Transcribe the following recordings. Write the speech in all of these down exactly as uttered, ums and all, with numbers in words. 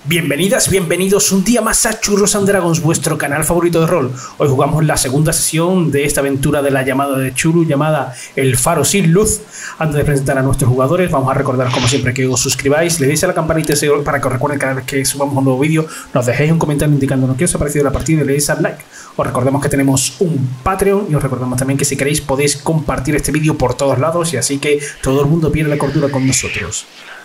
Bienvenidas, bienvenidos un día más a Churros and Dragons, vuestro canal favorito de rol. Hoy jugamos la segunda sesión de esta aventura de la llamada de Chulu, llamada El Faro Sin Luz. Antes de presentar a nuestros jugadores, vamos a recordar como siempre que os suscribáis, le deis a la campanita para que os recuerden cada vez que subamos un nuevo vídeo, nos dejéis un comentario indicándonos qué os ha parecido la partida y le deis al like. Os recordemos que tenemos un Patreon y os recordamos también que si queréis podéis compartir este vídeo por todos lados y así que todo el mundo pierde la cordura con nosotros.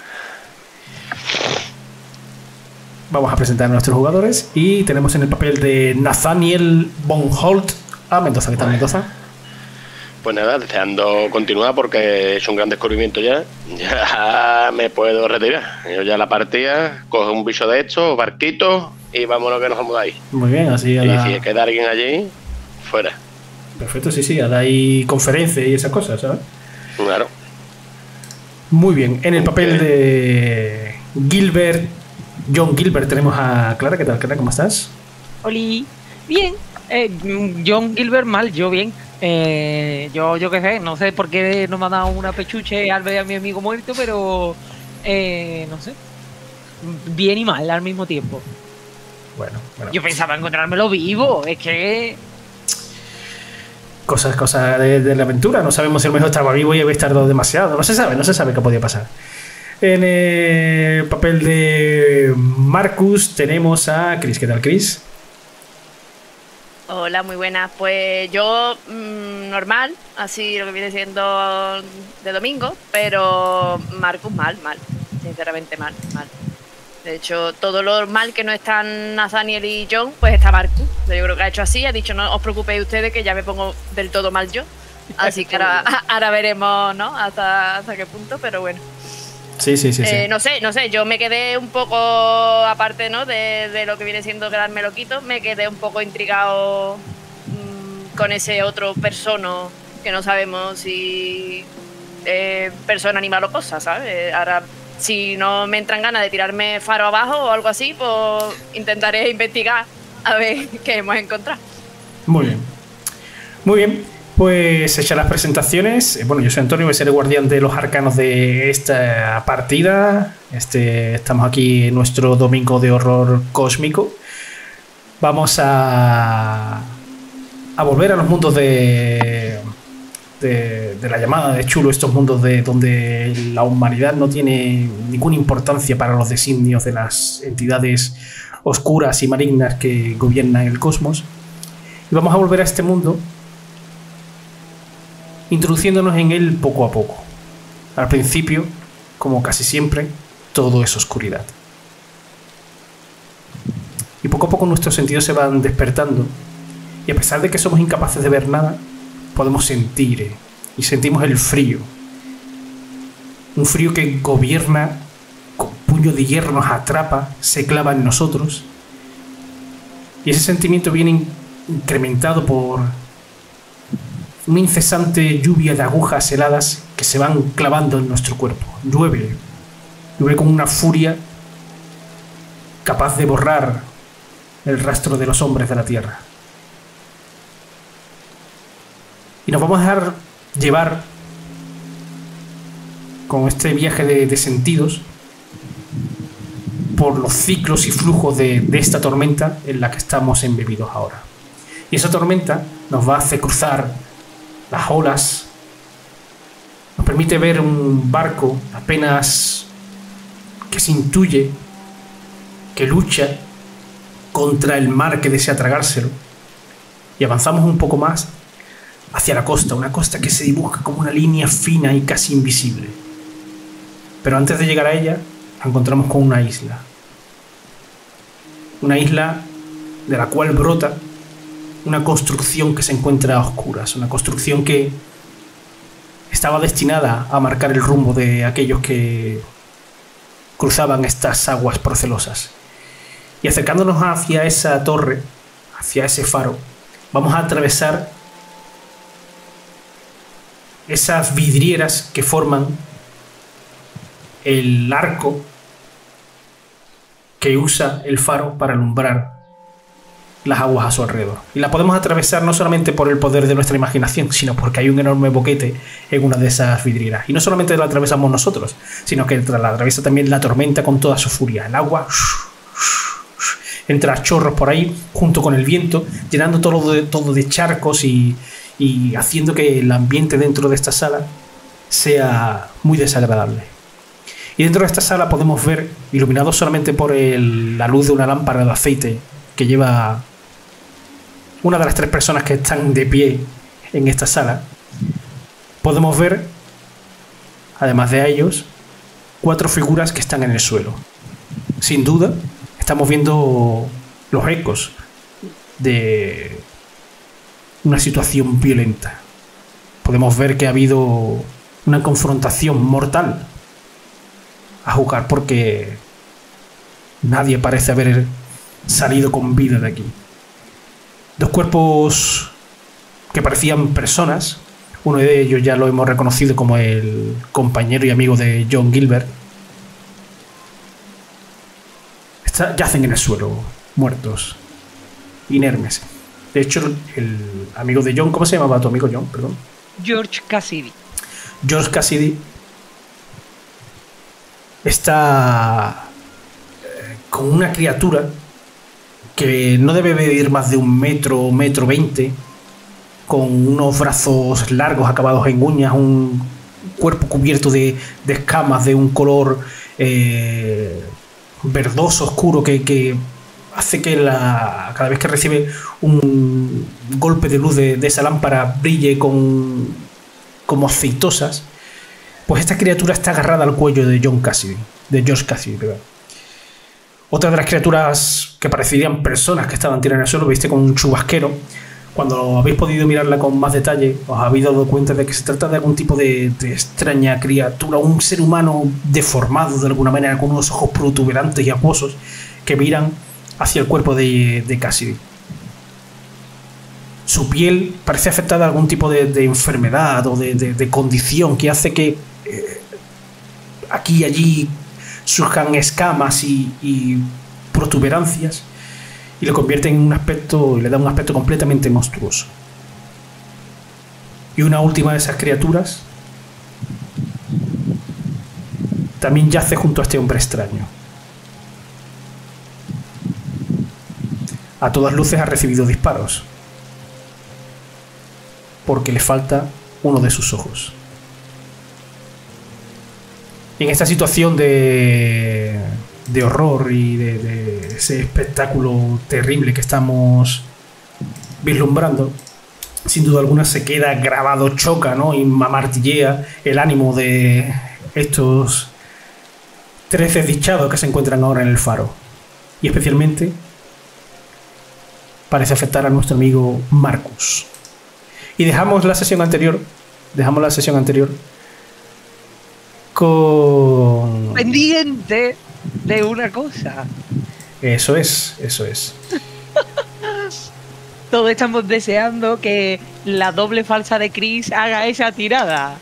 Vamos a presentar a nuestros jugadores y tenemos en el papel de Nathaniel von Holt a Mendoza. ¿Qué tal, Mendoza? Pues nada, deseando continuar porque he hecho un gran descubrimiento ya. Ya me puedo retirar. Yo ya la partida, coge un bicho de estos, barquito y vámonos que nos vamos de ahí. Muy bien, así a y la... si queda alguien allí, fuera. Perfecto, sí, sí, a la ahí conferencia y esas cosas, ¿sabes? Claro. Muy bien, en el papel de Gilbert, John Gilbert, tenemos a Clara. ¿Qué tal, Clara? ¿Cómo estás? Oli, bien. Eh, John Gilbert mal, yo bien. Eh, yo yo qué sé, no sé por qué no me ha dado una pechuche al ver a mi amigo muerto, pero eh, no sé. Bien y mal al mismo tiempo. Bueno, bueno. Yo pensaba encontrármelo vivo, es que... Cosas, cosas de, de la aventura. No sabemos si el mejor estaba vivo y habéis tardado demasiado. No se sabe, no se sabe qué podía pasar. En el papel de Marcus tenemos a Chris. ¿Qué tal, Chris? Hola, muy buenas. Pues yo mmm, normal, así lo que viene siendo de domingo, pero Marcus mal, mal, sinceramente mal, mal. De hecho, todo lo mal que no están Nathaniel y John, pues está Marcus. Yo creo que ha hecho así, ha dicho no os preocupéis ustedes que ya me pongo del todo mal yo. Así que ahora, ahora veremos, ¿no? Hasta, hasta qué punto, pero bueno. Sí, sí, sí, eh, sí. No sé, no sé, yo me quedé un poco, aparte, ¿no? De, de lo que viene siendo quedarme loquito, me quedé un poco intrigado mmm, con ese otro persono que no sabemos si eh, persona, animal o cosa, ¿sabes? Ahora, si no me entran ganas de tirarme faro abajo o algo así, pues intentaré investigar a ver qué hemos encontrado. Muy bien. Muy bien. Pues hechas las presentaciones, bueno, yo soy Antonio, voy a ser el guardián de los arcanos de esta partida. Este, estamos aquí en nuestro domingo de horror cósmico. Vamos a, a volver a los mundos de, de, de la llamada de Chulu, estos mundos de donde la humanidad no tiene ninguna importancia para los designios de las entidades oscuras y malignas que gobiernan el cosmos. Y vamos a volver a este mundo introduciéndonos en él poco a poco. Al principio, como casi siempre, todo es oscuridad. Y poco a poco nuestros sentidos se van despertando y a pesar de que somos incapaces de ver nada, podemos sentir eh, y sentimos el frío. Un frío que gobierna, con puño de hierro nos atrapa, se clava en nosotros y ese sentimiento viene incrementado por una incesante lluvia de agujas heladas que se van clavando en nuestro cuerpo. Llueve, llueve con una furia capaz de borrar el rastro de los hombres de la tierra. Y nos vamos a dejar llevar con este viaje de, de sentidos por los ciclos y flujos de, de esta tormenta en la que estamos embebidos ahora. Y esa tormenta nos va a hacer cruzar las olas, nos permite ver un barco apenas que se intuye que lucha contra el mar que desea tragárselo, y avanzamos un poco más hacia la costa, una costa que se dibuja como una línea fina y casi invisible. Pero antes de llegar a ella nos encontramos con una isla, una isla de la cual brota una construcción que se encuentra a oscuras, una construcción que estaba destinada a marcar el rumbo de aquellos que cruzaban estas aguas procelosas. Y acercándonos hacia esa torre, hacia ese faro, vamos a atravesar esas vidrieras que forman el arco que usa el faro para alumbrar las aguas a su alrededor. Y la podemos atravesar no solamente por el poder de nuestra imaginación, sino porque hay un enorme boquete en una de esas vidrieras. Y no solamente la atravesamos nosotros, sino que la atraviesa también la tormenta con toda su furia. El agua entra a chorros por ahí, junto con el viento, llenando todo de, todo de charcos y, y haciendo que el ambiente dentro de esta sala sea muy desagradable. Y dentro de esta sala podemos ver, iluminado solamente por el, la luz de una lámpara de aceite que lleva una de las tres personas que están de pie en esta sala, podemos ver, además de ellos, cuatro figuras que están en el suelo. Sin duda, estamos viendo los ecos de una situación violenta. Podemos ver que ha habido una confrontación mortal a jugar, porque nadie parece haber salido con vida de aquí. Dos cuerpos que parecían personas. Uno de ellos ya lo hemos reconocido como el compañero y amigo de John Gilbert. Está, yacen en el suelo, muertos, inermes. De hecho, el amigo de John, ¿cómo se llamaba tu amigo John? Perdón. George Cassidy. George Cassidy está eh, con una criatura que no debe medir más de un metro, metro veinte, con unos brazos largos acabados en uñas, un cuerpo cubierto de, de escamas de un color eh, verdoso, oscuro, que, que hace que la, cada vez que recibe un golpe de luz de, de esa lámpara brille con, como aceitosas. Pues esta criatura está agarrada al cuello de John Cassidy, de George Cassidy, perdón. Otra de las criaturas que parecerían personas que estaban tiradas en el suelo, viste, con un chubasquero. Cuando habéis podido mirarla con más detalle, os habéis dado cuenta de que se trata de algún tipo de, de extraña criatura, un ser humano deformado de alguna manera, con unos ojos protuberantes y acuosos que miran hacia el cuerpo de, de Cassidy. Su piel parece afectada a algún tipo de, de enfermedad o de, de, de condición que hace que eh, aquí y allí surjan escamas y, y protuberancias, y lo convierte en un aspecto, le da un aspecto completamente monstruoso. Y una última de esas criaturas también yace junto a este hombre extraño. A todas luces ha recibido disparos, porque le falta uno de sus ojos. En esta situación de, de horror y de, de ese espectáculo terrible que estamos vislumbrando, sin duda alguna se queda grabado, choca, ¿no? Y amartillea el ánimo de estos tres desdichados que se encuentran ahora en el faro. Y especialmente parece afectar a nuestro amigo Marcus. Y dejamos la sesión anterior, dejamos la sesión anterior con... pendiente de una cosa. Eso es, eso es. Todos estamos deseando que la doble falsa de Chris haga esa tirada.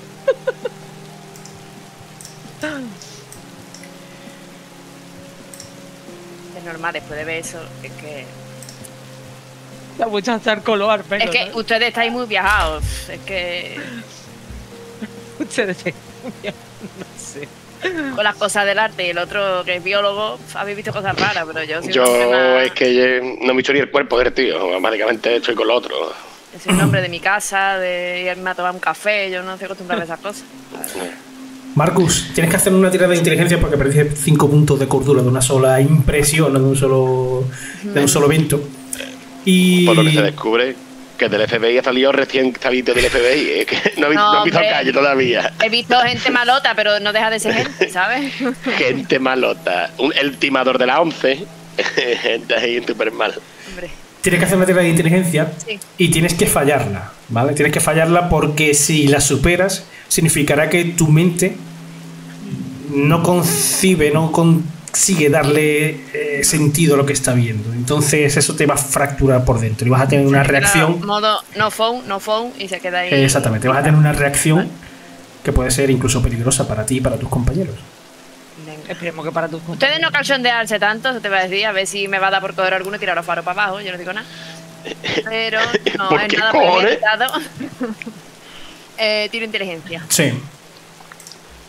Es normal, después de ver eso, es que... La muchacha al color, pero Es que ¿no? ustedes estáis muy viajados, es que... Ustedes no sé. Con las cosas del arte y el otro que es biólogo, habéis visto cosas raras, pero yo soy Yo un hombre más- es que yo no me he visto ni el cuerpo del tío, básicamente estoy con lo otro. yo soy un hombre de mi casa, de irme a tomar un café, yo no estoy acostumbrada a esas cosas. Marcus, tienes que hacer una tirada de inteligencia porque perdiste cinco puntos de cordura de una sola impresión, no de un solo, de un solo evento. Y... Por lo que se descubre que del F B I ha salido recién salido del F B I, es que no, he- No, no he visto hombre. calle todavía. He visto gente malota, pero no deja de ser gente, ¿sabes? Gente malota. Un- el timador de la once, gente ahí súper mal. Hombre, tienes que hacer una tirada de inteligencia sí. y tienes que fallarla, ¿vale? Tienes que fallarla porque si la superas, significará que tu mente no concibe, no consigue darle eh, sentido a lo que está viendo. Entonces eso te va a fracturar por dentro y vas a tener una reacción... Claro, modo no phone, no phone y se queda ahí. Eh, exactamente, vas a tener una reacción que puede ser incluso peligrosa para ti y para tus compañeros. Venga. Esperemos que para tus Ustedes no calzondearse tanto, eso te va a decir, a ver si me va a dar por coger alguno y tirar los faros para abajo, yo no digo nada. Pero no ¿Por es qué nada cojones? premeditado. eh, tiro inteligencia. Sí.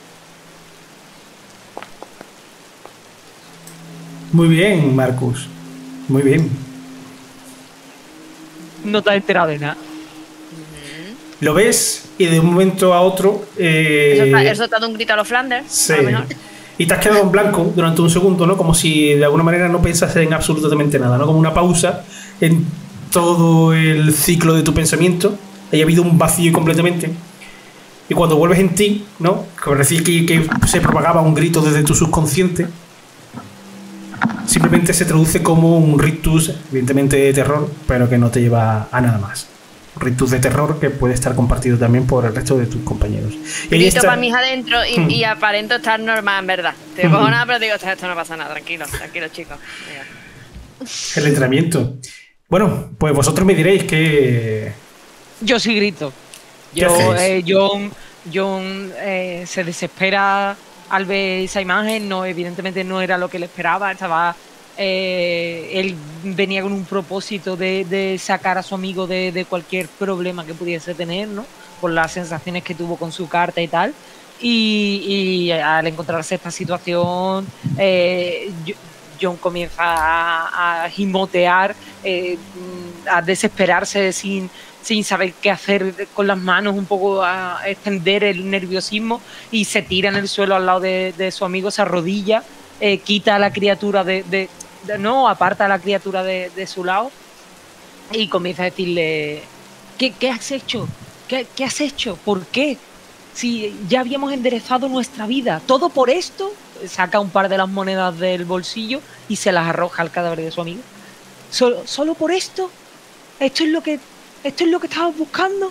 Muy bien, Marcus. Muy bien. No te has enterado de nada. Lo ves y de un momento a otro... Eh, Eso, está, eso está dando un grito a los Flanders. sí. A lo mejor. Y te has quedado en blanco durante un segundo, ¿no? Como si de alguna manera no pensases en absolutamente nada, ¿no? Como una pausa en todo el ciclo de tu pensamiento. Haya habido un vacío completamente. Y cuando vuelves en ti, ¿no? Que parecía que, que se propagaba un grito desde tu subconsciente. Simplemente se traduce como un rictus, evidentemente de terror, pero que no te lleva a nada más. Un rictus de terror que puede estar compartido también por el resto de tus compañeros. Y ahí Grito está- para mis adentro y, Hmm. y aparento estar normal, en verdad. Te Hmm. cojo nada, pero digo, esto, esto no pasa nada, tranquilo, tranquilo, chicos. Venga. el entrenamiento. Bueno, pues vosotros me diréis que... Yo sí grito. ¿Qué Yo, hacéis? eh, John, John eh, se desespera al ver esa imagen. No, evidentemente no era lo que le esperaba. Estaba, eh, él venía con un propósito de, de sacar a su amigo de, de cualquier problema que pudiese tener, ¿no? Por las sensaciones que tuvo con su carta y tal. Y, y al encontrarse esta situación, eh, yo- John comienza a, a gimotear, eh, a desesperarse sin, sin saber qué hacer con las manos, un poco a extender el nerviosismo y se tira en el suelo al lado de, de su amigo, se arrodilla, eh, quita a la criatura de, de- de- no, aparta a la criatura de, de su lado y comienza a decirle, ¿qué, qué has hecho? ¿Qué, ¿Qué has hecho? ¿Por qué? Si ya habíamos enderezado nuestra vida, ¿todo por esto? Saca un par de las monedas del bolsillo y se las arroja al cadáver de su amigo. ¿Solo, solo por esto? ¿Esto es lo que, esto es lo que estabas buscando?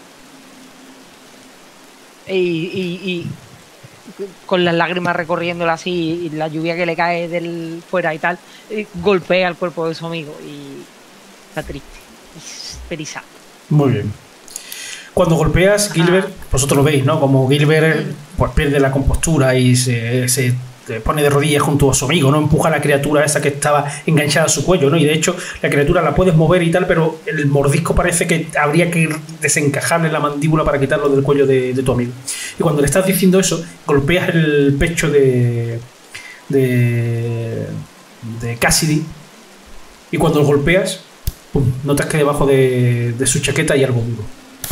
Y, y- y con las lágrimas recorriéndola así y la lluvia que le cae del fuera y tal, eh, golpea el cuerpo de su amigo y está triste, es perizado. Muy bien. Cuando golpeas, Gilbert, vosotros lo veis, ¿no? Como Gilbert pues, pierde la compostura y se, se pone de rodillas junto a su amigo, ¿no? Empuja a la criatura esa que estaba enganchada a su cuello, ¿no? Y de hecho, la criatura la puedes mover y tal, pero el mordisco parece que habría que desencajarle la mandíbula para quitarlo del cuello de, de tu amigo. Y cuando le estás diciendo eso, golpeas el pecho de. de. de Cassidy. Y cuando lo golpeas, pum, notas que debajo de, de su chaqueta hay algo vivo.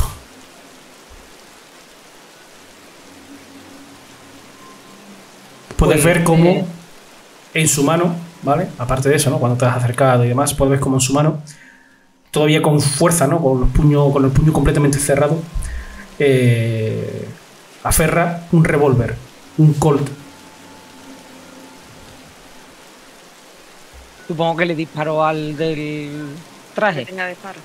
Puedes Pues, ver cómo eh, en su mano, ¿vale? Aparte de eso, ¿no? Cuando te has acercado y demás, puedes ver cómo en su mano, todavía con fuerza, ¿no? Con los puños, con el puño completamente cerrado, eh, aferra un revólver, un Colt. Supongo que le disparó al del Que traje. tenga disparo.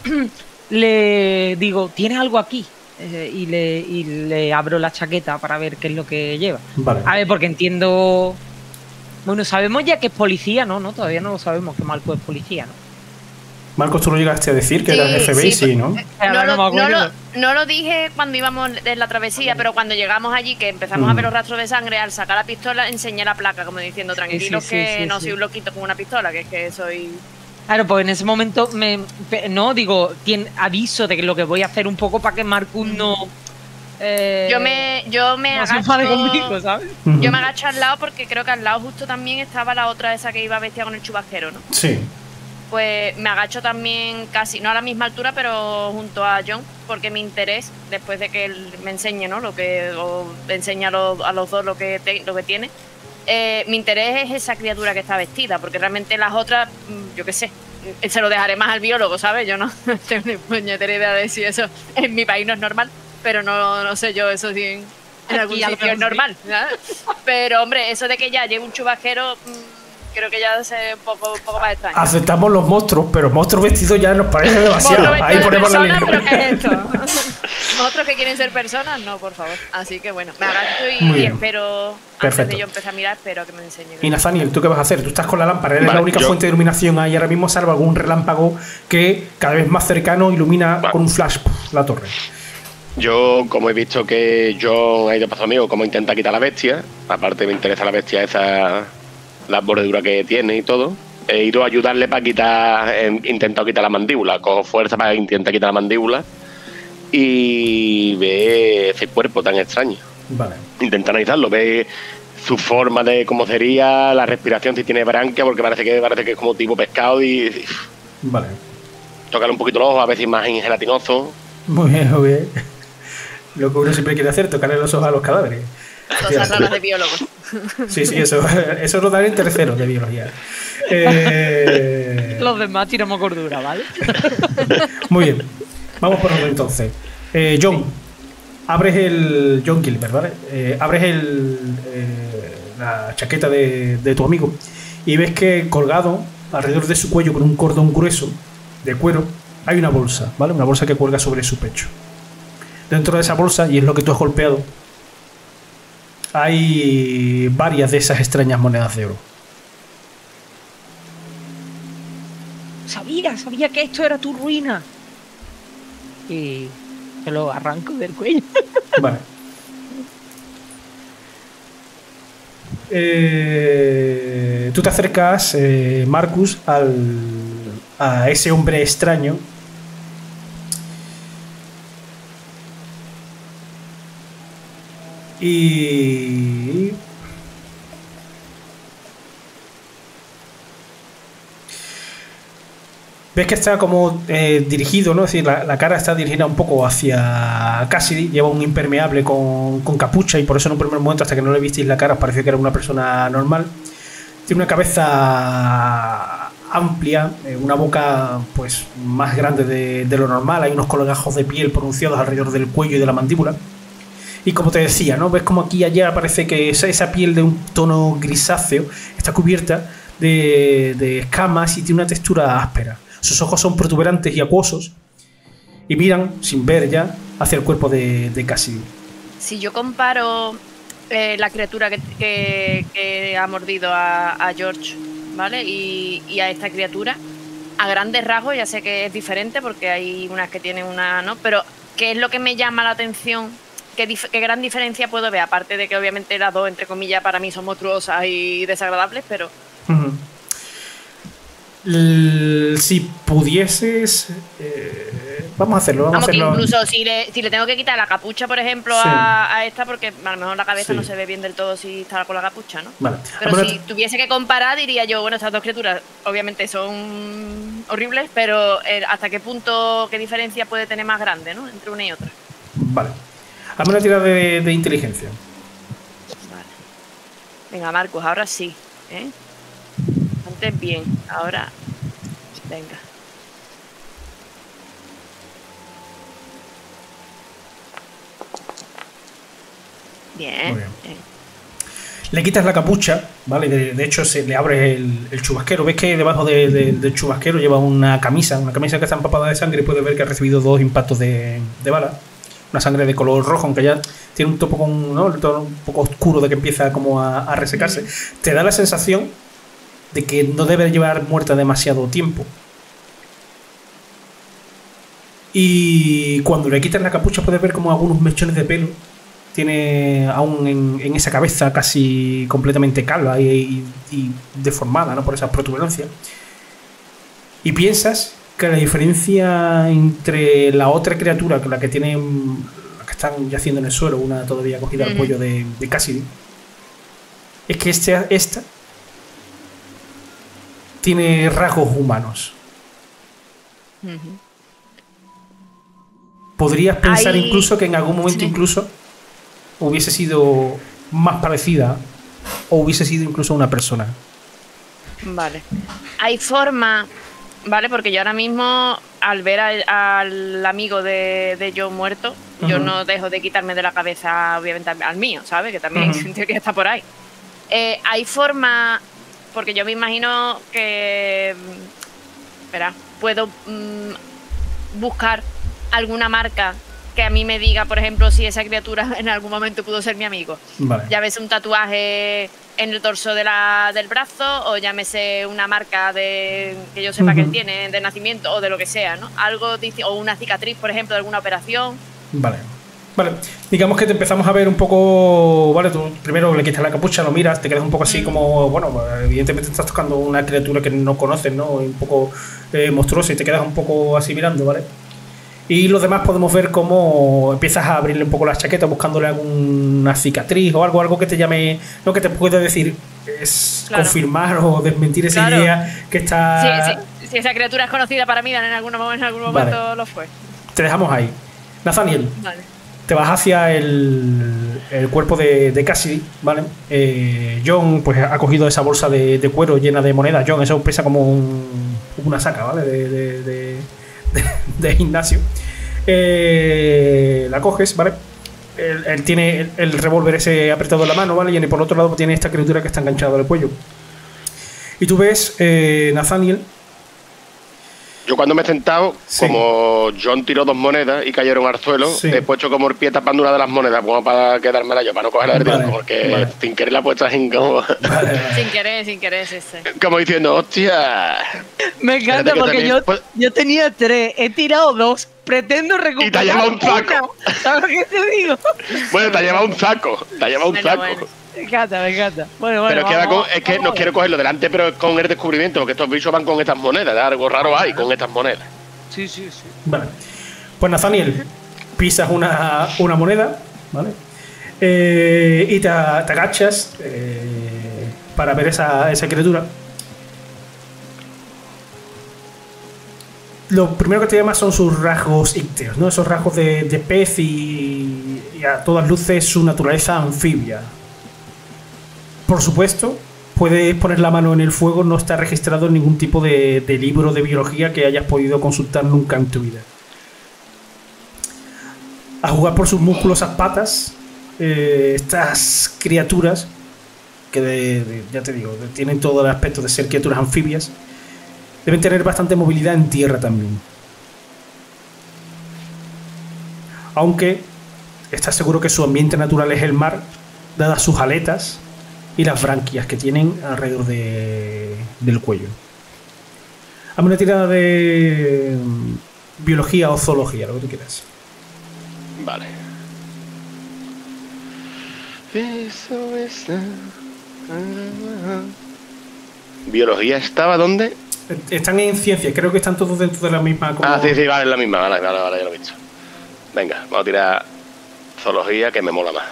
Le digo, ¿tienes algo aquí? Eh, y, le, y le abro la chaqueta para ver qué es lo que lleva. Vale. A ver, porque entiendo... Bueno, sabemos ya que es policía, ¿no? ¿no? Todavía no lo sabemos que Marco es policía, ¿no? Marcos, tú lo llegaste a decir que Sí, era el F B I, sí, sí, ¿no? Ahora No no lo, me no, acuerdo. lo, no lo dije cuando íbamos en la travesía, pero cuando llegamos allí, que empezamos a ver Mm. los rastros de sangre, al sacar la pistola, enseñé la placa, como diciendo, tranquilos sí, que sí, no sí. soy un loquito con una pistola, que es que soy... Claro, pues en ese momento me... pe- No, digo, tien- aviso de que lo que voy a hacer un poco para que Marcus no... eh, Yo me, yo me no se agacho... enfade conmigo, ¿sabes? Ujú. Yo me agacho al lado porque creo que al lado justo también estaba la otra esa que iba vestida con el chubasquero, ¿no? Sí. Pues me agacho también casi, no a la misma altura, pero junto a John, porque mi interés, después de que él me enseñe, ¿no? Lo que, o enseña a los, a los dos lo que, te- lo que tiene, eh, mi interés es esa criatura que está vestida, porque realmente las otras, mm, yo qué sé, eh, se lo dejaré más al biólogo, ¿sabes? Yo no tengo ni puñetera idea de si eso en mi país no es normal, pero no, no sé yo eso si en, en algún Aquí a lo sitio es mejor sí. normal, ¿sabes? Pero hombre, eso de que ya lleve un chubasquero, mm, creo que ya es un poco, un poco más extraño. Aceptamos los monstruos, pero monstruos vestidos ya nos parece demasiado. Monstruos Ahí vestidos de ponemos la personas, línea. ¿pero qué es esto? ¿Monstruos que quieren ser personas? No, por favor. Así que bueno, me agacho y, Muy y bien. espero, antes Perfecto. de yo empezar a mirar, espero que me enseñen. Y Nathaniel, ¿tú qué vas a hacer? Tú estás con la lámpara, eres Vale, la única yo- fuente de iluminación ahí ahora mismo, salvo algún relámpago que cada vez más cercano ilumina Vale. con un flash ¡puf! La torre. Yo, como he visto que John ha ido paso amigo, como intenta quitar la bestia, aparte me interesa la bestia esa, la bordura que tiene y todo, he ido a ayudarle para quitar, he intentado quitar la mandíbula, cojo fuerza para intentar quitar la mandíbula y ve ese cuerpo tan extraño. Vale. Intenta analizarlo, ve su forma de cómo sería, la respiración, si tiene branquia, porque parece que parece que es como tipo pescado y, y Vale. tocarle un poquito los ojos, a veces más gelatinoso. Muy bien, muy bien. Lo que uno siempre quiere hacer, tocarle los ojos a los cadáveres. Cosas raras de biólogos. Sí, sí, eso, eso lo dan en tercero de biología. Eh... Los demás tiramos cordura, ¿vale? Muy bien. Vamos por otro entonces. Eh, John, abres el. John Gilbert, ¿vale? Eh, abres el, eh, la chaqueta de, de tu amigo y ves que colgado alrededor de su cuello con un cordón grueso de cuero hay una bolsa, ¿vale? Una bolsa que cuelga sobre su pecho. Dentro de esa bolsa, y es lo que tú has golpeado, hay varias de esas extrañas monedas de oro. Sabía, sabía que esto era tu ruina. Y me lo arranco del cuello. Vale. Eh, tú te acercas, eh, Marcus, al, a ese hombre extraño. Y... ves que está como eh, dirigido, ¿no? Es decir, la, la cara está dirigida un poco hacia Cassidy, lleva un impermeable con, con capucha y por eso en un primer momento, hasta que no le visteis la cara, os pareció que era una persona normal. Tiene una cabeza amplia, eh, una boca pues más grande de, de lo normal, hay unos colgajos de piel pronunciados alrededor del cuello y de la mandíbula. Y como te decía, ¿no? Ves como aquí y allá parece que esa, esa piel de un tono grisáceo está cubierta de, de escamas y tiene una textura áspera. Sus ojos son protuberantes y acuosos y miran, sin ver ya, hacia el cuerpo de, de Cassidy. Si yo comparo eh, la criatura que, que, que ha mordido a, a George, ¿vale? Y, y a esta criatura, a grandes rasgos, ya sé que es diferente porque hay unas que tienen una, ¿no? Pero ¿qué es lo que me llama la atención? ¿Qué, dif qué gran diferencia puedo ver? Aparte de que obviamente las dos, entre comillas, para mí son monstruosas y desagradables, pero... Uh-huh. L si pudieses... Eh, vamos a hacerlo, vamos, vamos a hacerlo. Que incluso si le, si le tengo que quitar la capucha, por ejemplo, sí. a, a esta, porque a lo mejor la cabeza sí. no se ve bien del todo si está con la capucha, ¿no? Vale. Pero bueno, si tuviese que comparar, diría yo, bueno, estas dos criaturas obviamente son horribles, pero eh, ¿hasta qué punto, qué diferencia puede tener más grande, ¿no? Entre una y otra. Vale. Hazme una tirada de, de inteligencia. Vale. Venga, Marcus, ahora sí, ¿eh? Antes bien, ahora... Venga. Bien. Muy bien. bien. Le quitas la capucha, ¿vale? De, de hecho, se le abres el, el chubasquero. Ves que debajo de, de, del chubasquero lleva una camisa, una camisa que está empapada de sangre y puedes ver que ha recibido dos impactos de, de bala. Una sangre de color rojo, aunque ya tiene un topo con, ¿no? El tono un poco oscuro de que empieza como a, a resecarse. Mm. Te da la sensación de que no debe llevar muerta demasiado tiempo. Y cuando le quitas la capucha puedes ver como algunos mechones de pelo tiene aún en, en esa cabeza casi completamente calva y, y, y deformada, ¿no? Por esas protuberancias. Y piensas que la diferencia entre la otra criatura, que la que tienen, la que están yaciendo en el suelo, una todavía cogida al cuello de, de Cassidy, es que este, esta tiene rasgos humanos. Uh-huh. Podrías pensar Hay... incluso que en algún momento sí. incluso hubiese sido más parecida o hubiese sido incluso una persona. Vale. Hay forma... Vale, porque yo ahora mismo, al ver al, al amigo de, de John muerto, uh-huh. yo no dejo de quitarme de la cabeza, obviamente, al mío, ¿sabes? Que también uh-huh. que está por ahí. Eh, hay forma, porque yo me imagino que, espera, puedo mmm, buscar alguna marca que a mí me diga, por ejemplo, si esa criatura en algún momento pudo ser mi amigo. Vale. Ya ves un tatuaje en el torso de la, del brazo, o llámese una marca de que yo sepa uh-huh. que él tiene de nacimiento, o de lo que sea, ¿no? Algo, o una cicatriz, por ejemplo, de alguna operación. Vale. Vale, digamos que te empezamos a ver un poco, vale, tú primero le quitas la capucha, lo miras, te quedas un poco así mm. como, bueno, evidentemente estás tocando una criatura que no conoces, ¿no? Un poco eh, monstruosa y te quedas un poco así mirando, ¿vale? Y los demás podemos ver cómo empiezas a abrirle un poco la chaqueta buscándole alguna cicatriz o algo, algo que te llame, no que te pueda decir, es Claro. confirmar o desmentir esa Claro. idea que está... Sí, sí, si esa criatura es conocida para Midan, en algún momento, en algún Vale. momento lo fue. Te dejamos ahí. Nathaniel, Vale. te vas hacia el, el cuerpo de, de Cassidy, ¿vale? Eh, John pues ha cogido esa bolsa de, de cuero llena de monedas. John, eso pesa como un- una saca, ¿vale? De, de, de- de- de gimnasio. Eh, la coges, ¿vale? Él, él tiene el, el revólver ese apretado en la mano, ¿vale? Y por otro lado tiene esta criatura que está enganchada al cuello. Y tú ves, eh, Nathaniel. Yo cuando me he sentado, Sí. como John tiró dos monedas y cayeron al suelo, Sí. he puesto como el pie tapando una de las monedas, como para quedármela yo, para no cogerla del Vale, tirón, porque vale. sin querer la he puesto así como, Vale, Sin querer, sin querer, sí, sí. como diciendo, hostia. Me encanta Espérate que porque también- yo, pues- yo tenía tres, he tirado dos, pretendo recuperar. Y te ha llevado un saco. una. ¿Sabes lo que te digo? Bueno, te ha llevado un saco, te ha llevado un Bueno, saco. bueno. Me encanta, me encanta. Bueno, bueno. Pero es que, va vamos- con- es que vamos no a ver. quiero cogerlo delante, pero es con el descubrimiento, porque estos bichos van con estas monedas, algo raro hay con estas monedas. Sí, sí, sí. Vale. Pues Nathaniel, pisas una, una moneda, ¿vale? Eh, y te, te agachas eh, para ver esa, esa criatura. Lo primero que te llama son sus rasgos ícteos, ¿no? Esos rasgos de, de pez y, y a todas luces su naturaleza anfibia. Por supuesto, puedes poner la mano en el fuego, no está registrado en ningún tipo de, de libro de biología que hayas podido consultar nunca en tu vida. A jugar por sus musculosas patas, eh, estas criaturas, que de- de- ya te digo, de- tienen todo el aspecto de ser criaturas anfibias, deben tener bastante movilidad en tierra también. Aunque estás seguro que su ambiente natural es el mar, dadas sus aletas y las branquias que tienen alrededor de, del cuello. Hazme una tirada de mm, biología o zoología, lo que tú quieras. Vale. Eso es- ¿Biología estaba dónde? Están en ciencia, creo que están todos dentro de la misma... como- Ah, sí, sí, vale, es la misma, vale, vale, vale, ya lo he visto. Venga, vamos a tirar zoología, que me mola más.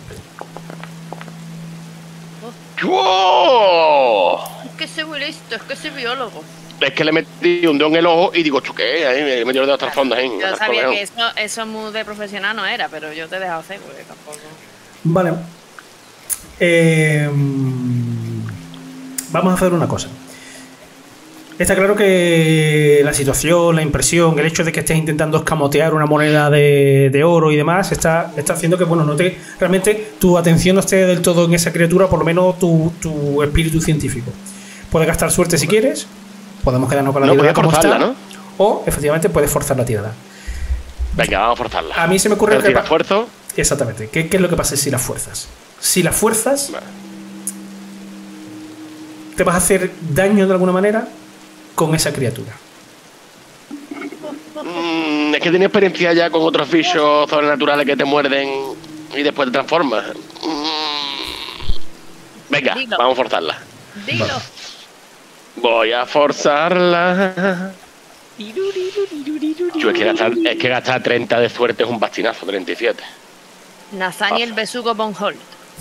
¡Wow! Es que soy muy listo, es que soy biólogo. Es que le metí un dedo en el ojo y digo, ¿qué? Ahí me metí el dedo hasta el fondo. Ahí, Yo hasta sabía el que eso, eso muy de profesional no era, pero yo te he dejado hacer porque tampoco. Vale. Eh, mm, vamos a hacer una cosa. Está claro que la situación, la impresión, el hecho de que estés intentando escamotear una moneda de, de oro y demás, está, está haciendo que, bueno, no te, realmente tu atención no esté del todo en esa criatura, por lo menos tu, tu espíritu científico. Puedes gastar suerte si quieres, podemos quedarnos con la No, tirada podía como forzarla, está, ¿no? o efectivamente puedes forzar la tirada. Venga, vamos a forzarla. A mí se me ocurre Pero que tira pa- esfuerzo. Exactamente. ¿Qué, ¿Qué es lo que pasa si las fuerzas? Si las fuerzas, Vale. te vas a hacer daño de alguna manera con esa criatura. Mm, es que tenía experiencia ya con otros bichos sobrenaturales que te muerden y después te transformas. Mm. Venga, Dilo. vamos a forzarla. Dilo. Voy a forzarla. Yo, es, que gastar, es que gastar treinta de suerte es un bastinazo, treinta y siete. Nathaniel Besugo von Holt.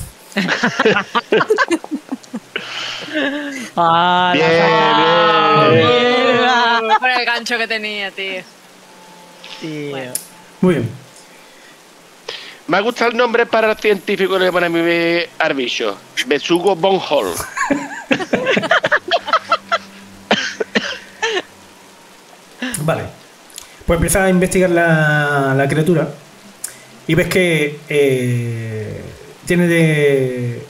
Ah, Bien, la- bien. Mierda. Por el gancho que tenía, tío. Tío. Bueno. Muy bien. Me gusta el nombre para el científico que le pone a mi al bicho. Besugo von Hall. Vale. Pues empiezas a investigar la, la criatura y ves que eh, tiene de...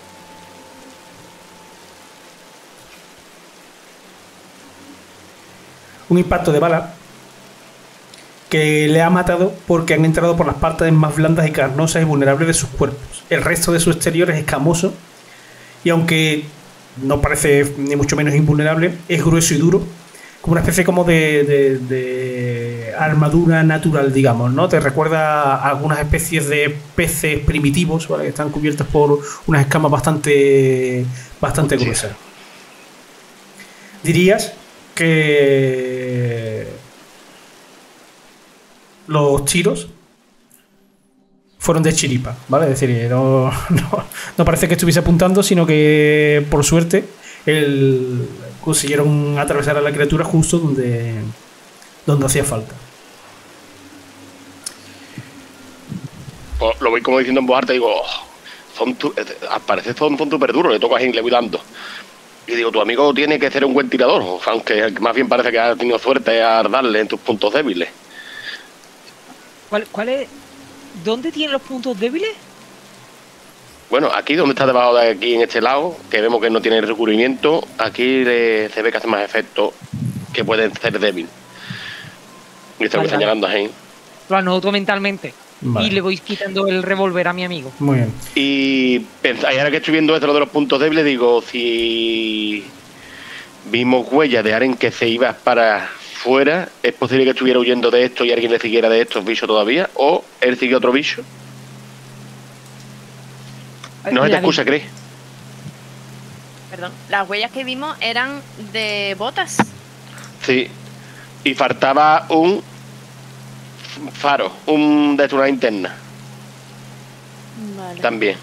un impacto de bala que le ha matado porque han entrado por las partes más blandas y carnosas y vulnerables de sus cuerpos. El resto de su exterior es escamoso y aunque no parece ni mucho menos invulnerable, es grueso y duro, como una especie como de, de- de armadura natural, digamos, ¿no? Te recuerda a algunas especies de peces primitivos, ¿vale? Que están cubiertos por unas escamas bastante, bastante Hostia. gruesas. Dirías que los tiros fueron de chiripa, ¿vale? Es decir, no, no, no parece que estuviese apuntando, sino que por suerte el, consiguieron atravesar a la criatura justo donde, donde hacía falta. Pues lo voy como diciendo en voz alta y digo, oh, son tu, al parecer son súper duros, le toco a Jin, le voy dando. Y digo, tu amigo tiene que ser un buen tirador, aunque más bien parece que ha tenido suerte a darle en tus puntos débiles. ¿Cuál, cuál es? ¿Dónde tiene los puntos débiles? Bueno, aquí donde está debajo de aquí en este lado, que vemos que no tiene recubrimiento, aquí le, se ve que hace más efectos que pueden ser débiles. Y estoy Vale, señalando vale. a Jin. Lo anoto mentalmente. Vale. Y le voy quitando el revólver a mi amigo. Muy bien. Y pens- y ahora que estoy viendo esto lo de los puntos débiles, digo, si vimos huellas de alguien que se iba para fuera, ¿es posible que estuviera huyendo de esto y alguien le siguiera de estos bichos todavía? ¿O él sigue otro bicho? No se te La- excusa, ¿crees? Perdón. Las huellas que vimos eran de botas. Sí. Y faltaba un faro, un de una linterna Vale. también.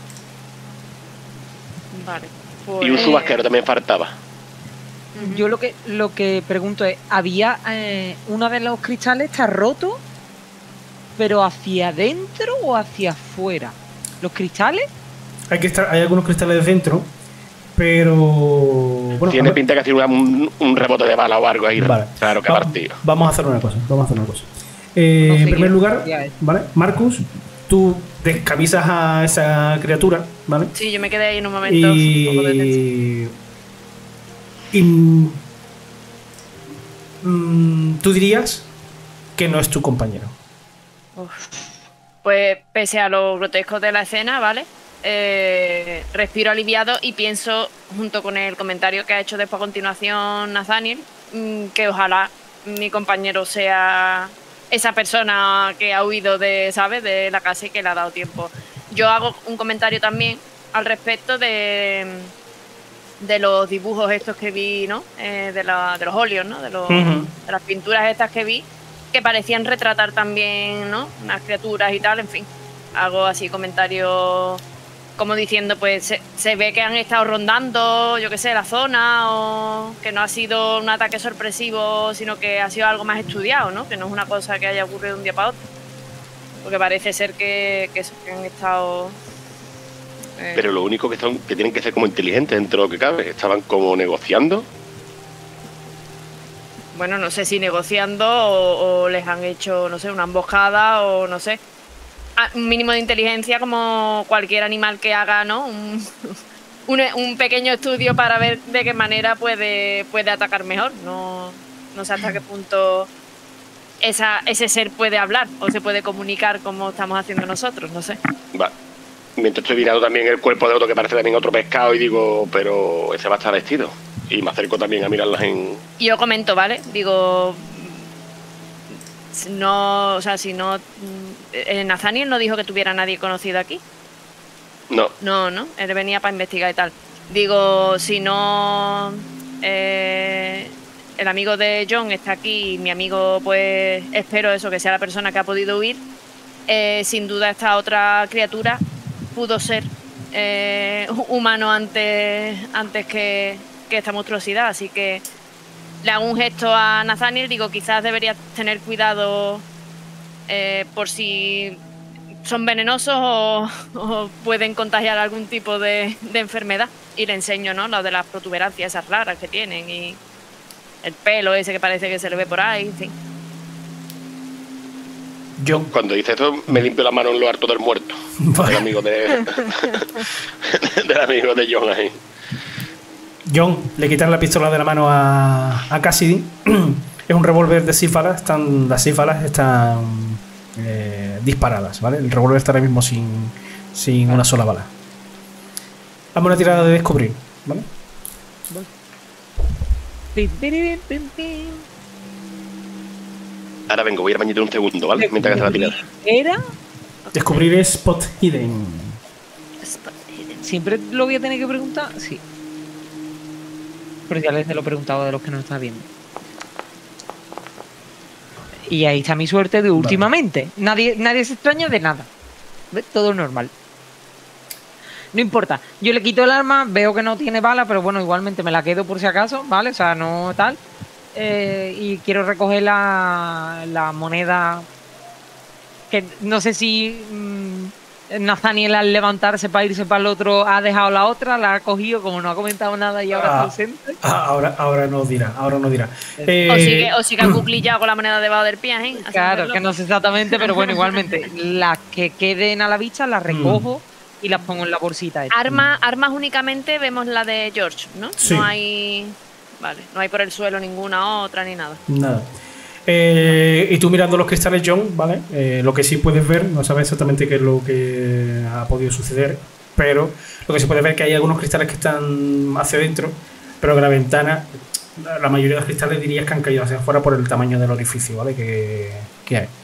Vale. Y un Pues- subasquero también faltaba. Ujú. Yo lo que lo que pregunto es, había eh, uno de los cristales está roto, pero hacia adentro o hacia afuera. Los cristales, Hay, que estar, hay algunos cristales dentro, pero... Bueno, Tiene a ver, pinta que ha sido un, un rebote de bala o algo ahí. vale. Claro que Va- partido. Vamos a hacer una cosa. Vamos a hacer una cosa. Eh, No sé en primer qué lugar, sería eso. ¿vale? Marcus, tú descamisas a esa criatura, ¿vale? Sí, yo me quedé ahí en un momento un poco de tensión. Y, y mm, tú dirías que no es tu compañero. Uf. Pues pese a lo grotesco de la escena, ¿vale? Eh, respiro aliviado y pienso, junto con el comentario que ha hecho después a continuación Nathaniel, mm, que ojalá mi compañero sea esa persona que ha huido de, ¿sabes?, de la casa y que le ha dado tiempo. Yo hago un comentario también al respecto de, de los dibujos estos que vi, ¿no? Eh, de, la- de los óleos, ¿no? De, los- Ujú. de las pinturas estas que vi, que parecían retratar también, ¿no?, unas criaturas y tal, en fin. Hago así comentarios como diciendo, pues se, se ve que han estado rondando, yo qué sé, la zona, o que no ha sido un ataque sorpresivo, sino que ha sido algo más estudiado, ¿no? Que no es una cosa que haya ocurrido de un día para otro. Porque parece ser que, que, eso, que han estado... eh, Pero lo único que son que tienen que ser como inteligentes dentro de lo que cabe. Estaban como negociando. Bueno, no sé si negociando o, o les han hecho, no sé, una emboscada o no sé. Ah, un mínimo de inteligencia como cualquier animal que haga, ¿no? Un, un, un pequeño estudio para ver de qué manera puede, puede atacar mejor. No, no sé hasta qué punto esa, ese ser puede hablar o se puede comunicar como estamos haciendo nosotros, no sé. Va. Mientras estoy mirando también el cuerpo de otro que parece también otro pescado y digo, pero ese va a estar vestido. Y me acerco también a mirarlas en... Y yo comento, ¿vale? Digo, si no, o sea, si no, eh, Nathaniel no dijo que tuviera nadie conocido aquí. No, No, no, él venía para investigar y tal. Digo, si no, eh, el amigo de John está aquí y mi amigo, pues espero eso, que sea la persona que ha podido huir. Eh, sin duda esta otra criatura pudo ser eh, humano antes, antes que, que esta monstruosidad, así que le hago un gesto a Nathaniel, digo, quizás debería tener cuidado eh, por si son venenosos o, o pueden contagiar algún tipo de, de enfermedad. Y le enseño, ¿no?, lo de las protuberancias esas raras que tienen y el pelo ese que parece que se le ve por ahí, en fin. John, cuando dice esto me limpio la mano en lo harto del muerto. Del amigo de... del amigo de John ahí. John, le quitan la pistola de la mano a, a Cassidy. Es un revólver de cífalas. Están, las cífalas están eh, disparadas, ¿vale? El revólver está ahora mismo sin, sin una sola bala. Hazme una tirada de descubrir, ¿vale? Pim, pim, pim, pim. Ahora vengo, voy a ir al bañito un segundo, ¿vale? Mientras que se la tirada. Era, Descubrir es spot hidden. siempre lo voy a tener que preguntar, sí. Pero ya les lo he preguntado de los que no está viendo. Y ahí está mi suerte de últimamente. Nadie, nadie se extraña de nada. ¿Ves? Todo normal. No importa. Yo le quito el arma, veo que no tiene bala, pero bueno, igualmente me la quedo por si acaso, ¿vale? O sea, no tal. Eh, y quiero recoger la, la moneda que no sé si mmm, Nathaniel al levantarse para irse para el otro ha dejado la otra, la ha cogido, como no ha comentado nada y ahora Ah, está ausente. ah, ahora, ahora no dirá, ahora no dirá. Eh, O sigue, o sigue acuclillado con la moneda debajo del pie, ¿eh? Así Claro, verlo. que no sé exactamente, pero bueno, igualmente, las que queden a la vista las recojo y las pongo en la bolsita esta. Arma, armas únicamente vemos la de George, ¿no? Sí. No hay. Vale, no hay por el suelo ninguna otra ni nada. Nada. Eh, y tú mirando los cristales, John, ¿vale? Eh, lo que sí puedes ver, no sabes exactamente qué es lo que ha podido suceder, pero lo que sí puedes ver es que hay algunos cristales que están hacia adentro, pero que la ventana, la mayoría de los cristales dirías que han caído hacia afuera por el tamaño del orificio, ¿vale? Que, que hay.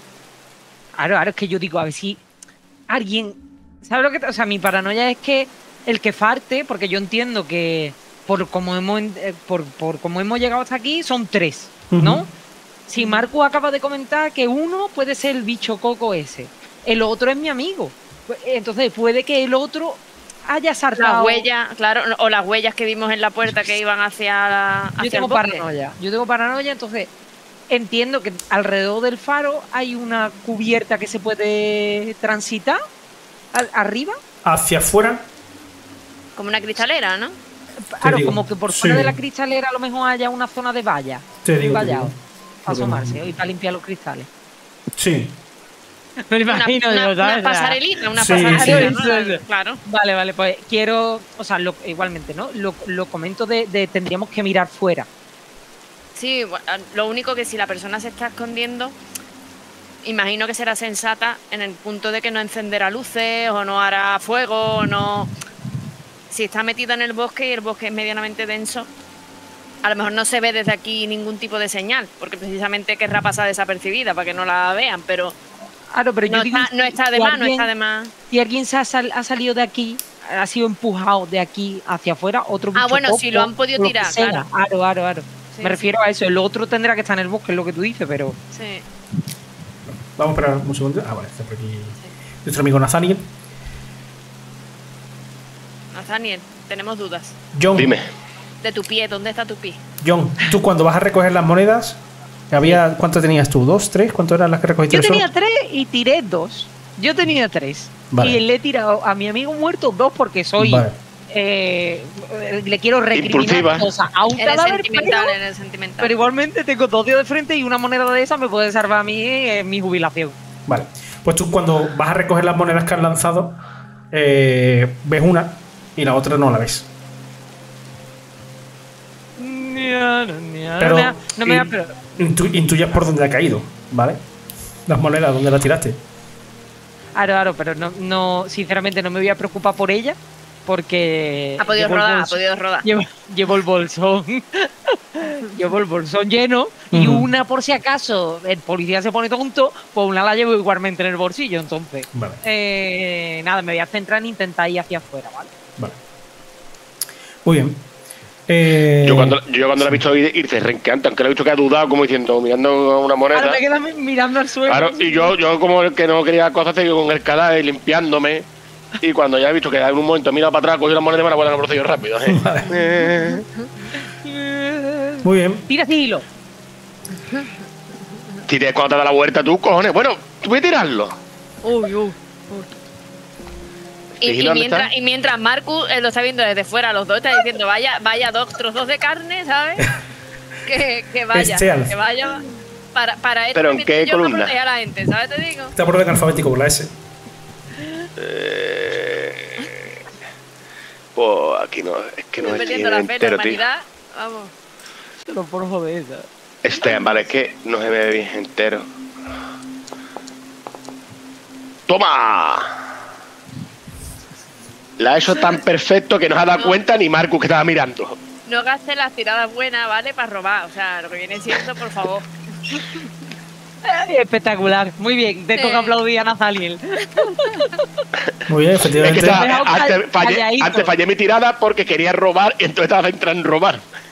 Claro, ahora es que yo digo, a ver si alguien. ¿Sabes lo que.? O sea, mi paranoia es que el que farte, porque yo entiendo que por como hemos, eh, por, por como hemos llegado hasta aquí, son tres, ¿no? Ujú. Si Marco acaba de comentar que uno puede ser el bicho coco ese, el otro es mi amigo. Pues, entonces puede que el otro haya saltado. Las huellas, claro, o las huellas que vimos en la puerta que iban hacia, la, hacia Yo tengo el bosque. paranoia. Yo tengo paranoia, entonces entiendo que alrededor del faro hay una cubierta que se puede transitar al- arriba. Hacia afuera, Como una cristalera, ¿no? Claro, digo, como que por fuera sí. de la cristalera a lo mejor haya una zona de valla. Te un digo, te vallado, digo. para Lo que no- asomarse y para limpiar los cristales. sí. Me lo Una, imagino, una- yo, ¿sabes? una pasarelita, una Sí, pasarelita, sí. ¿no? Sí, sí. Claro. Vale, vale, pues quiero, o sea, lo- igualmente, ¿no? Lo, lo comento de, de tendríamos que mirar fuera. Sí, bu- lo único que si la persona se está escondiendo, imagino que será sensata en el punto de que no encenderá luces o no hará fuego o no. Si está metida en el bosque y el bosque es medianamente denso, a lo mejor no se ve desde aquí ningún tipo de señal, porque precisamente querrá pasar desapercibida para que no la vean, pero Claro, pero yo no digo, está, no está de si más, no alguien- está de más. Si alguien se ha, sal- ha salido de aquí, ha sido empujado de aquí hacia afuera, otro Ah, bicho bueno, coco, si lo han podido lo que tirar, sea. claro. Aro, aro, aro. Sí, Me sí. refiero a eso. El otro tendrá que estar en el bosque, es lo que tú dices, pero. Sí. Vamos a esperar un segundo. Ah, vale, está por aquí nuestro amigo Nathaniel. Nathaniel, tenemos dudas. John, Dime. De tu pie, ¿dónde está tu pie? John, tú cuando vas a recoger las monedas, había, ¿cuánto tenías tú? ¿Dos? ¿Tres? ¿Cuánto eran las que recogiste? Yo tenía solo? tres y tiré dos. Yo tenía tres. Vale. Y le he tirado a mi amigo muerto dos porque soy. Vale. eh, le quiero recriminar Impulsiva. cosas a un Eres cadáver, sentimental, pero, eres sentimental. pero igualmente tengo dos dedos de frente y una moneda de esa me puede salvar a mí en mi jubilación. Vale. Pues tú cuando vas a recoger las monedas que has lanzado, eh, ves una y la otra no la ves. No, no, no, Pero, no me, no me da, in- pero intu- intuyes por dónde ha caído, ¿vale? Las monedas, ¿dónde las tiraste? Aro, aro, pero no, no, sinceramente no me voy a preocupar por ella porque Ha podido llevo el rodar, ha bolso- podido rodar. Llevo, llevo el bolsón, llevo el bolsón lleno y Ujú. una por si acaso el policía se pone tonto, pues una la llevo igualmente en el bolsillo, entonces Vale, eh, nada, me voy a centrar en intentar ir hacia afuera, ¿vale? vale. Muy bien. Eh, Yo cuando, yo cuando la he visto ir- irse renqueante, aunque la he visto que ha dudado, como diciendo, mirando una moneda. Ahora me queda mi- mirando al suelo. Claro, y yo, yo como el que no quería cosas, seguí con el cadáver limpiándome. Y cuando ya he visto que en un momento he mirado para atrás, cogí la moneda y me la vuelvo en el bolsillo rápido. ¿eh? Eh, Muy bien. Tira sigilo. Tiré cuando te da la vuelta tú, cojones. Bueno, voy a tirarlo. Uy, uy. Y, y ¿Vigila dónde mientras, está? y mientras Marcus eh, lo está viendo desde fuera, los dos está diciendo, vaya, vaya dos trozos de carne, ¿sabes? Que, que vaya, Bestial. que vaya. Para, para esto ¿Pero en me qué meto yo para columna? proteger a la gente, ¿sabes? Te digo. Está por orden alfabético por la S. Eh, pues aquí no, es que no Estoy es perdiendo la fe en la entero, tío. humanidad. Vamos. Pero por joder. ¿sabes? Este, vale, es que no se me ve bien entero. ¡Toma! La ha hecho tan perfecto que no se ha dado cuenta ni Marcus que estaba mirando. No gastes las tiradas buenas, ¿vale? Para robar. O sea, lo que viene siendo, por favor. Ay, espectacular. Muy bien, tengo Sí. que aplaudir a Nathaniel. Muy bien, Es que efectivamente. estaba- Dejado antes, fallé, calladito. antes fallé mi tirada porque quería robar y entonces estaba centrado en robar.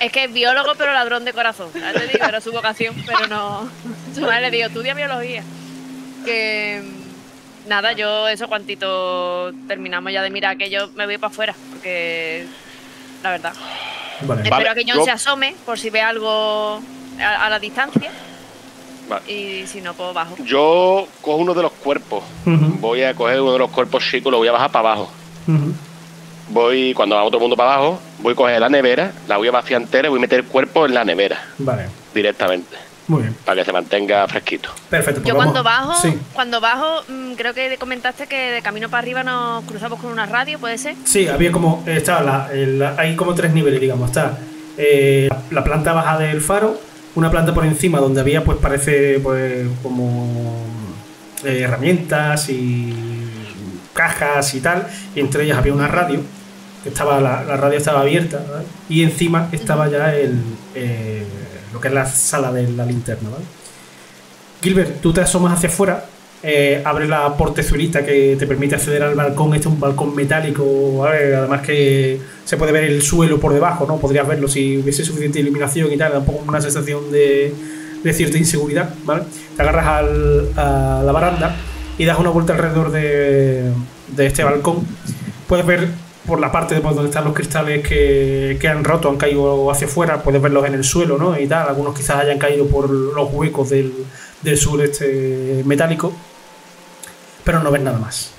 Es que es biólogo, pero ladrón de corazón. Ya te digo, era su vocación, pero no. Su madre le dijo, estudia biología. Que nada, yo eso cuantito terminamos ya de mirar que yo me voy para afuera, porque la verdad. Vale. Espero Vale, a que John yo- se asome por si ve algo a, a la distancia. Vale. Y si no, pues bajo. Yo cojo uno de los cuerpos. Ujú, Voy a coger uno de los cuerpos chicos, lo voy a bajar para abajo. ujú. Voy, cuando vamos todo el mundo para abajo, voy a coger la nevera, la voy a vaciar entera y voy a meter el cuerpo en la nevera Vale, directamente, muy bien. para que se mantenga fresquito. Perfecto. pues Yo vamos- cuando bajo, Sí. cuando bajo, mm, creo que comentaste que de camino para arriba nos cruzamos con una radio, ¿puede ser? Sí, había como. Estaba la, el- hay como tres niveles, digamos. Está eh, la planta baja del faro, una planta por encima donde había, pues parece, pues como eh, herramientas y cajas y tal. Y entre ellas había una radio. Que estaba la, la radio estaba abierta, ¿vale? Y encima estaba ya el eh, lo que es la sala de la linterna, ¿vale? Gilbert, tú te asomas hacia afuera, eh, abres la portezuelita que te permite acceder al balcón. Este es un balcón metálico, ¿vale? Además que se puede ver el suelo por debajo, ¿no? Podrías verlo si hubiese suficiente iluminación y tal, da un poco una sensación de, de cierta inseguridad, ¿vale? Te agarras al- a la baranda y das una vuelta alrededor de, de este balcón. Puedes ver por la parte de por donde están los cristales que, que han roto, han caído hacia afuera, puedes verlos en el suelo, ¿no? Y tal, algunos quizás hayan caído por los huecos del, del suelo este metálico, pero no ves nada más,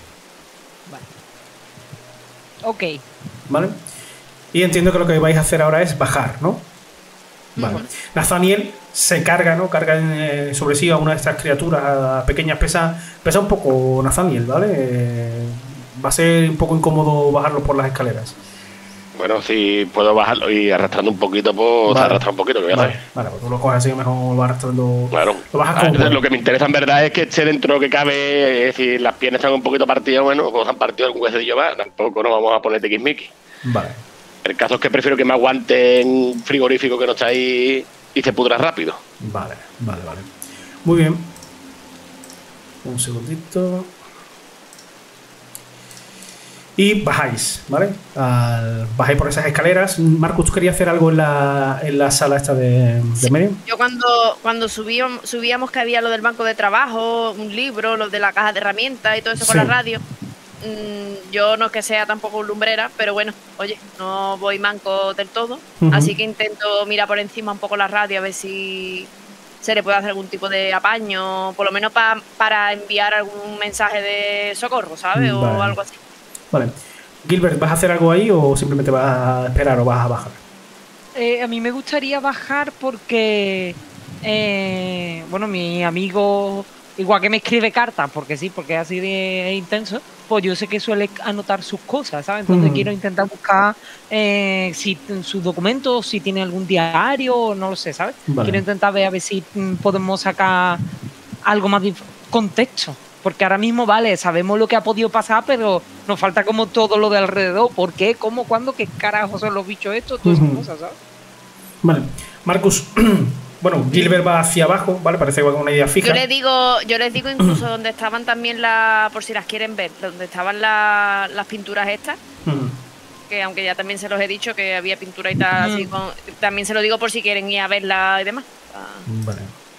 Ok. ¿vale? Y entiendo que lo que vais a hacer ahora es bajar, ¿no? Vale. Nathaniel se carga, ¿no? Carga en, eh, sobre sí a una de estas criaturas a pequeñas, pesa, pesa un poco Nathaniel, ¿vale? Eh, va a ser un poco incómodo bajarlo por las escaleras. Bueno, si puedo bajarlo y arrastrando un poquito, pues Vale. arrastrar un poquito, que voy a Vale, hacer. vale, pues tú lo coges así que mejor lo vas arrastrando. Claro. Lo bajas Ah, como entonces, puedas. lo que me interesa en verdad es que esté dentro que cabe, es decir, las piernas están un poquito partidas, bueno, pues han partido algún huesillo más, tampoco nos vamos a poner tiquismiqui. Vale. El caso es que prefiero que me aguante en un frigorífico que no está ahí y se pudra rápido. Vale, vale, vale. Muy bien. Un segundito. Y bajáis, ¿vale? Al- bajáis por esas escaleras. Marcus, ¿tú querías hacer algo en la, en la sala esta de, de Miriam? Yo cuando, cuando subíamos, subíamos que había lo del banco de trabajo, un libro, lo de la caja de herramientas y todo eso con Sí. la radio. mm, Yo no es que sea tampoco lumbrera, pero bueno, oye, no voy manco del todo. Ujú. Así que intento mirar por encima un poco la radio a ver si se le puede hacer algún tipo de apaño, por lo menos pa- para enviar algún mensaje de socorro, ¿sabes? Vale. O algo así. Vale. Gilbert, ¿vas a hacer algo ahí o simplemente vas a esperar o vas a bajar? Eh, a mí me gustaría bajar porque, eh, bueno, mi amigo, igual que me escribe cartas, porque sí, porque es así de intenso, pues yo sé que suele anotar sus cosas, ¿sabes? Entonces Mm. quiero intentar buscar eh, si sus documentos, si tiene algún diario, no lo sé, ¿sabes? Vale. Quiero intentar ver a ver si mm, podemos sacar algo más de inf- contexto. Porque ahora mismo, vale, sabemos lo que ha podido pasar, pero nos falta como todo lo de alrededor. ¿Por qué? ¿Cómo? ¿Cuándo? ¿Qué carajo son los bichos estos? Todas esas Ujú. cosas, ¿sabes? Vale. Marcus, bueno, Gilbert va hacia abajo, ¿vale? Parece que va con una idea fija. Yo les digo, yo les digo incluso donde estaban también las, por si las quieren ver, donde estaban la- las pinturas estas, Ujú. que aunque ya también se los he dicho que había pintura y tal, así Mm. con- también se lo digo por si quieren ir a verla y demás. Ah, Vale.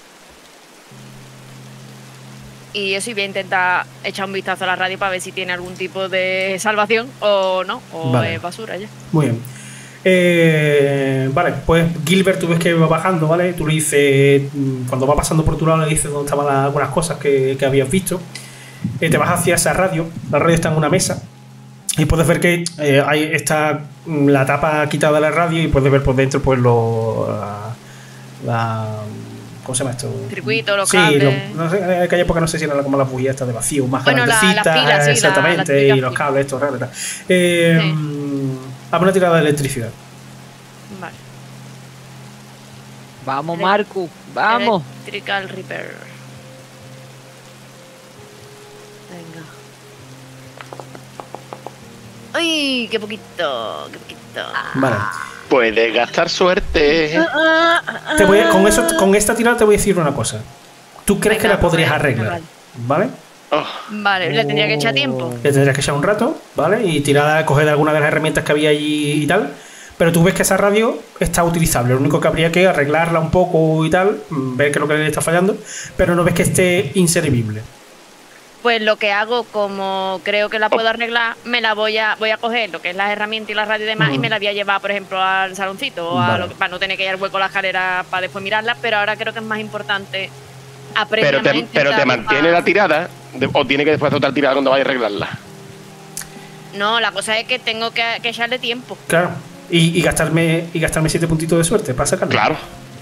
Y eso, y voy a intentar echar un vistazo a la radio para ver si tiene algún tipo de salvación o no, o Vale. es basura ya. Muy bien. Eh, vale, pues Gilbert, tú ves que va bajando, ¿vale? Tú le dices, mm, cuando va pasando por tu lado, le dices dónde estaban las- algunas cosas que, que habías visto. Eh, te vas hacia esa radio. La radio está en una mesa. Y puedes ver que eh, ahí está mm, la tapa quitada de la radio y puedes ver por dentro, pues, lo, la, la- ¿cómo se llama esto? Circuito, los sí, cables. lo- no sé, en aquella época no sé si eran como las bujías estas de vacío, más Bueno, la- las grandecitas, pilas, sí, la- exactamente, las y típicas los pilas. cables estos raros y tal. Eh, Sí. Hazme una tirada de electricidad. Vale. Vamos, Ele- Marco, vamos. Electrical Repair. Venga. ¡Ay! ¡Qué poquito! ¡Qué poquito! Vale. Puedes gastar suerte. Te voy a- con, eso, con esta tirada te voy a decir una cosa. ¿Tú crees que Venga, la podrías pues, arreglar? vale. ¿Vale? Oh, Vale, le tendría que echar tiempo. Le tendrías que echar un rato, ¿vale? Y tirar, coger alguna de las herramientas que había allí y tal. Pero tú ves que esa radio está utilizable. Lo único que habría que arreglarla un poco y tal, ver qué es lo que le está fallando, pero no ves que esté inservible. Pues lo que hago, como creo que la puedo arreglar, me la voy a voy a coger lo que es las herramientas y la radio y demás, uh-huh. y me la voy a llevar, por ejemplo, al saloncito, o vale. a lo que, para no tener que ir al hueco a la escalera para después mirarla, pero ahora creo que es más importante aprender. Pero te, pero te mantiene la tirada, de, o tiene que después hacer otra tirada cuando vaya a arreglarla. No, la cosa es que tengo que, que echarle tiempo. Claro. Y, y gastarme y gastarme siete puntitos de suerte para sacarla. Claro.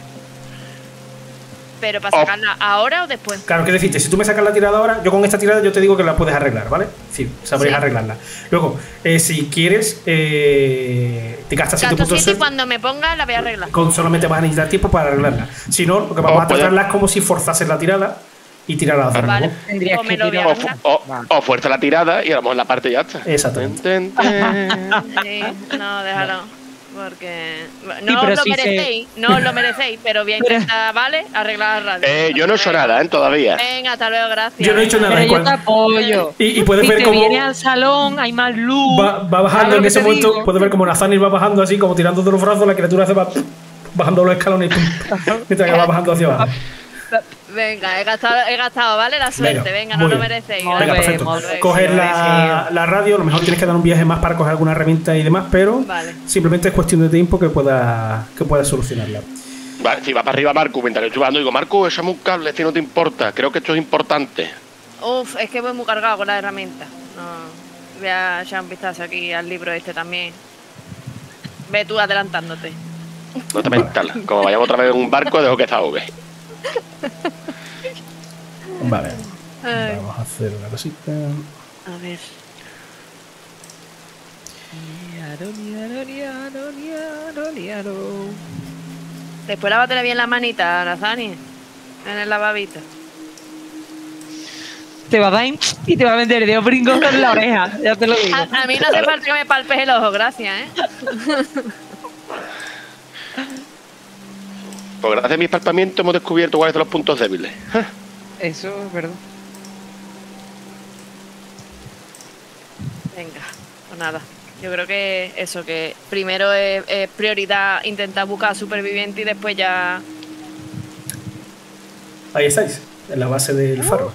Pero para sacarla oh. ahora o después. Claro, que decirte, si tú me sacas la tirada ahora, yo con esta tirada yo te digo que la puedes arreglar, ¿vale? Sí, sabréis sí. arreglarla. Luego, eh, si quieres, eh, te gastas siete puntos de suerte. Y cuando me ponga la voy a arreglar. Con solamente vas a necesitar tiempo para arreglarla. Si no, lo que vamos oh, a tratarla es como si forzases la tirada y tirarla a vale. Tendrías o, que tirar. O, o, vale. o fuerza la tirada y a lo mejor la parte ya está. Exactamente. Sí, no, déjalo. Porque no sí, os lo si merecéis, se... no os lo merecéis, pero bien que está, ¿vale? Arreglar la radio. Eh, yo no he hecho nada, ¿eh? Todavía. Venga, hasta luego, gracias. Yo no he hecho nada. Pero yo te apoyo. Y, y puedes si ver te cómo viene al salón, hay más luz. Va, va bajando en ese momento, digo? Puedes ver como Nathaniel va bajando así, como tirando de los brazos, la criatura se va bajando los escalones mientras que va bajando hacia abajo. Venga, he gastado, he gastado, ¿vale? La suerte, venga, venga no lo merecéis. Venga, perfecto. Coger la, la radio, a lo mejor tienes que dar un viaje más para coger alguna herramienta y demás, pero vale. simplemente es cuestión de tiempo que puedas que pueda solucionarla. Vale, si va para arriba Marco, mientras que estoy bajando, digo, Marco, échame un cable, si no te importa, creo que esto es importante. Uf, es que voy muy cargado con la herramienta. No, voy a echar un vistazo aquí al libro este también. Ve tú adelantándote. No te mental, como vayamos otra vez en un barco, dejo que se ahogue. Vale. Ay. Vamos a hacer una cosita. A ver. Después lávatele bien la manita, Nathaniel. En el lavabito. Te va a dar y te va a vender de brinco en la oreja. Ya te lo digo. A, a mí no hace falta que me palpes el ojo, gracias, ¿eh? Pues gracias a mis palpamientos hemos descubierto cuáles son los puntos débiles. Eso es verdad. Venga, pues nada. Yo creo que eso, que primero es, es prioridad intentar buscar superviviente y después ya... Ahí estáis, en la base del faro.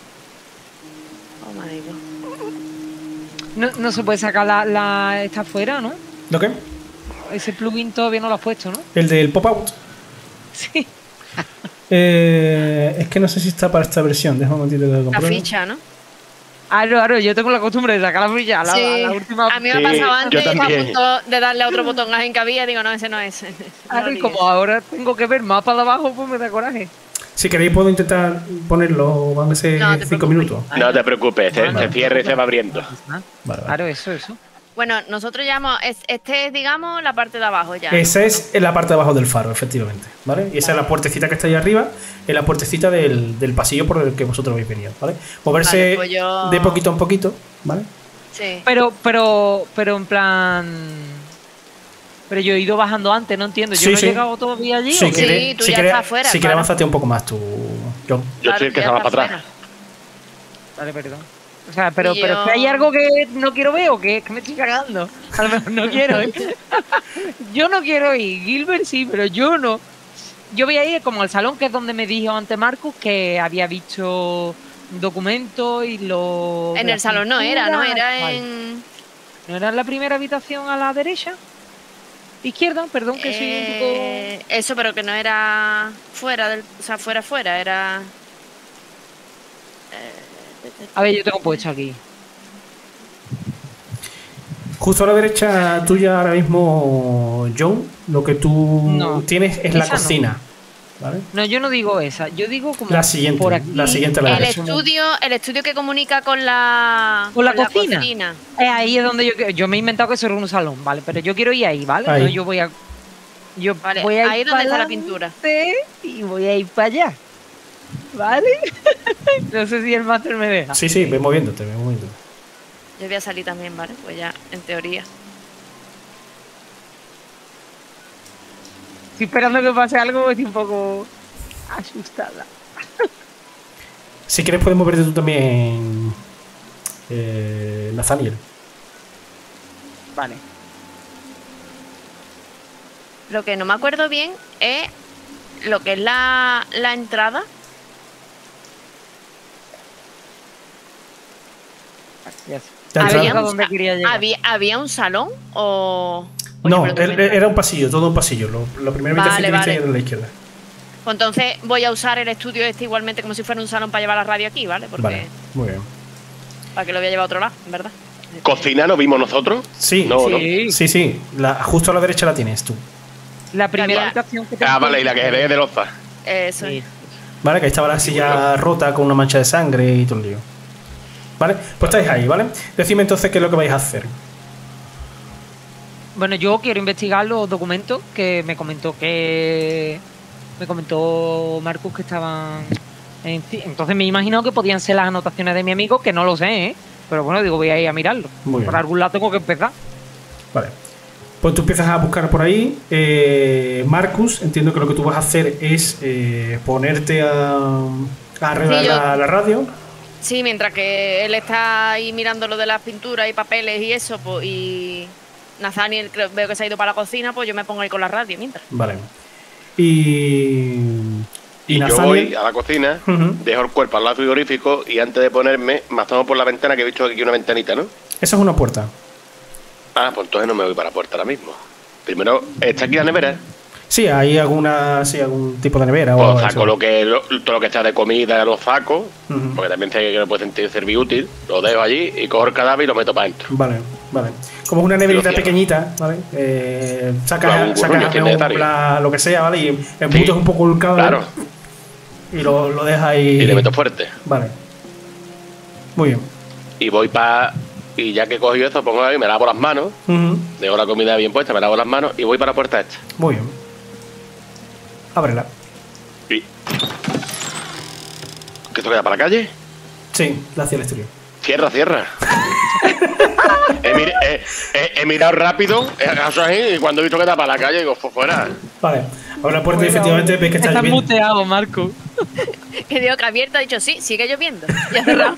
Oh my God. No, no se puede sacar la, la esta afuera, ¿no? ¿Lo qué? Ese plugin todavía no lo has puesto, ¿no? El del pop-out. Sí. eh, es que no sé si está para esta versión. Déjame un momentito que lo compruebe. La ficha, ¿no? Ah, claro, yo tengo la costumbre de sacar la ficha. La, sí. la, la última. A mí me ha pasado antes a punto de darle a otro botón en que había. Digo, no, ese no es. Claro, y como ahora tengo que ver mapa de abajo, pues me da coraje. Si queréis puedo intentar ponerlo, van a ser no, cinco minutos. No te preocupes, se, vale. se cierra y se va abriendo. Vale, vale. Claro, eso, eso. Bueno, nosotros llamamos, este es, digamos, la parte de abajo ya. Esa es en la parte de abajo del faro, efectivamente, ¿vale? Y esa vale. es la puertecita que está ahí arriba, es la puertecita del, del pasillo por el que vosotros habéis venido, ¿vale? Moverse vale, pues yo... de poquito en poquito, ¿vale? Sí. Pero, pero, pero en plan... Pero yo he ido bajando antes, no entiendo. ¿Yo sí, no he sí. llegado todavía allí? Si ¿o? quiere, sí, tú si ya quiere, estás afuera. Si claro. quieres avanzarte un poco más tú, John. Yo claro, soy el que se va para atrás. Vale, perdón. O sea, pero, yo... pero es que hay algo que no quiero ver o que, que me estoy cagando. A lo mejor no quiero ir. Yo no quiero ir. Gilbert sí, pero yo no. Yo voy a ir como al salón, que es donde me dijo antes Marcus que había visto documentos y lo... En el salón no era, ¿no? Era en... ¿No era en la primera habitación a la derecha? Izquierda, perdón, que eh, soy un poco... Eso, pero que no era fuera del... O sea, fuera, fuera, era... A ver, yo tengo puesto aquí. Justo a la derecha tuya ahora mismo, John, lo que tú no, tienes es la cocina. No. ¿Vale? No, yo no digo esa, yo digo como la siguiente, por aquí. La siguiente a la el derecha. estudio, el estudio que comunica con la, con la, con cocina. la cocina. Eh, ahí es donde yo yo me he inventado que eso era un salón, ¿vale? Pero yo quiero ir ahí, ¿vale? Ahí. No, yo voy a yo vale, voy a ir ahí es donde está la pintura. Y voy a ir para allá. ¿Vale? No sé si el máster me deja. Sí, sí, ve moviéndote, ve moviéndote. Yo voy a salir también, ¿vale? Pues ya, en teoría. Estoy esperando que pase algo, estoy un poco asustada. Si quieres puedes moverte tú también, eh, Nathaniel. Vale. Lo que no me acuerdo bien es lo que es la, la entrada. Ya sé. La Había entrada- a dónde quería llegar. ¿Había, ¿Había un salón o...? o yo No, me lo estoy er- inventando? era un pasillo, todo un pasillo. Lo, la primera Vale, habitación que viste vale. era a la izquierda. Pues entonces voy a usar el estudio este igualmente como si fuera un salón para llevar la radio aquí, ¿vale? Porque Vale, muy bien. para que lo voy a llevar a otro lado, en verdad. ¿Cocina no vimos nosotros? Sí, No, no. Sí. sí, sí. La, justo a la derecha la tienes tú. La primera Había- habitación que te Ah, vale, y la que se ve de loza. Eso Sí. es. ¿Vale? Que ahí estaba la silla rota con una mancha de sangre y todo el lío. ¿Vale? Pues estáis ahí, ¿vale? Decidme entonces qué es lo que vais a hacer. Bueno, yo quiero investigar los documentos que me comentó que me comentó Marcus que estaban en ci- entonces me he imaginado que podían ser las anotaciones de mi amigo, que no lo sé, ¿eh? Pero bueno, digo, voy a ir a mirarlo. Muy bien. Por algún lado tengo que empezar. Vale. Pues tú empiezas a buscar por ahí. Eh, Marcus, entiendo que lo que tú vas a hacer es eh, ponerte a, a arreglar Sí, yo- la, la radio. Sí, mientras que él está ahí mirando lo de las pinturas y papeles y eso, pues, y Nathaniel creo- veo que se ha ido para la cocina, pues yo me pongo ahí con la radio mientras. Vale. Y. Y yo Nathaniel- voy a la cocina, Ujú. dejo el cuerpo al lado del frigorífico y antes de ponerme, me asomo por la ventana, que he visto aquí una ventanita, ¿no? Esa es una puerta. Ah, pues entonces no me voy para la puerta ahora mismo. Primero, ¿está aquí la nevera? Sí, hay alguna, sí, algún tipo de nevera o Pues algo saco así. lo que, lo- todo lo que está de comida, los sacos, Ujú. porque también sé que no puede sentir servir útil, lo dejo allí y cojo el cadáver y lo meto para adentro. Vale, vale. Como es una neverita Lo cierro. pequeñita, ¿vale? Eh, Lo hago sacas, un sacas burruño, que es un- necesario. la- lo que sea, ¿vale? Y embutes Sí. un poco el cable Claro, y lo, lo dejas ahí. y le meto fuerte. Vale. Muy bien. Y voy para... Y ya que he cogido esto, pongo ahí, me lavo las manos, Ujú. dejo la comida bien puesta, me lavo las manos y voy para la puerta esta. Muy bien. Ábrela. Y... ¿Que esto queda para la calle? Sí, la hacia el exterior. Cierra, cierra. he, mir- he- he- he mirado rápido, he agarrado ahí, y cuando he visto que está para la calle, digo, "Fu- fuera. Vale. Abre la puerta y Bueno, efectivamente ves que está Estás lloviendo. muteado, Marco. Que digo que abierto ha dicho sí, sigue lloviendo. Y ha cerrado.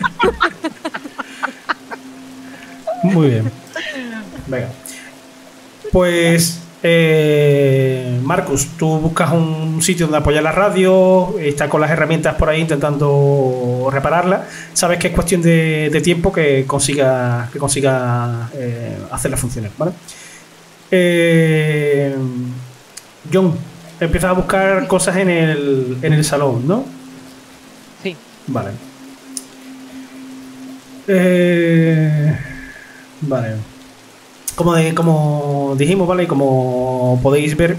Muy bien. Venga. Pues, eh, Marcus, tú buscas un sitio donde apoyar la radio, estás con las herramientas por ahí intentando repararla. Sabes que es cuestión de, de tiempo que consiga, que consiga eh, hacerla funcionar, ¿vale? Eh, John, empiezas a buscar cosas en el, en el salón, ¿no? Sí. Vale. Eh, vale. Como, de- como dijimos, ¿vale? Y como podéis ver,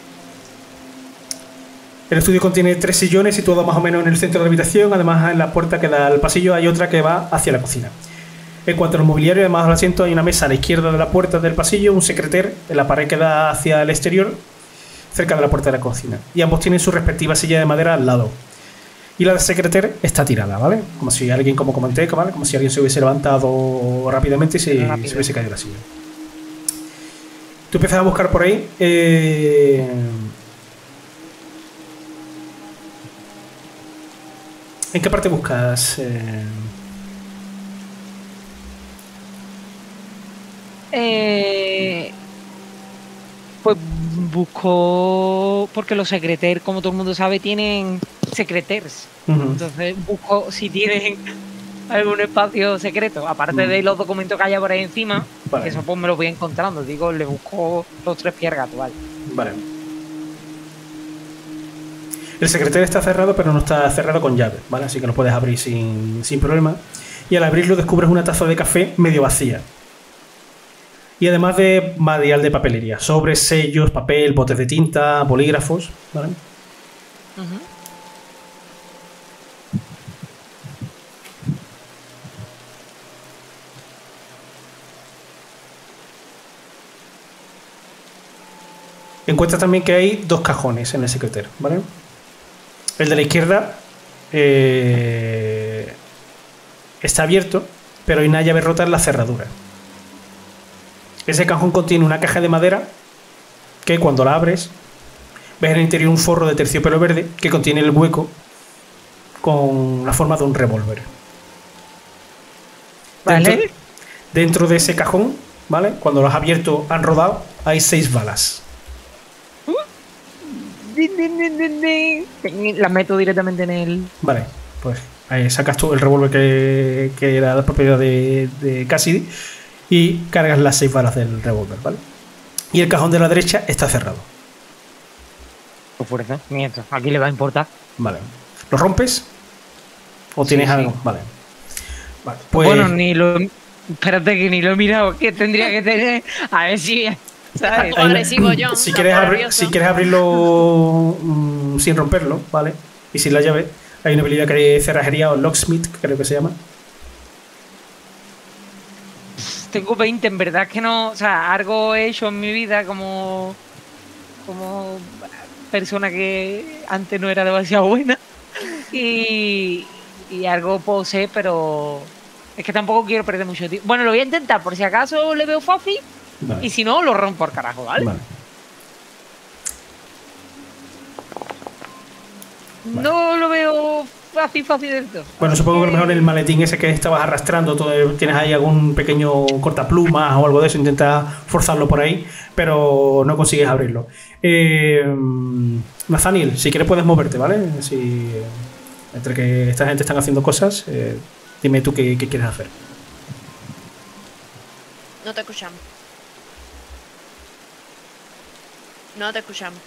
el estudio contiene tres sillones situados más o menos en el centro de la habitación. Además, en la puerta que da al pasillo hay otra que va hacia la cocina. En cuanto al mobiliario, además del asiento, hay una mesa a la izquierda de la puerta del pasillo, un secreter en la pared que da hacia el exterior, cerca de la puerta de la cocina. Y ambos tienen su respectiva silla de madera al lado. Y la de secreter está tirada, ¿vale? Como si alguien, como comenté, ¿vale? Como si alguien se hubiese levantado rápidamente y se, Rápido. se hubiese caído la silla. Tú empiezas a buscar por ahí. eh, ¿En qué parte buscas? Eh, Eh, pues busco, porque los secreters, como todo el mundo sabe, tienen secreters. ujú. Entonces busco si tienen algún espacio secreto, aparte Mm. de los documentos que haya por ahí encima, Vale. que eso pues me los voy encontrando. Digo, le busco los tres pies al gato, ¿vale? Vale. El secreter está cerrado, pero no está cerrado con llave, ¿vale? Así que lo puedes abrir sin, sin problema. Y al abrirlo descubres una taza de café medio vacía. Y además de material de papelería, sobres, sellos, papel, botes de tinta, bolígrafos, ¿vale? Ujú. Encuentras también que hay dos cajones en el secreter, ¿vale? El de la izquierda eh, está abierto, pero hay una llave rota en la cerradura. Ese cajón contiene una caja de madera que cuando la abres ves en el interior un forro de terciopelo verde que contiene el hueco con la forma de un revólver. ¿Vale? Dentro, dentro de ese cajón, ¿vale? Cuando lo has abierto han rodado, hay seis balas. La meto directamente en el... Vale, pues ahí sacas tú el revólver que, que era la propiedad de, de Cassidy y cargas las seis balas del revólver, ¿vale? Y el cajón de la derecha está cerrado. Por fuerza, mientras. Aquí le va a importar. Vale. ¿Lo rompes? ¿O tienes Sí, algo? sí. Vale. Vale, pues... Bueno, ni lo... Espérate que ni lo he mirado. Que tendría que tener... A ver si... ¿sabes? Está agresivo, John. Si está quieres, abri- nervioso. si quieres abrirlo mm, sin romperlo, ¿vale? Y sin la llave, hay una habilidad que es cerrajería o locksmith, creo que se llama. Tengo veinte, en verdad que no... O sea, algo he hecho en mi vida como... Como persona que antes no era demasiado buena. Y... Y algo posee, pero... Es que tampoco quiero perder mucho tiempo. Bueno, lo voy a intentar, por si acaso le veo fácil. Vale. Y si no, lo rompo al carajo, ¿vale? Vale. No lo veo fácil, fácil del todo. Bueno, supongo que a lo mejor el maletín ese que estabas arrastrando, todo, tienes ahí algún pequeño cortaplumas o algo de eso, intenta forzarlo por ahí, pero no consigues abrirlo. Eh, Nathaniel, si quieres puedes moverte, ¿vale? Si entre que esta gente están haciendo cosas, eh, dime tú qué, qué quieres hacer. No te escuchamos. No te escuchamos.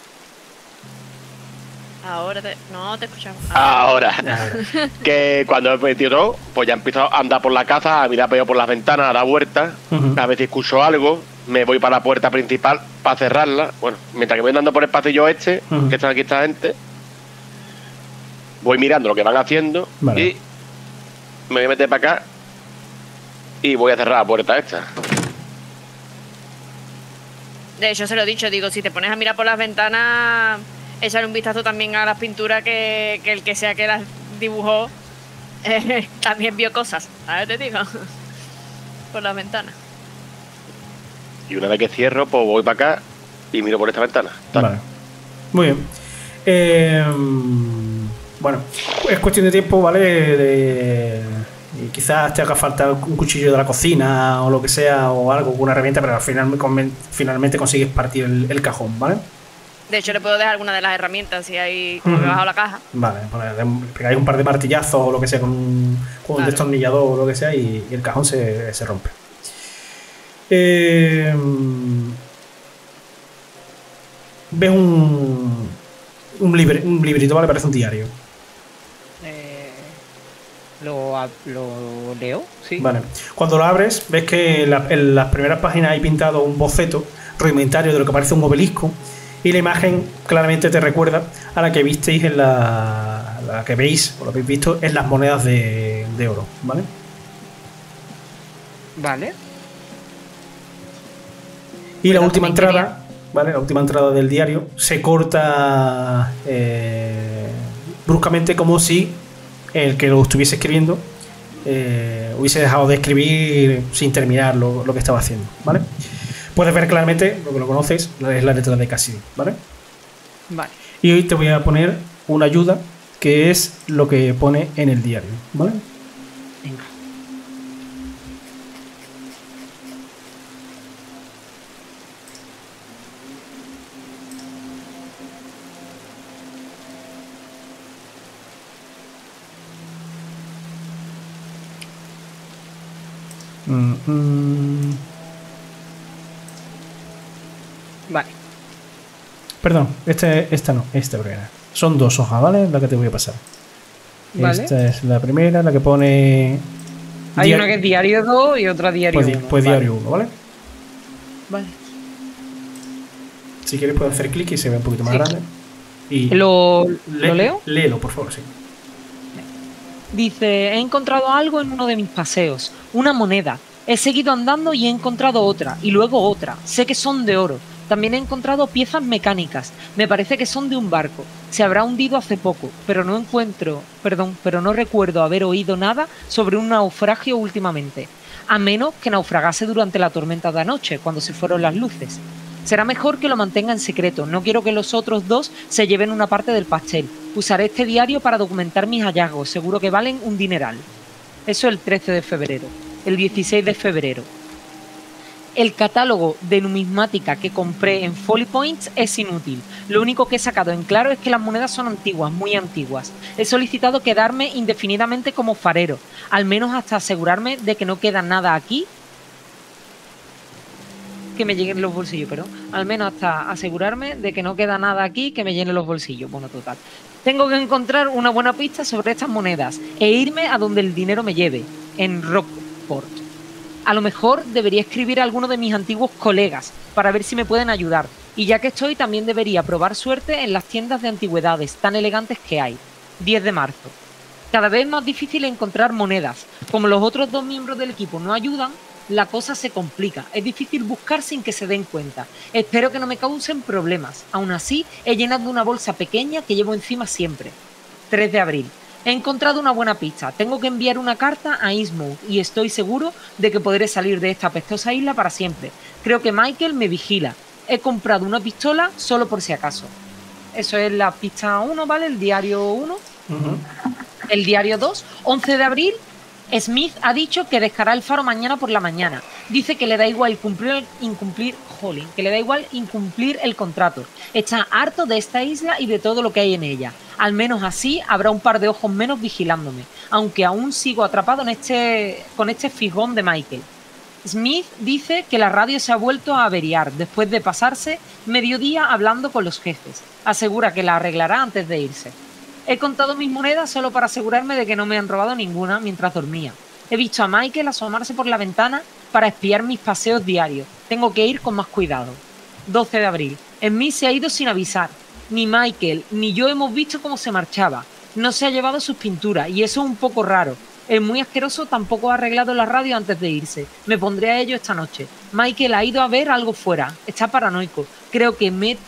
Ahora te... No te escuchamos. Ahora, que cuando he metido todo, pues ya he empezado a andar por la casa, a mirar por las ventanas, a dar vueltas, Uh-huh. a ver si escucho algo, me voy para la puerta principal para cerrarla. Bueno, mientras que voy andando por el pasillo este, Uh-huh. que están aquí esta gente, voy mirando lo que van haciendo. Vale. Y me voy a meter para acá y voy a cerrar la puerta esta. De hecho, se lo he dicho, digo, si te pones a mirar por las ventanas, échale un vistazo también a las pinturas que, que el que sea que las dibujó eh, también vio cosas, ¿sabes? Te digo, por las ventanas. Y una vez que cierro, pues voy para acá y miro por esta ventana. Tal. Vale. Muy bien. Eh, bueno, es cuestión de tiempo, ¿vale? De, y quizás te haga falta un cuchillo de la cocina o lo que sea, o algo, una herramienta, pero al final finalmente consigues partir el, el cajón, ¿vale? De hecho, le puedo dejar alguna de las herramientas si hay como Ujú. que he bajado la caja. Vale, pues le pegáis un par de martillazos o lo que sea con un, con un Claro. destornillador o lo que sea y, y el cajón se, se rompe. Eh, ves un, un, libre, un librito, ¿vale? Parece un diario. Eh, ¿lo, ab- ¿Lo leo? Sí. Vale. Cuando lo abres, ves que en, la- en las primeras páginas hay pintado un boceto rudimentario de lo que parece un obelisco y la imagen claramente te recuerda a la que visteis en la, la que veis o lo habéis visto en las monedas de, de oro, ¿vale? Vale. Y la Bueno, última también entrada, ¿vale? La última entrada del diario se corta eh, bruscamente, como si el que lo estuviese escribiendo eh, hubiese dejado de escribir sin terminar lo, lo que estaba haciendo, ¿vale? Puedes ver claramente, lo que lo conoces, es la letra de Cassidy, ¿vale? Vale. Y hoy te voy a poner una ayuda que es lo que pone en el diario, ¿vale? Venga. Mm, mm. Vale. Perdón, este, esta no, esta primera. Son dos hojas, ¿vale? La que te voy a pasar. Vale. Esta es la primera, la que pone... Hay dia- una que es diario dos y otra diario Pues, di- uno. pues Vale. diario uno, ¿vale? Vale. Si quieres puedes hacer clic y se ve un poquito más Sí. grande. Y ¿Lo, le- ¿Lo leo? Léelo, por favor, sí. Dice, he encontrado algo en uno de mis paseos, una moneda. He seguido andando y he encontrado otra, y luego otra. Sé que son de oro. También he encontrado piezas mecánicas. Me parece que son de un barco. Se habrá hundido hace poco, pero no encuentro, perdón, pero no recuerdo haber oído nada sobre un naufragio últimamente. A menos que naufragase durante la tormenta de anoche, cuando se fueron las luces. Será mejor que lo mantenga en secreto. No quiero que los otros dos se lleven una parte del pastel. Usaré este diario para documentar mis hallazgos. Seguro que valen un dineral. Eso el trece de febrero. El dieciséis de febrero. El catálogo de numismática que compré en Folly Points es inútil. Lo único que he sacado en claro es que las monedas son antiguas, muy antiguas. He solicitado quedarme indefinidamente como farero, al menos hasta asegurarme de que no queda nada aquí que me lleguen los bolsillos, pero al menos hasta asegurarme de que no queda nada aquí que me llene los bolsillos. Bueno, total. Tengo que encontrar una buena pista sobre estas monedas e irme a donde el dinero me lleve, en Rockport. A lo mejor debería escribir a alguno de mis antiguos colegas para ver si me pueden ayudar. Y ya que estoy, también debería probar suerte en las tiendas de antigüedades tan elegantes que hay. diez de marzo. Cada vez más difícil encontrar monedas. Como los otros dos miembros del equipo no ayudan, la cosa se complica. Es difícil buscar sin que se den cuenta. Espero que no me causen problemas. Aún así, he llenado una bolsa pequeña que llevo encima siempre. tres de abril. He encontrado una buena pista. Tengo que enviar una carta a Innsmouth y estoy seguro de que podré salir de esta apestosa isla para siempre. Creo que Michael me vigila. He comprado una pistola solo por si acaso. Eso es la pista uno, ¿vale? El diario uno. Uh-huh. El diario dos. once de abril. Smith ha dicho que dejará el faro mañana por la mañana. Dice que le da igual cumplir, incumplir, jolín, que le da igual incumplir el contrato. Está harto de esta isla y de todo lo que hay en ella. Al menos así habrá un par de ojos menos vigilándome, aunque aún sigo atrapado en este, con este fijón de Michael. Smith dice que la radio se ha vuelto a averiar después de pasarse mediodía hablando con los jefes. Asegura que la arreglará antes de irse. He contado mis monedas solo para asegurarme de que no me han robado ninguna mientras dormía. He visto a Michael asomarse por la ventana para espiar mis paseos diarios. Tengo que ir con más cuidado. doce de abril. Smith se ha ido sin avisar. Ni Michael ni yo hemos visto cómo se marchaba. No se ha llevado sus pinturas y eso es un poco raro. El muy asqueroso tampoco ha arreglado la radio antes de irse. Me pondré a ello esta noche. Michael ha ido a ver algo fuera. Está paranoico. Creo que me...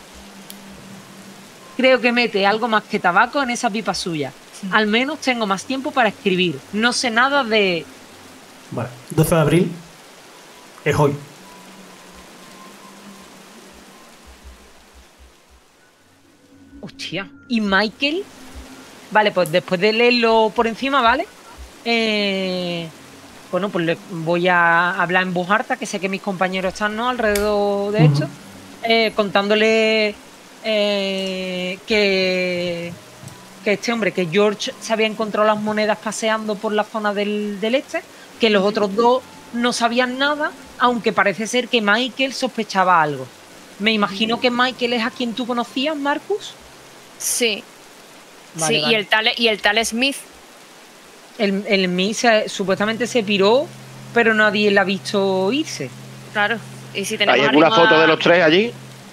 Creo que mete algo más que tabaco en esa pipa suya. Al menos tengo más tiempo para escribir. No sé nada de... Vale, doce de abril es hoy. Hostia. ¿Y Michael? Vale, pues después de leerlo por encima, ¿vale? Eh... Bueno, pues le voy a hablar en voz alta, que sé que mis compañeros están, ¿no?, alrededor de esto. Uh-huh. eh, contándole... Eh, que, que este hombre, que George se había encontrado las monedas paseando por la zona del, del este, que los otros dos no sabían nada, aunque parece ser que Michael sospechaba algo. Me imagino que Michael es a quien tú conocías, Marcus. Sí. Vale, sí, vale. Y el tal y el tal Smith. El, el Smith se, supuestamente se piró, pero nadie la ha visto irse. Claro. Y si tenemos ¿Hay alguna arriba... foto de los tres allí?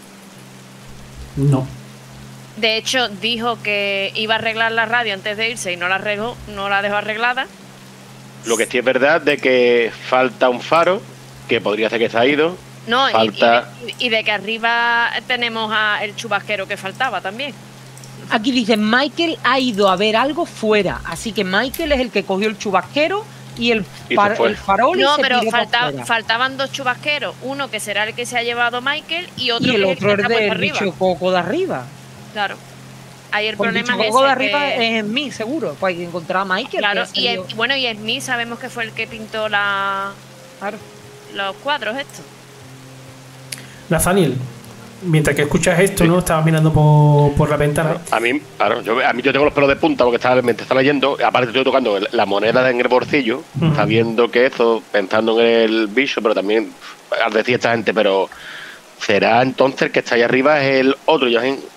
No. De hecho, dijo que iba a arreglar la radio antes de irse y no la arregló, no la dejó arreglada. Lo que sí es verdad de que falta un faro, que podría ser que se ha ido. No, falta... y, y, y de que arriba tenemos a el chubasquero que faltaba también. Aquí dice, Michael ha ido a ver algo fuera, así que Michael es el que cogió el chubasquero y el, far, el farol. No, y se pero piró falta, fuera. faltaban dos chubasqueros, uno que será el que se ha llevado Michael y otro y el que otro es el que está del arriba. bicho coco de arriba. Claro. Ahí el Por problema el bicho es coco ese de arriba que... es en mí, seguro. Pues hay que encontrar a Michael. Claro, que y el, bueno, y Smith sabemos que fue el que pintó la... claro. los cuadros estos. Nathaniel, mientras que escuchas esto, sí, ¿no? Estabas mirando por, por la ventana. A mí, claro, yo, a mí yo tengo los pelos de punta porque estaba, me está leyendo. Aparte estoy tocando la moneda en el bolsillo, uh-huh, sabiendo que eso, pensando en el bicho, pero también al decir esta gente, pero será entonces el que está ahí arriba es el otro. Yo así...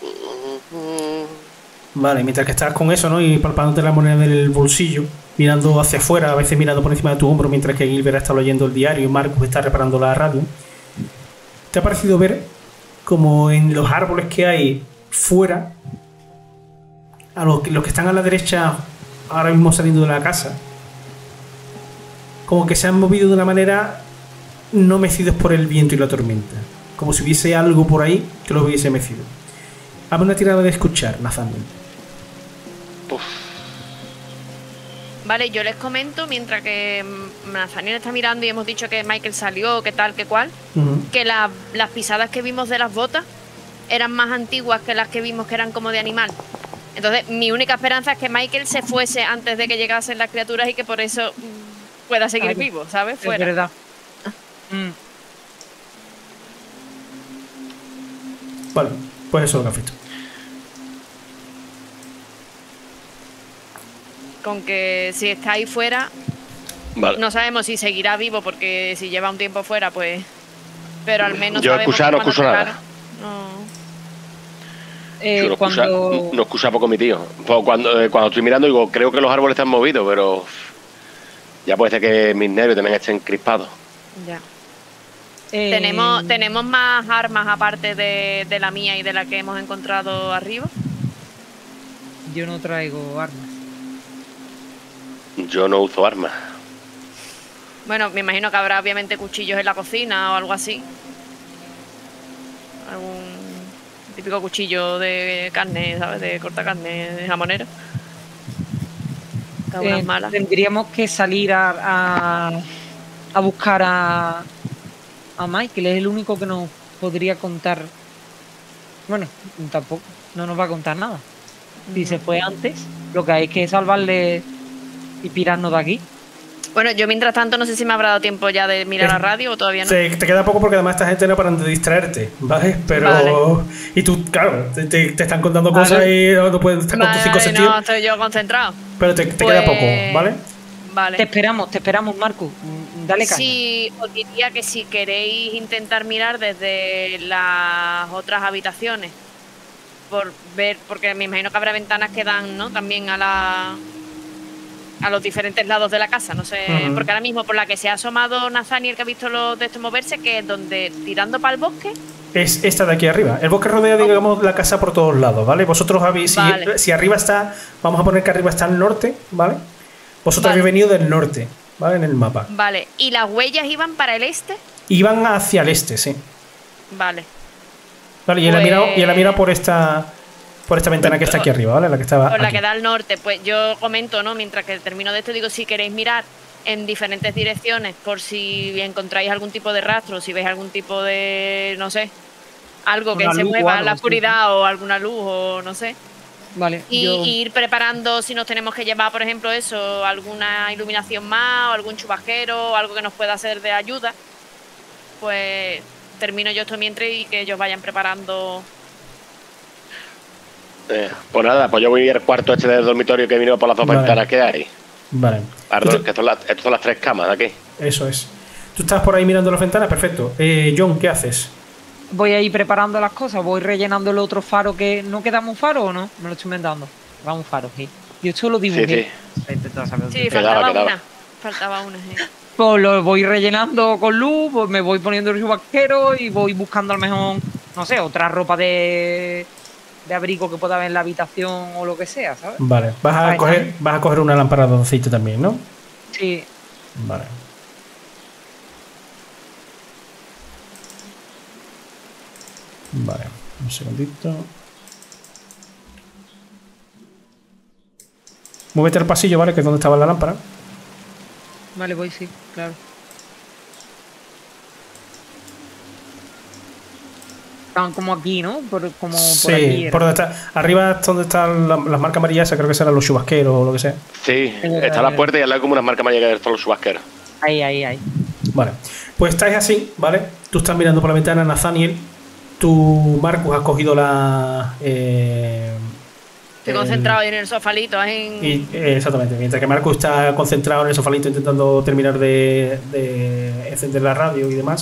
Vale, mientras que estás con eso, ¿no?, y palpándote la moneda del bolsillo, mirando hacia afuera, a veces mirando por encima de tu hombro, mientras que Gilbert está leyendo el diario y Marcus está reparando la radio, ¿te ha parecido ver como en los árboles que hay fuera, a los, los que están a la derecha ahora mismo saliendo de la casa, como que se han movido de una manera no mecidos por el viento y la tormenta, como si hubiese algo por ahí que los hubiese mecido? Hazme una tirada de escuchar, Nathaniel. Vale, yo les comento mientras que Nathaniel está mirando y hemos dicho que Michael salió, que tal, que cual, uh-huh, que la, las pisadas que vimos de las botas eran más antiguas que las que vimos que eran como de animal. Entonces, mi única esperanza es que Michael se fuese antes de que llegasen las criaturas y que por eso pueda seguir Ay, vivo, ¿sabes? Fuera. Es verdad. Mm. Vale, pues eso es lo que has visto. Con que si está ahí fuera, Vale. no sabemos si seguirá vivo, porque si lleva un tiempo fuera, pues... Pero al menos Yo sabemos escuchar que no cuando escucho se nada. para- no. Eh, Yo no, cuando... escucha, no escucha poco mi tío. Pues cuando, eh, cuando estoy mirando digo, creo que los árboles están movidos, pero ya puede ser que mis nervios también estén crispados. Ya. eh, ¿Tenemos, ¿Tenemos más armas aparte de, de la mía y de la que hemos encontrado arriba? Yo no traigo armas. Yo no uso armas. Bueno, me imagino que habrá obviamente cuchillos en la cocina o algo así. Algún típico cuchillo de carne, ¿sabes? De corta carne, de jamonera. Algunas Eh, malas. Tendríamos que salir a, a, a buscar a, a Michael. Es el único que nos podría contar. Bueno, tampoco. No nos va a contar nada. Si se fue antes, lo que hay es que salvarle y pirarnos de aquí. Bueno, yo mientras tanto no sé si me habrá dado tiempo ya de mirar Es- la radio o todavía no. Te, te queda poco porque además esta gente no paran de distraerte, ¿vale? Pero... Vale. Y tú, claro, te, te- te están contando Vale. cosas y no no puedes estar con tus Vale, cinco sentidos, no, estoy yo concentrado. pero te, te Pues- queda poco, ¿vale? Te Vale. esperamos, te esperamos, Marco. Mm, Dale caña. Sí, os diría que si queréis intentar mirar desde las otras habitaciones, por ver, porque me imagino que habrá ventanas que dan, ¿no? También a la a los diferentes lados de la casa, no sé, Ujú. porque ahora mismo por la que se ha asomado Nathaniel, que ha visto los de estos moverse, que es donde tirando para el bosque. Es esta de aquí arriba. El bosque rodea, digamos, la casa por todos lados, ¿vale? Vosotros habéis... Si, Vale. si arriba está... Vamos a poner que arriba está el norte, ¿vale? Vosotros Vale. habéis venido del norte, ¿vale? En el mapa. Vale, y las huellas iban para el este. Iban hacia el este, sí. Vale. Vale, y él ha Pues- mirado, y él ha mirado por esta... Por esta ventana que está aquí arriba, ¿vale? La que estaba Por la aquí. que da al norte, pues yo comento, ¿no? Mientras que termino de esto, digo, si queréis mirar en diferentes direcciones por si encontráis algún tipo de rastro, si veis algún tipo de, no sé, algo que Una se luz o mueva en algo la así. oscuridad o alguna luz o no sé. Vale, Y, yo... y ir preparando si nos tenemos que llevar, por ejemplo, eso, alguna iluminación más o algún chubasquero o algo que nos pueda ser de ayuda. Pues termino yo esto mientras y que ellos vayan preparando. Eh, pues nada, pues yo voy al cuarto este del dormitorio que vino por las dos Vale. ventanas que hay. Vale. Perdón, Tú te- que estas son, las, estas son las tres camas de aquí. Eso es. Tú estás por ahí mirando las ventanas, perfecto. Eh, John, ¿qué haces? Voy a ir preparando las cosas, voy rellenando el otro faro que... ¿No quedamos un faro o no? Me lo estoy inventando. Va un faro, sí. Yo esto lo dibujé. Sí, Sí, Quedaba, faltaba quedaba. una. Faltaba una, sí. Pues lo voy rellenando con luz, pues me voy poniendo el chubasquero y voy buscando a lo mejor, no sé, otra ropa de, de abrigo que pueda haber en la habitación o lo que sea, ¿sabes? Vale. Vas a, Ahí coger, está. vas a coger una lámpara de aceite también, ¿no? Sí. Vale. Vale. Un segundito. Muévete al pasillo, ¿vale? Que es donde estaba la lámpara. Vale, voy, sí, claro. Estaban como aquí, ¿no? Por, como por Sí, aquí. era. por donde está. Arriba es donde están la- las marcas amarillas, esas creo que serán los chubasqueros o lo que sea. Sí, Eh, está la puerta y al lado hay como unas marcas más llegadas de los chubasqueros. Ahí, ahí, ahí. Vale. Pues estáis así, ¿vale? Tú estás mirando por la ventana, Nathaniel. Tú, Marcus, has cogido la. Eh, Estoy el- concentrado ahí en el sofalito. En... Y, eh, exactamente, mientras que Marcus está concentrado en el sofalito intentando terminar de, de encender la radio y demás.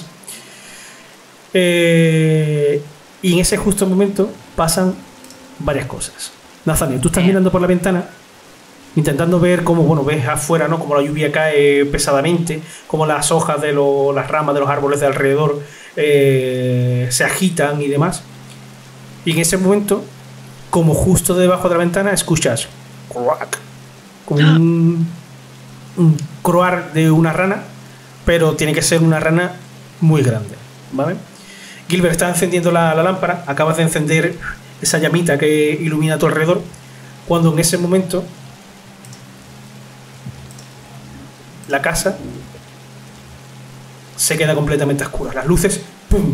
Eh, y en ese justo momento pasan varias cosas. Nathaniel, tú estás Bien. mirando por la ventana, intentando ver cómo, bueno, ves afuera, ¿no? Cómo la lluvia cae pesadamente, cómo las hojas de lo- las ramas de los árboles de alrededor eh, se agitan y demás. Y en ese momento, como justo debajo de la ventana, escuchas croak, como un, un croar de una rana, pero tiene que ser una rana muy grande, ¿vale? Gilbert está encendiendo la, la lámpara, acabas de encender esa llamita que ilumina a tu alrededor, cuando en ese momento la casa se queda completamente a oscuras. Las luces ¡pum!,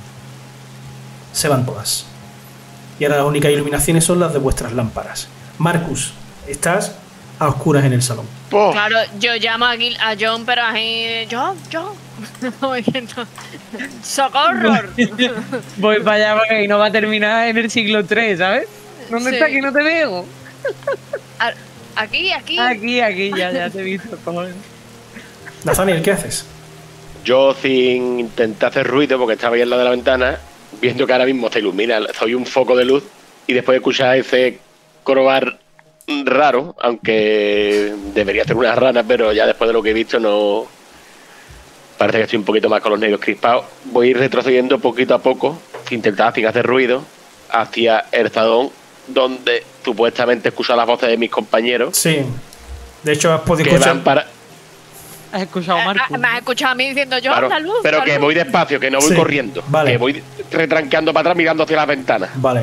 se van todas. Y ahora las únicas iluminaciones son las de vuestras lámparas. Marcus, estás a oscuras en el salón. ¡Poh! Claro, yo llamo a, Gil- a John, pero ahí, John, John, Voy viendo. ¡Socorro! Voy para allá porque ahí no va a terminar en el siglo tres, ¿sabes? ¿Dónde Sí. está que no te veo? A- Aquí, aquí. Aquí, aquí, ya, ya te he visto, cojones. Nathaniel, ¿qué haces? Yo, sin intentar hacer ruido, porque estaba ahí en la de la ventana, viendo que ahora mismo se ilumina, soy un foco de luz, y después de escuchar ese crobar raro, aunque debería ser una rana, pero ya después de lo que he visto no... Parece que estoy un poquito más con los nervios crispados. Voy a ir retrocediendo poquito a poco, sin intentar sin hacer ruido, hacia el salón donde supuestamente escucho las voces de mis compañeros Sí. De hecho, has podido que escuchar. van para... ¿Has escuchado a Marco? Ah, Me has escuchado a mí diciendo yo, Claro, la luz. pero la que luz. voy despacio, que no voy Sí, corriendo, vale. que voy retranqueando para atrás mirando hacia las ventanas. Vale.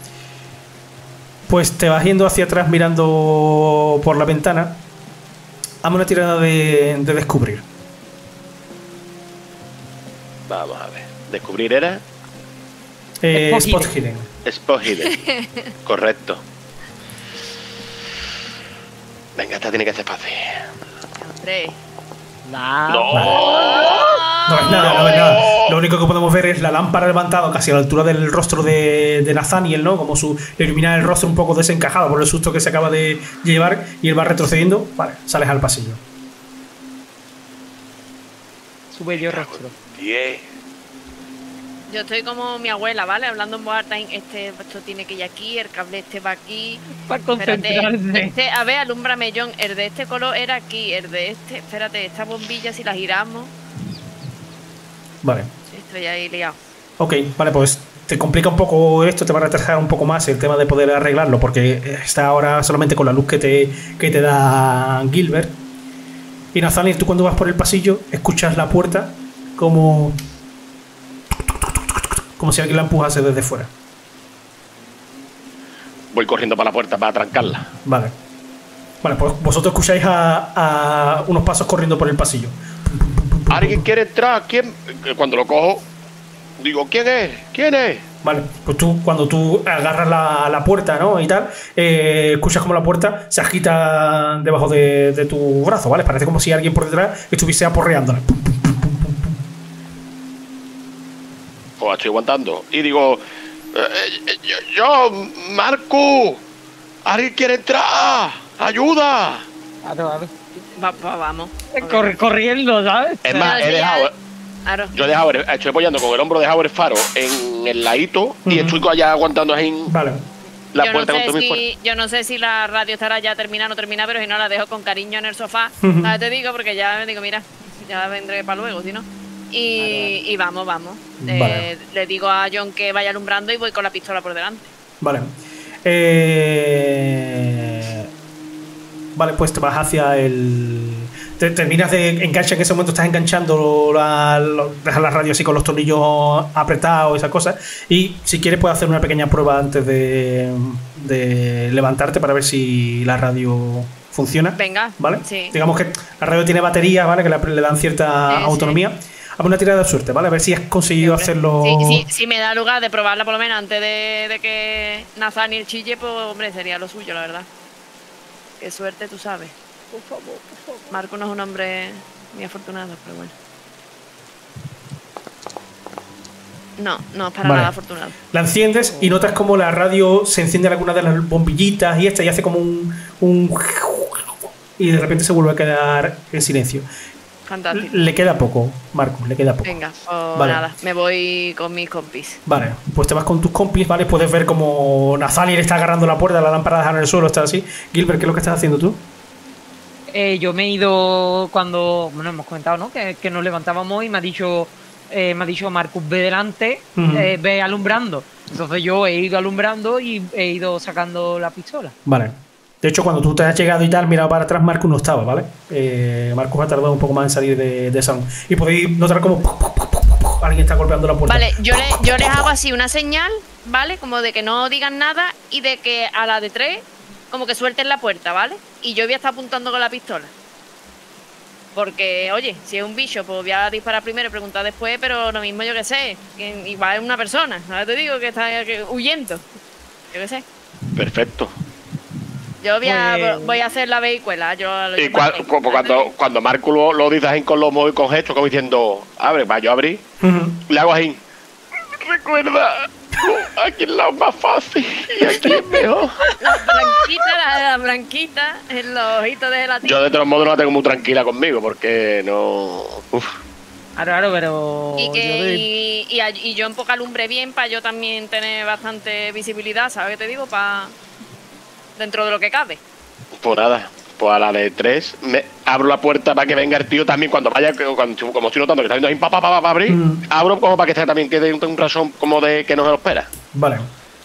Pues te vas yendo hacia atrás mirando por la ventana. Hazme una tirada de, de descubrir. Vamos a ver. Descubrir era Eh, Spot Spot hidden. Hidden. Spot Hidden. Correcto. Venga, esta tiene que ser fácil. Hombre. Nah. ¡No! No es nada, no es nada. Lo único que podemos ver es la lámpara levantada casi a la altura del rostro de, de Nathaniel, ¿no? Como su le ilumina el rostro un poco desencajado por el susto que se acaba de llevar y él va retrocediendo. Vale, sales al pasillo. Su bello rostro. diez. Yo estoy como mi abuela, ¿vale? Hablando en voz alta, este, esto tiene que ir aquí, el cable este va aquí. Para Espérate, concentrarse. este, a ver, alúmbrame, John, el de este color era aquí, el de este, espérate, esta bombilla si la giramos. Vale. Estoy ahí liado. Ok, vale, pues te complica un poco esto, te va a retrasar un poco más el tema de poder arreglarlo, porque está ahora solamente con la luz que te, que te da Gilbert. Y Nathaniel, tú cuando vas por el pasillo, escuchas la puerta como... como si alguien la empujase desde fuera. Voy corriendo para la puerta para trancarla. Vale. Vale, pues vosotros escucháis a, a unos pasos corriendo por el pasillo. ¿Alguien quiere entrar? ¿Quién? Cuando lo cojo, digo, ¿quién es? ¿Quién es? Vale, pues tú, cuando tú agarras la, la puerta, ¿no? Y tal, eh, escuchas como la puerta se agita debajo de, de tu brazo, ¿vale? Parece como si alguien por detrás estuviese aporreándola. Pues estoy aguantando. Y digo, eh, eh, yo, yo, Marco, ¿alguien quiere entrar? ¡Ayuda! Claro, claro. Va, va, vamos. Corre- corriendo, ¿sabes? Es más, Pero he si ya- dejado, Claro. yo he dejado, el- estoy apoyando con el hombro dejado el faro en el ladito y Ujú. estoy allá aguantando ahí Vale. la yo, puerta no con sé todo mi fuerza. si, yo no sé si la radio estará ya terminada o no terminada, pero si no la dejo con cariño en el sofá. Ujú. ¿Sabes? Te digo, porque ya me digo, mira, ya vendré para luego, si no. Y, y vamos, vamos. Eh, Vale. Le digo a John que vaya alumbrando y voy con la pistola por delante. Vale. Eh... Vale, pues te vas hacia el... Te terminas de enganchar, en ese momento estás enganchando la, lo- dejas la radio así con los tornillos apretados y esas cosas. Y si quieres puedes hacer una pequeña prueba antes de, de levantarte para ver si la radio funciona. Venga, ¿Vale? sí. Digamos que la radio tiene baterías, ¿vale? Que le, le dan cierta Sí, sí. autonomía. Hazme una tirada de suerte, ¿vale? A ver si has conseguido Hombre, hacerlo... Sí, sí, si me da lugar de probarla por lo menos antes de, de que Nathaniel chille, pues hombre, sería lo suyo, la verdad. Qué suerte, tú sabes. Por favor, por favor. Marco no es un hombre muy afortunado, pero bueno. No, no es para Vale. nada afortunado. La enciendes y notas como la radio se enciende en alguna de las bombillitas y esta y hace como un, un... y de repente se vuelve a quedar en silencio. Fantástico. Le queda poco, Marcus, le queda poco. Venga, pues Vale. nada, me voy con mis compis. Vale, pues te vas con tus compis, ¿vale? Puedes ver como Nathaniel está agarrando la puerta, la lámpara dejada en el suelo, está así. Gilbert, ¿qué es lo que estás haciendo tú? Eh, yo me he ido cuando, bueno, hemos comentado, ¿no? Que, que nos levantábamos y me ha dicho, eh, me ha dicho Marcus, ve delante, Ujú. eh, ve alumbrando. Entonces yo he ido alumbrando y he ido sacando la pistola. Vale. De hecho, cuando tú te has llegado y tal, mirado para atrás, Marcus no estaba, ¿vale? Eh, Marcus ha tardado un poco más en salir de, de salón. Y podéis notar como alguien está golpeando la puerta. Vale, yo, le, yo les hago así una señal, ¿vale? Como de que no digan nada y de que a la de tres, como que suelten la puerta, ¿vale? Y yo voy a estar apuntando con la pistola. Porque, oye, si es un bicho, pues voy a disparar primero y preguntar después, pero lo mismo yo que sé, que igual es una persona, ¿sabes? Te digo que está que- huyendo. Yo qué sé. Perfecto. Yo voy a, Pues- voy a hacer la vehicuela. Yo lo Y llamaré. cua- cu- cuando, cuando Marco lo, lo dice así con los móviles con gestos, como diciendo, abre, va, yo abrí, Ujú. le hago así. Recuerda, aquí es lo más fácil y aquí es mejor. La blanquita, la, la blanquita, en los ojitos de gelatina. Yo de todos modos no la tengo muy tranquila conmigo porque no... Uf. Claro, claro, pero. Y, yo que, de- y, y, a- y yo en poca lumbre bien para yo también tener bastante visibilidad, ¿sabes qué te digo? Para dentro de lo que cabe. Pues nada, pues a la de tres me abro la puerta para que venga el tío también cuando vaya, que- cuando, como estoy notando que está viendo ahí pa, pa, pa, pa, pa, abrir, Mm. abro como para que esté también quede un, un razón como de que no se lo espera. Vale.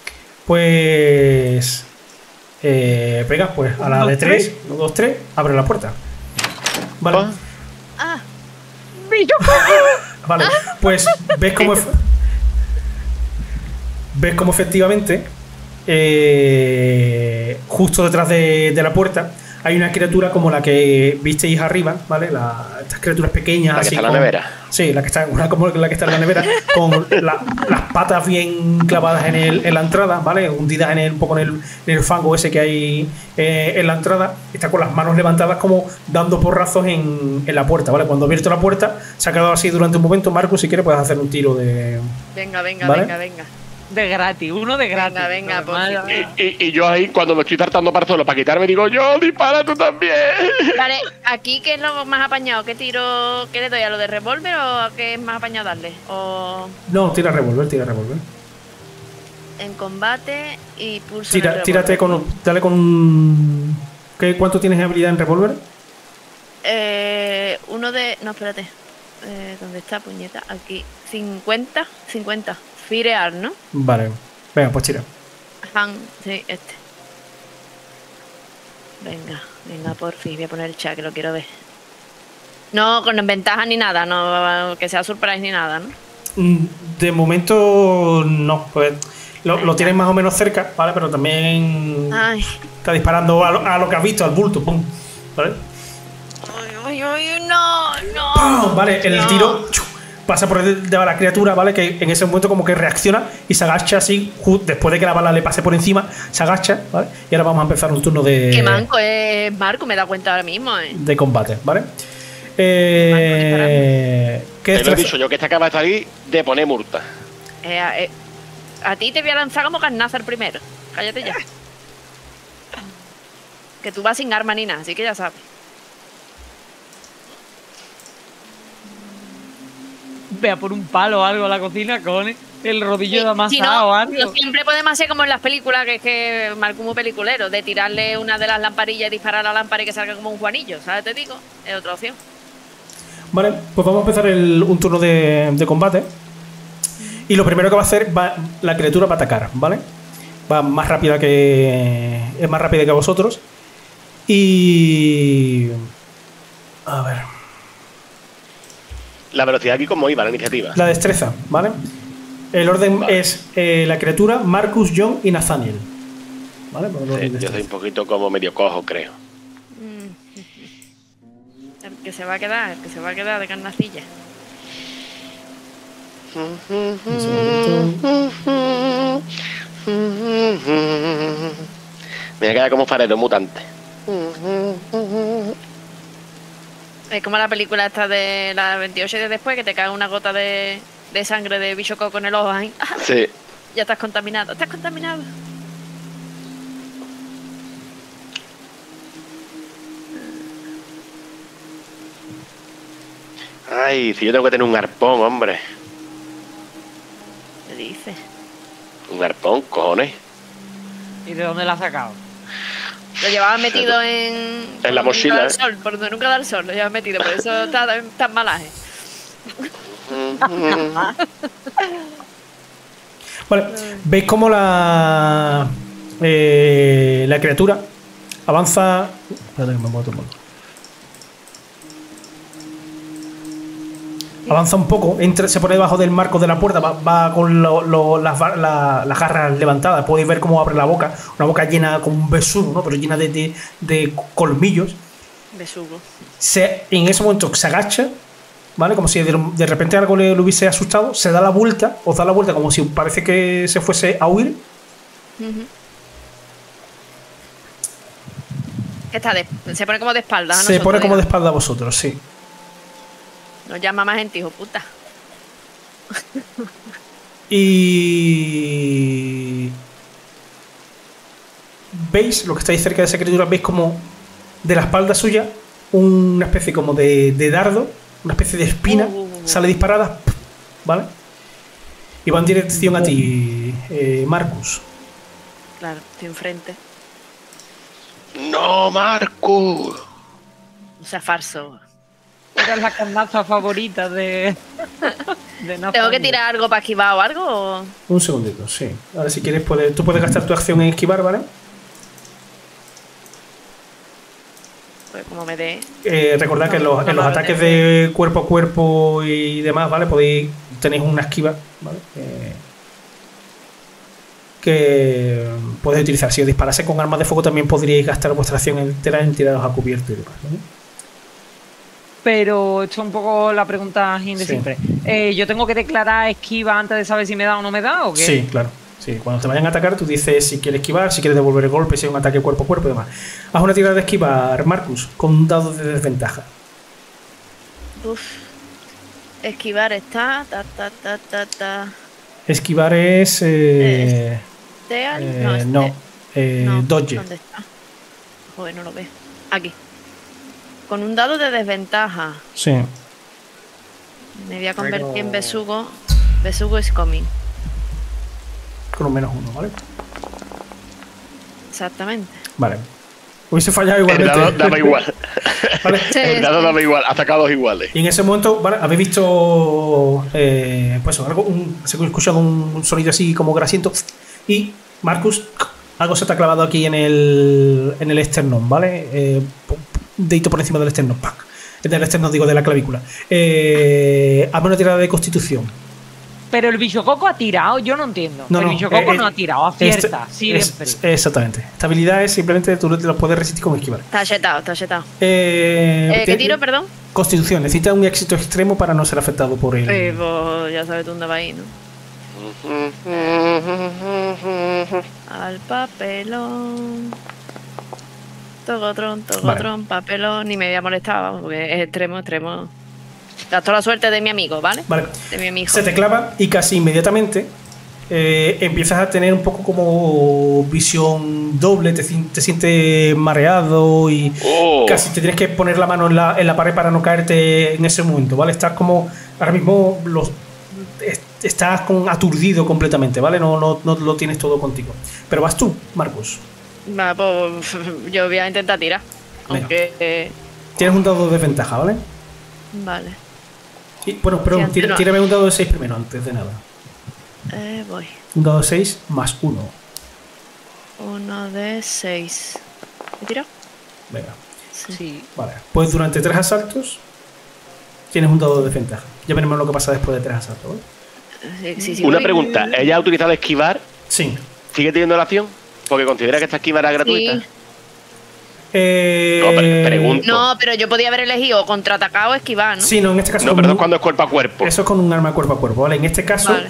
Pues. Eh, venga, pues a la Uno, de dos, tres, uno, dos, tres, abre la puerta. Vale. Ah. Ah, Vale, pues ves cómo ef- ves cómo efectivamente eh, justo detrás de, de la puerta hay una criatura como la que visteis arriba, ¿vale? La- estas criaturas pequeñas La que así está en la con- nevera. Sí, la que está una como la que está en la nevera con la- las patas bien clavadas en, el- en la entrada, ¿vale? Hundidas en el, un poco en el, en el fango ese que hay eh, en la entrada. Está con las manos levantadas como dando porrazos en, en la puerta, ¿vale? Cuando ha abierto la puerta se ha quedado así durante un momento. Marco, si quieres puedes hacer un tiro de... venga, venga, ¿Vale? venga, venga. De gratis, uno de gratis. Venga, venga, Normal. por Y, y yo ahí cuando me estoy tratando para el suelo para quitarme digo, yo dispara tú también. Vale, aquí qué es lo más apañado, ¿qué tiro, qué le doy a lo de revólver o a qué es más apañado darle? O No, tira revólver, tira revólver. en combate y pulso. en Tira, el tírate revólver. con... Dale con... un- ¿Qué, ¿Cuánto tienes de habilidad en revólver? Eh, uno de. No, espérate. Eh, ¿Dónde está, puñeta? Aquí. cincuenta. cincuenta. Firear, ¿no? Vale. Venga, pues tira. Han, sí, este. Venga, venga, por fin. Voy a poner el chat que lo quiero ver. No, con ventaja ni nada, no que sea surprise ni nada, ¿no? Mm, De momento no, pues lo, lo tienes más o menos cerca, ¿vale? Pero también Ay, está disparando a lo, a lo que has visto, al bulto, pum, ¿vale? ay, ay, ay, no, no. ¡Pam! Vale, el No. tiro ¡chu! Pasa por el de la criatura, ¿vale? Que en ese momento como que reacciona y se agacha así, ju- después de que la bala le pase por encima, se agacha, ¿vale? Y ahora vamos a empezar un turno de, Qué manco es Marco, me da cuenta ahora mismo, ¿eh? de combate, ¿vale? Eh, ¿qué Te lo he destreza- dicho yo que esta acaba de salir de poner multa. Eh, eh, a ti te voy a lanzar como carnaza el primero. Cállate ya. Que tú vas sin arma ni nada, así que ya sabes. Vea por un palo o algo a la cocina con el rodillo de Si amasado no, o algo. no siempre podemos hacer como en las películas, que es que Marco muy peliculero, de tirarle una de las lamparillas y disparar la lámpara y que salga como un Juanillo, ¿sabes? Te digo, es otra opción. Vale, pues vamos a empezar el- un turno de, de combate. Y lo primero que va a hacer, va, la criatura va a atacar, ¿vale? Va más rápida que. Es más rápida que vosotros. Y. A ver. La velocidad aquí como iba la iniciativa. La destreza, ¿vale? El orden Vale. es eh, la criatura, Marcus, John y Nathaniel. ¿Vale? Por el orden Sí, de yo soy un destreza. poquito como medio cojo, creo. El que se va a quedar, el que se va a quedar de carnacilla. Un segundito. Me voy a quedar como farero mutante. Es como la película esta de la veintiocho días después, que te cae una gota de, de sangre de bicho coco en el ojo. Ahí. ¡Ah! Sí. Ya estás contaminado, estás contaminado. Ay, si yo tengo que tener un arpón, hombre. ¿Qué dices? Un arpón, cojones. ¿Y de dónde la has sacado? Lo llevaba metido en... por la donde mochila, nunca da el ¿eh? sol, por donde nunca da el sol, lo llevaba metido, por eso está tan, tan malaje. Vale, veis cómo la. eh, la criatura avanza. Espérate que me muevo todo el mundo. Avanza un poco, entra, se pone debajo del marco de la puerta, va, va con lo- lo- las, va- la- las garras levantadas. Podéis ver cómo abre la boca, una boca llena como un besugo, ¿no? Pero llena de, de- de colmillos. Besugo. Se, en ese momento se agacha, ¿vale? Como si de, de repente algo le, le hubiese asustado, se da la vuelta, os da la vuelta como si parece que se fuese a huir. Ujú. Está de- se pone como de espaldas a Se nosotros, pone como de digamos. espalda a vosotros, sí. Nos llama más gente, hijo puta. Y veis, lo que estáis cerca de esa criatura, veis como de la espalda suya una especie como de, de dardo, una especie de espina, Uh, uh, uh. sale disparada, ¿vale? Y va en dirección a ti, eh, Marcus. Claro, estoy enfrente. ¡No, Marcus! O sea, farso. Esa es la carnaza favorita de. de Nathan. ¿Tengo que tirar algo para esquivar o algo? o- Un segundito, sí. Ahora si quieres, puedes, tú puedes gastar tu acción en esquivar, ¿vale? Pues como me dé. Eh, recordad que en los, No, en los no, ataques no, de cuerpo a cuerpo y demás, ¿vale? Podéis, tenéis una esquiva, ¿vale? Eh, que podéis utilizar. Si os disparase con armas de fuego, también podríais gastar vuestra acción entera en tiraros a cubierto y demás, ¿vale? Pero esto es un poco la pregunta de Sí. siempre. Eh, ¿Yo tengo que declarar esquiva antes de saber si me da o no me da? ¿O qué? Sí, claro. Sí, cuando te vayan a atacar, tú dices si quieres esquivar, si quieres devolver el golpe, si es un ataque cuerpo a cuerpo y demás. Haz una tirada de esquivar, Marcus, con un dado de desventaja. Uf. Esquivar está. Ta, ta, ta, ta, ta. Esquivar es. Eh, Teal. eh, no, es no, te- eh, no, dodge. ¿Dónde está? Joder, no lo veo. Aquí. Con un dado de desventaja. Sí. Me voy a convertir Pero- en besugo. Besugo is coming. Con un menos uno, ¿vale? Exactamente. Vale. Hubiese fallado El igualmente. dado daba igual. Vale. Sí, El dado sí. daba igual, atacados iguales. Y en ese momento, ¿vale? Habéis visto. Eh, pues algo. Un, se ha escuchado un sonido así como grasiento. Y Marcus, algo se te ha clavado aquí en el. En el esternón, ¿vale? Eh, un dedito por encima del esternón. ¡Pac! Del esternón, digo, de la clavícula. Eh, hazme una tirada de constitución. Pero el bichococo ha tirado, yo no entiendo. No, el no, bichococo eh, no ha tirado, acierta, Este- siempre. es- exactamente. Esta habilidad es simplemente tú lo puedes resistir con esquivar. Está chetado, está chetado. Eh, Eh, ¿Qué te- tiro, perdón? Constitución. Necesita un éxito extremo para no ser afectado por el. Eh, pues ya sabes tú dónde va ahí, ¿no? Al papelón. Togotrón, togotrón, papelón. Ni me había molestado, vamos, porque es extremo, extremo. Gastó la suerte de mi amigo, ¿vale? Vale. De mi amigo. Se te clava y casi inmediatamente eh, empiezas a tener un poco como visión doble, te, si- te sientes mareado y Oh. casi te tienes que poner la mano en la, en la pared para no caerte en ese momento, ¿vale? Estás como, ahora mismo los, es- estás con, aturdido completamente, ¿vale? No, no, no lo tienes todo contigo. Pero vas tú, Marcus. Va, pues yo voy a intentar tirar. Venga. Aunque. eh, Tienes un dado de desventaja, ¿vale? vale. Y, bueno, pero Sí, antes tira- no. tírame un dado de seis primero, antes de nada. Eh, voy. Un dado de seis más uno. Uno de seis. ¿Me tiro? Venga. Sí. Vale, pues durante tres asaltos tienes un dado de desventaja. Ya veremos lo que pasa después de tres asaltos, ¿vale? Sí, sí, sí, Una voy. pregunta, ¿ella ha utilizado esquivar? Sí. ¿Sigue teniendo la acción? Porque considera que esta esquiva era gratuita. Sí. Eh, No, pero pregunto. No, pero yo podía haber elegido contraatacar o esquivar, ¿no? Sí, no, en este caso. No, con perdón, un- cuando es cuerpo a cuerpo. Eso es con un arma cuerpo a cuerpo, ¿vale? En este caso. Vale.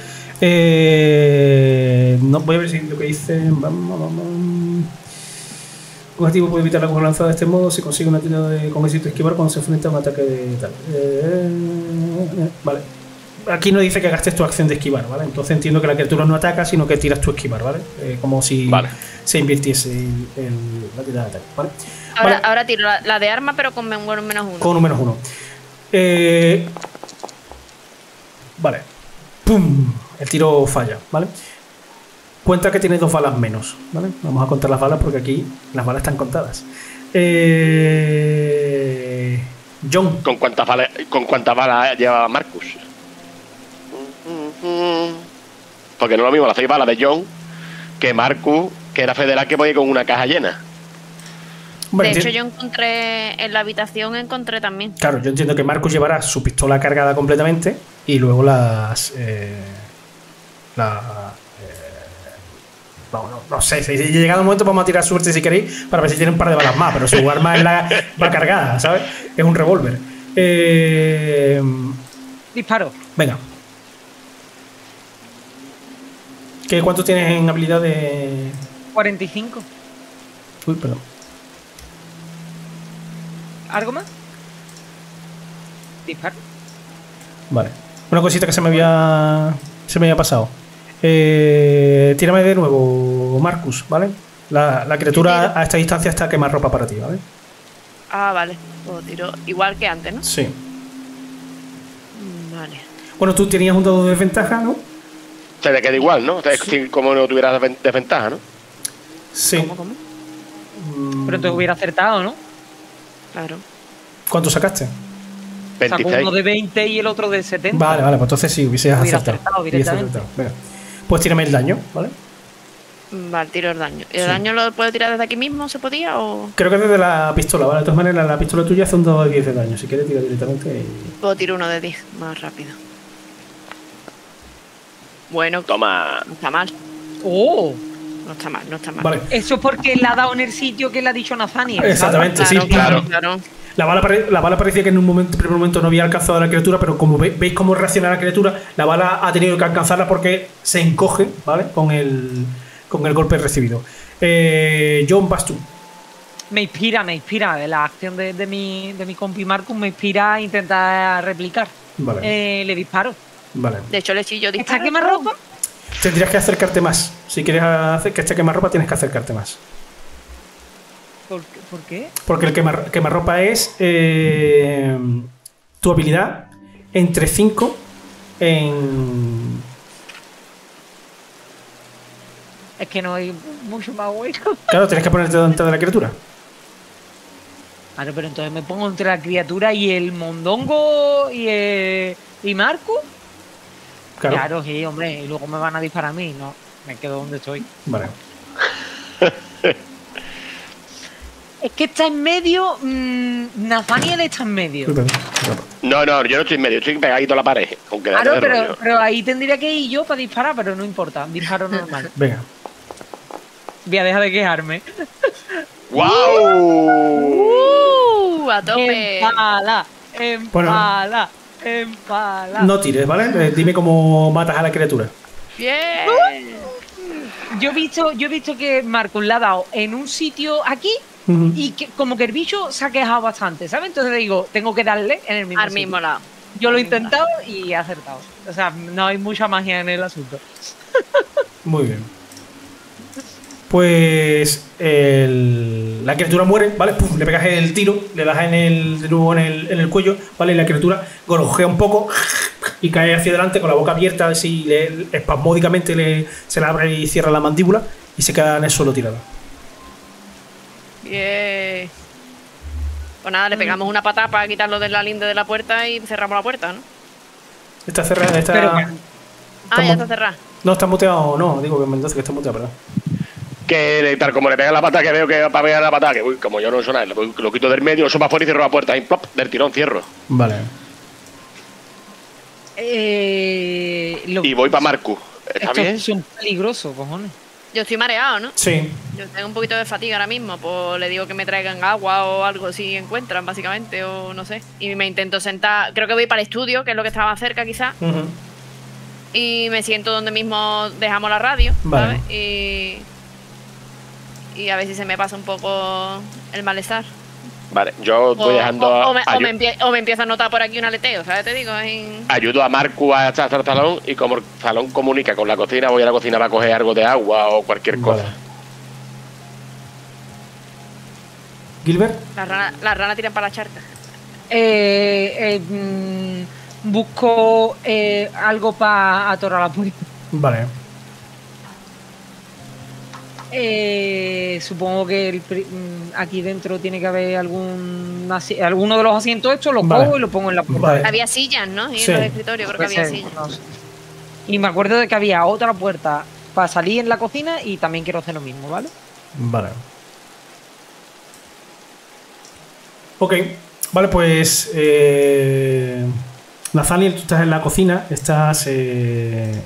eh, no, voy a ver si lo que dice. Vamos, vamos. Un objetivo puede evitar la lanzada de este modo si consigue una tirada de, con éxito esquivar cuando se enfrenta a un ataque de tal. Eh, vale. Aquí no dice que gastes tu acción de esquivar, ¿vale? Entonces entiendo que la criatura no ataca, sino que tiras tu esquivar, ¿vale? Eh, como si Vale. se invirtiese el, el- la tirada de ataque, ¿vale? Ahora, Vale, ahora tiro la, la de arma, pero con men- bueno, menos uno. con un menos uno. Eh, vale. ¡Pum! El tiro falla, ¿vale? Cuenta que tiene dos balas menos, ¿vale? Vamos a contar las balas porque aquí las balas están contadas. Eh, John. ¿Con cuántas balas, con cuántas balas lleva Marcus? Porque no es lo mismo las seis balas de John que Marcus, que era federal, que podía ir con una caja llena. Bueno, De hecho, enti- yo encontré en la habitación, encontré también. Claro, yo entiendo que Marcus llevará su pistola cargada completamente y luego las. Eh, la, eh, no, no, no sé, si si llegado el momento vamos a tirar suerte si queréis para ver si tiene un par de balas más, pero su arma es la, va cargada, ¿sabes? Es un revólver. Eh, Disparo. venga. ¿Qué, ¿Cuánto tienes en habilidad de...? cuarenta y cinco. Uy, perdón. ¿Algo más? Disparo. Vale. Una cosita que se me había. Se me había pasado. Eh, tírame de nuevo, Marcus, ¿vale? La, la criatura a esta distancia está quemar ropa para ti, ¿vale? Ah, vale. Pues tiro igual que antes, ¿no? Sí. Mm, Vale. Bueno, tú tenías un dado de desventaja, ¿no? Se le queda igual, ¿no? O sea, es como no tuvieras desven- desventaja, ¿no? Sí. ¿Cómo, cómo? Mm, Pero entonces hubiera acertado, ¿no? Claro. ¿Cuánto sacaste? Sacó veintiséis. uno de veinte y el otro de setenta. Vale, vale, pues entonces sí, hubieses Hubiera acertado. acertado Hubieses directamente. acertado. Venga. Pues tírame el daño, ¿vale? Mm, Vale, tiro el daño. ¿El Sí. daño lo puedo tirar desde aquí mismo? ¿Se podía? O Creo que desde la pistola, ¿vale? De todas maneras, la pistola tuya hace un dado de diez de daño. Si quieres, tira directamente y... puedo tirar uno de diez? Más rápido. Bueno, Toma. no está mal. ¡Oh! No está mal, no está mal. Vale. Eso es porque la ha dado en el sitio que le ha dicho Nathaniel. ¿sabes? Exactamente, Claro, sí. claro, claro. claro. La bala, pare- la bala parecía que en un momento, primer momento no había alcanzado a la criatura, pero como ve- veis cómo reacciona la criatura, la bala ha tenido que alcanzarla porque se encoge, ¿vale? Con el, con el golpe recibido. Eh, John, vas tú. Me inspira, me inspira. La acción de, de mi, de mi compi Marcus me inspira a intentar replicar. Vale, Eh, le disparo. vale. De hecho, le chillo ¿Está disparo. quemarropa? Tendrías que acercarte más. Si quieres hacer que este quemarropa, tienes que acercarte más. ¿Por, qué- ¿Por qué? Porque el quemar, quemarropa es eh, tu habilidad entre cinco en... Es que no hay mucho más bueno. Claro, tienes que ponerte delante de la criatura. Claro, pero entonces me pongo entre la criatura y el mondongo y, eh, y Marcus. Claro. Claro, sí, hombre. Y luego me van a disparar a mí. No, me quedo donde estoy. Vale. Es que está en medio. mmm, Nathaniel está en medio. No, no, yo no estoy en medio, estoy pegadito a la pared. Aunque Claro, de pero, rollo. pero ahí tendría que ir yo para disparar, pero no importa. Disparo normal. Venga. Voy a dejar de quejarme. ¡Wow! Uh, a tope. Empala, empala, empala. No tires, ¿vale? Eh, Dime cómo matas a la criatura. Bien. Yo he visto, yo he visto que Marcus la ha dado en un sitio aquí Ujú. y que como que el bicho se ha quejado bastante, ¿sabes? Entonces digo, tengo que darle en el mismo Al sitio. mismo lado. Yo lo he Al mismo intentado y he acertado. O sea, no hay mucha magia en el asunto. Muy bien. Pues el- la criatura muere, ¿vale? Pum, le pegas el tiro, le das en el, de nuevo en el, en el cuello, ¿vale? Y la criatura gorjea un poco y cae hacia adelante con la boca abierta, así le, espasmódicamente le, se le abre y cierra la mandíbula y se queda en el suelo tirada. Bien. Pues nada, le pegamos una patada para quitarlo de la linde de la puerta y cerramos la puerta, ¿no? Está cerrada, está... Pero- Ah, ya Estamos- está cerrada. No, está muteado, no, digo que Mendoza que está muteado, perdón. Que le- tal como le pega la pata, que veo que va para pegar la pata, que uy, como yo no soy nada, lo, voy- lo quito del medio, lo subo afuera y cierro la puerta. Y plop, del tirón cierro. Vale. Eh, lo- Y voy para Marcus. ¿Está estos bien? son peligrosos, cojones. Yo estoy mareado, ¿no? Sí. Yo tengo un poquito de fatiga ahora mismo, pues le digo que me traigan agua o algo si encuentran, básicamente, o no sé. Y me intento sentar, creo que voy para el estudio, que es lo que estaba más cerca quizás, Ujú. y me siento donde mismo dejamos la radio, Vale. ¿sabes? Y, y a ver si se me pasa un poco el malestar. Vale, yo O, voy dejando. o- o me, a- o me ayu- empie- o me empiezo a notar por aquí un aleteo, ¿sabes? Te digo, en- ayudo a Marcus hasta hasta el salón y como el salón comunica con la cocina, voy a la cocina para coger algo de agua o cualquier cosa. Vale. Gilbert. las ranas las ranas tiran para la charca. Eh, eh, mm, busco eh, algo para atorar la puerta. Vale. Eh, supongo que el pri- mm, aquí dentro tiene que haber algún asi- alguno de los asientos estos, lo Vale. cojo y lo pongo en la puerta. Vale. Había sillas, ¿no? Y Sí. en los escritorios creo que Puede había ser, sillas. no sé. Y me acuerdo de que había otra puerta para salir en la cocina y también quiero hacer lo mismo, ¿vale? Vale. Ok. Vale, pues... Eh, Nathaniel, tú estás en la cocina, estás... Eh,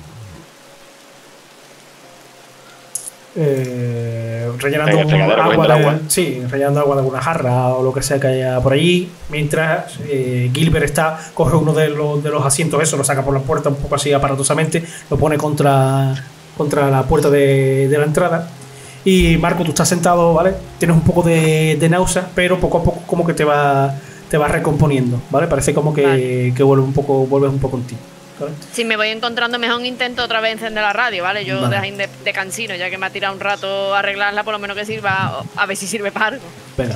eh, rellenando En el fregadero, agua, cogiendo de, agua. sí, rellenando agua de alguna jarra o lo que sea que haya por allí, mientras eh, Gilbert está, coge uno de los, de los asientos, eso, lo saca por la puerta un poco así aparatosamente, lo pone contra, contra la puerta de, de la entrada Y Marco, tú estás sentado, ¿vale? Tienes un poco de, de náusea, pero poco a poco como que te va te vas recomponiendo, ¿vale? Parece como que, Vale. que vuelve un poco, vuelves un poco en ti, ¿vale? Si me voy encontrando mejor, intento otra vez encender la radio, ¿vale? Yo Vale. de, de, de cansino, ya que me ha tirado un rato a arreglarla, por lo menos que sirva, a ver si sirve para algo. Venga.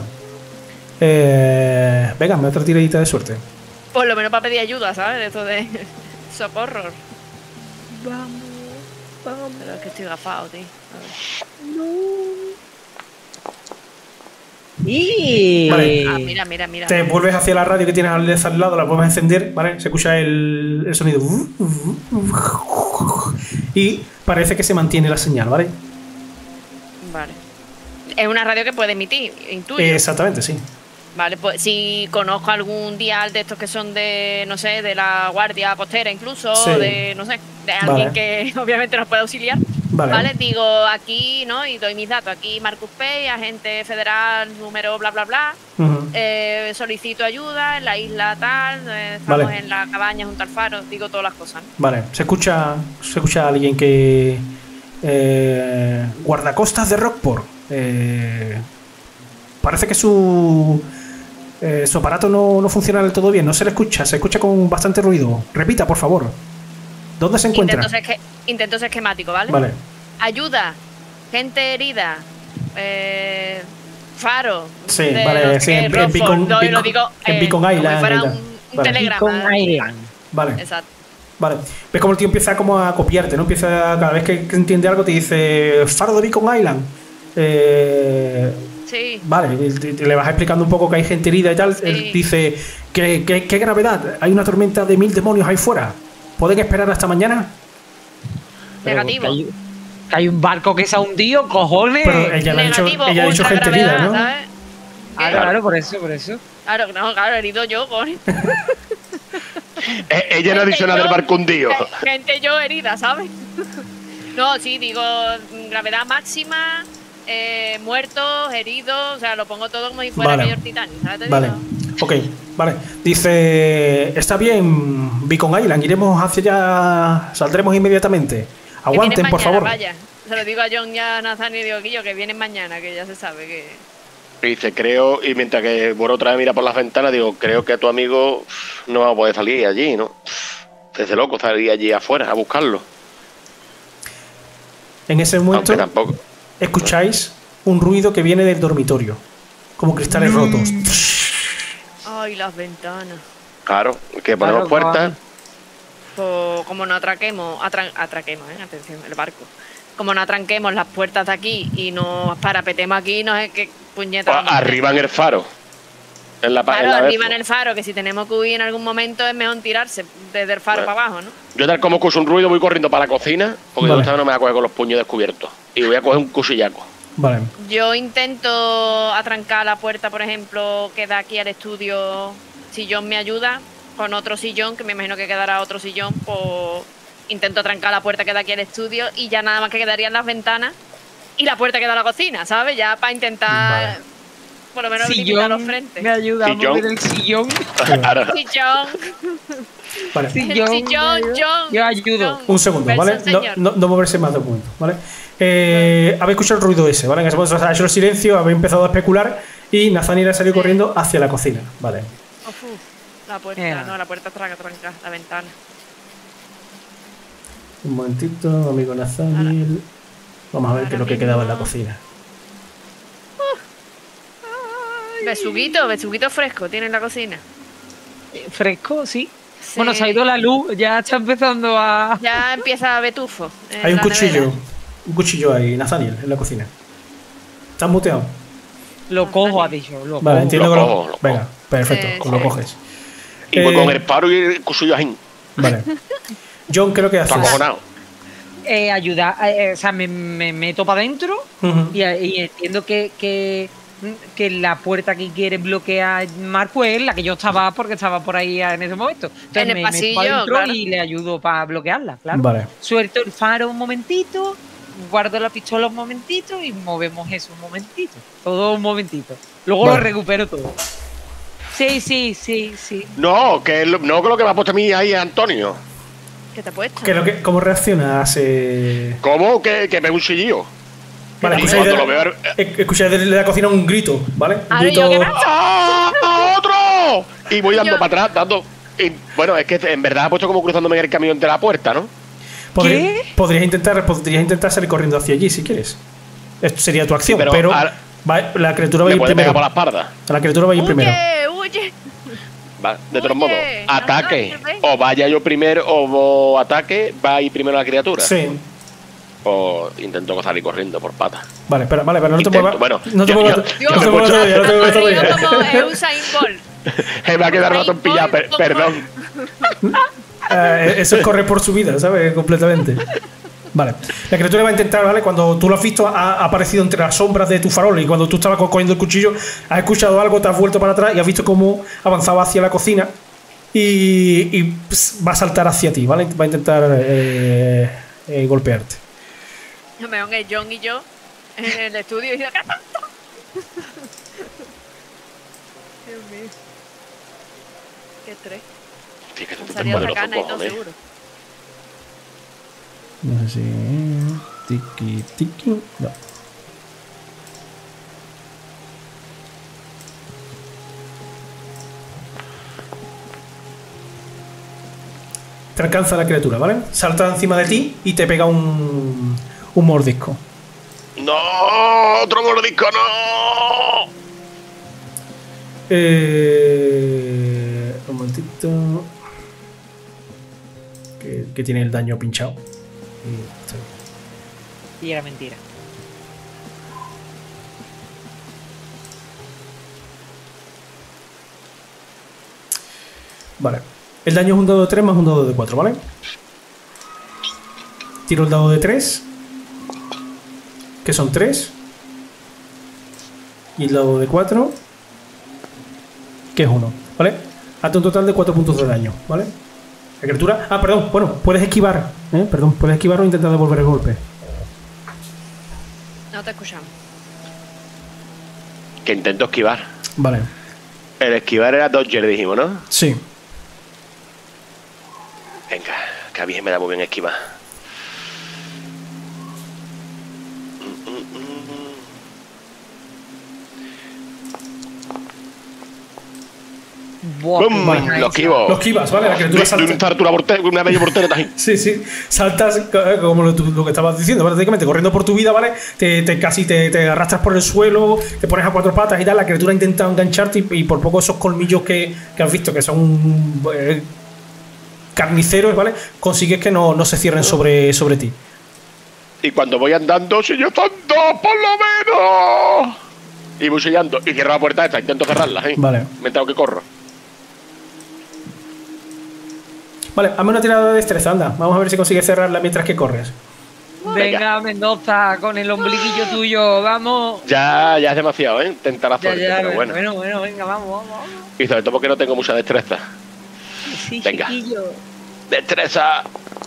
Eh, venga, me otra tiradita de suerte. Por lo menos para pedir ayuda, ¿sabes? De esto de socorro. Vamos, vamos. Pero es que estoy gafado, tío. A ver. Y Vale. Ah, mira, mira, mira. Te vuelves hacia la radio que tienes al, al lado, la vuelves a encender, ¿vale? Se escucha el, el sonido. Y parece que se mantiene la señal, ¿vale? Vale. Es una radio que puede emitir, intuyo. Exactamente, sí. Vale, pues si conozco algún dial de estos que son de, no sé, de la guardia costera incluso, Sí. de, no sé, de alguien Vale. que obviamente nos puede auxiliar. Vale. Vale, digo aquí, ¿no? Y doy mis datos. Aquí Marcus Pay, agente federal, número bla, bla, bla. Ujú. Eh, solicito ayuda en la isla tal, eh, estamos Vale. en la cabaña junto al faro, digo todas las cosas. ¿no? Vale, se escucha, se escucha a alguien que... Eh, guardacostas de Rockport. Eh, parece que su... eh, su aparato no, no funciona del todo bien, no se le escucha, se escucha con bastante ruido. Repita, por favor. ¿Dónde se encuentra? Intento ser, esque- intento ser esquemático, ¿vale? Vale, Ayuda, gente herida, eh, faro. Sí, de vale, no sé sí, qué, en- en Rockford, Beacon- no, y lo Beacon- digo, en eh, Beacon como Island si fuera y tal. un, un Vale. telegrama. con Island. vale. Exacto. Vale, ves como el tío empieza como a copiarte, ¿no? Empieza, cada vez que, que entiende algo te dice Faro de Beacon Island. Eh, Sí. vale, y te- te le vas explicando un poco que hay gente herida y tal. Sí. Él dice, ¿qué, qué, qué gravedad? Hay una tormenta de mil demonios ahí fuera. ¿Pueden esperar hasta mañana? Negativo. Que hay, que hay un barco que se ha hundido, cojones. Pero ella le ha dicho, Negativo, ella ha dicho ultra gente herida, gravedad, ¿no? ¿sabes? Claro, claro, por eso, por eso. Claro, no, claro, herido yo, coño. Eh, ella no ha dicho nada del barco hundido. Gente yo herida, ¿sabes? No, sí, digo gravedad máxima, eh, muertos, heridos, o sea, lo pongo todo como si fuera Vale. mayor Titanic, ¿sabes? Te Vale, digo. ok, vale. Dice, está bien, Beacon Island, iremos hacia allá, saldremos inmediatamente. Que Aguanten, vienen por mañana, favor. Vaya. Se lo digo a John y a Nathan y digo, Guillo, que vienen mañana, que ya se sabe que... Y dice, creo, y mientras que por otra vez mira por las ventanas, digo, creo que a tu amigo uf, no va a poder salir allí, ¿no? Desde loco salir allí afuera a buscarlo. En ese momento Aunque tampoco. escucháis un ruido que viene del dormitorio, como cristales rotos. Ay, las ventanas. Claro, que ponemos Claro, puertas. Pues, como no atraquemos, atran- atraquemos, ¿eh? Atención, el barco. Como no atranquemos las puertas de aquí y nos parapetemos aquí, no sé qué puñeta. Pues vamos a hacer. arriba en el faro. En la pa- en Claro, la arriba vez- en el faro, que si tenemos que huir en algún momento es mejor tirarse desde el faro Bueno. para abajo, ¿no? Yo tal como escucho un ruido voy corriendo para la cocina, porque Vale. yo esta vez no me voy a coger con los puños descubiertos. Y voy a coger un cuchillaco. Vale, Yo intento atrancar la puerta, por ejemplo, que da aquí al estudio. Si John me ayuda con otro sillón, que me imagino que quedará otro sillón, pues intento atrancar la puerta que da aquí al estudio y ya nada más que quedarían las ventanas y la puerta que da a la cocina, ¿sabes? Ya para intentar Vale. por lo menos limitar los Sillón, frentes. me ayuda a Sillón. mover el sillón. Ahora, Sillón, vale. Sillón, sillón, me ayuda. John. Yo ayudo. John. Un segundo, Verso, ¿vale? No, señor. no, no moverse más de un momento, ¿vale? Eh, habéis escuchado el ruido ese, ¿vale? En ese momento se ha hecho el silencio, habéis empezado a especular y Nathaniel ha salido Sí. corriendo hacia la cocina, ¿vale? Uf, uf, la puerta, Ea. no, la puerta tranca, tranca, la ventana. Un momentito, amigo Nathaniel. Vamos a ver qué es lo que quedaba en la cocina. Besuguito, besuguito fresco tiene en la cocina. Fresco, sí. Sí. Bueno, se ha ido la luz, ya está empezando a. Ya empieza betufo. en Hay un la cuchillo, nevera. un cuchillo ahí, Nathaniel, en la cocina. ¿Estás muteado? Lo cojo, ha dicho. Lo Vale, cojo. entiendo Lo que lo... cojo, lo Venga, perfecto, Sí, pues lo sí. coges. y voy Eh, con el paro y el cuchillo ahí. Vale. John, ¿qué es lo que Está haces? acojonado. Eh, ayuda, eh, o sea, me, me meto para adentro Ujú. y, y entiendo que, que, que la puerta que quiere bloquear Marco es la que yo estaba porque estaba por ahí en ese momento. Entonces En el me pasillo, meto adentro claro. y le ayudo para bloquearla, claro. Vale. Suelto el faro un momentito, guardo la pistola un momentito y movemos eso un momentito. Todo un momentito. Luego Vale. lo recupero todo. Sí, sí, sí, sí. No, que es lo- no que lo que me ha puesto a mí ahí es Antonio. ¿Qué te ha puesto? ¿Qué es lo que, ¿Cómo reaccionas? Eh... ¿Cómo? Que, que me un chillido. Vale, Y escucháis, cuando de, lo veo, eh, escucháis de la cocina un grito, ¿vale? Un Ahora grito. yo, ¿qué pasa? ¡Ah, otro! Y voy dando Yo- para atrás, dando. y, bueno, es que en verdad ha puesto como cruzándome en el camión de la puerta, ¿no? Podría- ¿Qué? Podrías intentar, podrías intentar salir corriendo hacia allí si quieres. Esto sería tu acción, Sí, pero pero, al- va- la criatura va a Me ir puede pegar primero. por la espalda. La criatura va a ir primero. Huye, huye. Va, de todos Oye, modos, no, ataque. no, no, no. O vaya yo primero, o, o ataque, va a ir primero la criatura. Sí. O intento salir corriendo por patas. Vale, espera, vale, pero no te Intento, muevas. bueno, no te yo- muevas. yo- No te Dios, muevas todavía, no te muevas Arriba todavía. como es Usain Bolt. Me va a quedar rato en pillar, per- Voy, perdón. Eh, eso es correr por su vida, ¿sabes? Completamente. Vale. La criatura va a intentar, ¿vale? Cuando tú lo has visto, ha, ha aparecido entre las sombras de tu farol. Y cuando tú estabas co- cogiendo el cuchillo, has escuchado algo, te has vuelto para atrás y has visto cómo avanzaba hacia la cocina. Y, y, ps, va a saltar hacia ti, ¿vale? Va a intentar eh, eh, golpearte. No me que John y yo en el estudio y acá. Dios mío. Qué estrés. Fíjate, Han tú te salido pones la los cana y todo cojones. seguro. No sé si. Tiki, tiki. No. Te alcanza la criatura, ¿vale? Salta encima de ti y te pega un, un mordisco. ¡No! ¡Otro mordisco, no! Eh, un momentito. Que, que tiene el daño pinchado. Y está bien. Y era mentira. Vale. El daño es un dado de tres más un dado de cuatro, ¿vale? Tiro el dado de tres. Que son tres. Y el dado de cuatro. Que es uno, ¿vale? Hazte un total de cuatro puntos de daño, ¿vale? La criatura... Ah, perdón. Bueno, puedes esquivar. ¿eh? Perdón, puedes esquivar o intentar devolver el golpe. No te escuchamos. Que intento esquivar. Vale. El esquivar era Dodger, dijimos, ¿no? Sí. Venga, que a mí me da muy bien esquivar. Buah, ¡Bum! qué buena Lo esa. esquivo. Lo esquivas, ¿vale? La criatura De- de una salta. tartura porte- una bella portera ahí. Sí, sí. Saltas eh, como lo, tú- lo que estabas diciendo, prácticamente corriendo por tu vida, ¿vale? Te, te casi te, te arrastras por el suelo, te pones a cuatro patas y tal. La criatura intenta engancharte y, y por poco esos colmillos que, que has visto, que son eh, carniceros, ¿vale? Consigues que no, no se cierren sobre, sobre ti. Y cuando voy andando, si yo son dos por lo menos. Y voy sellando. Y cierro la puerta esta, intento cerrarla, ¿eh? Vale. Me tengo que corro. Vale, hazme una tirada de destreza, anda. Vamos a ver si consigues cerrarla mientras que corres. Venga, Mendoza, con el ombliguillo tuyo, vamos. Ya, ya es demasiado, ¿eh? Tentar la Ya, suerte, ya, pero bueno. bueno, bueno, venga, vamos, vamos. vamos. Y sobre todo porque no tengo mucha destreza. Sí, Venga. chiquillo. ¡Destreza!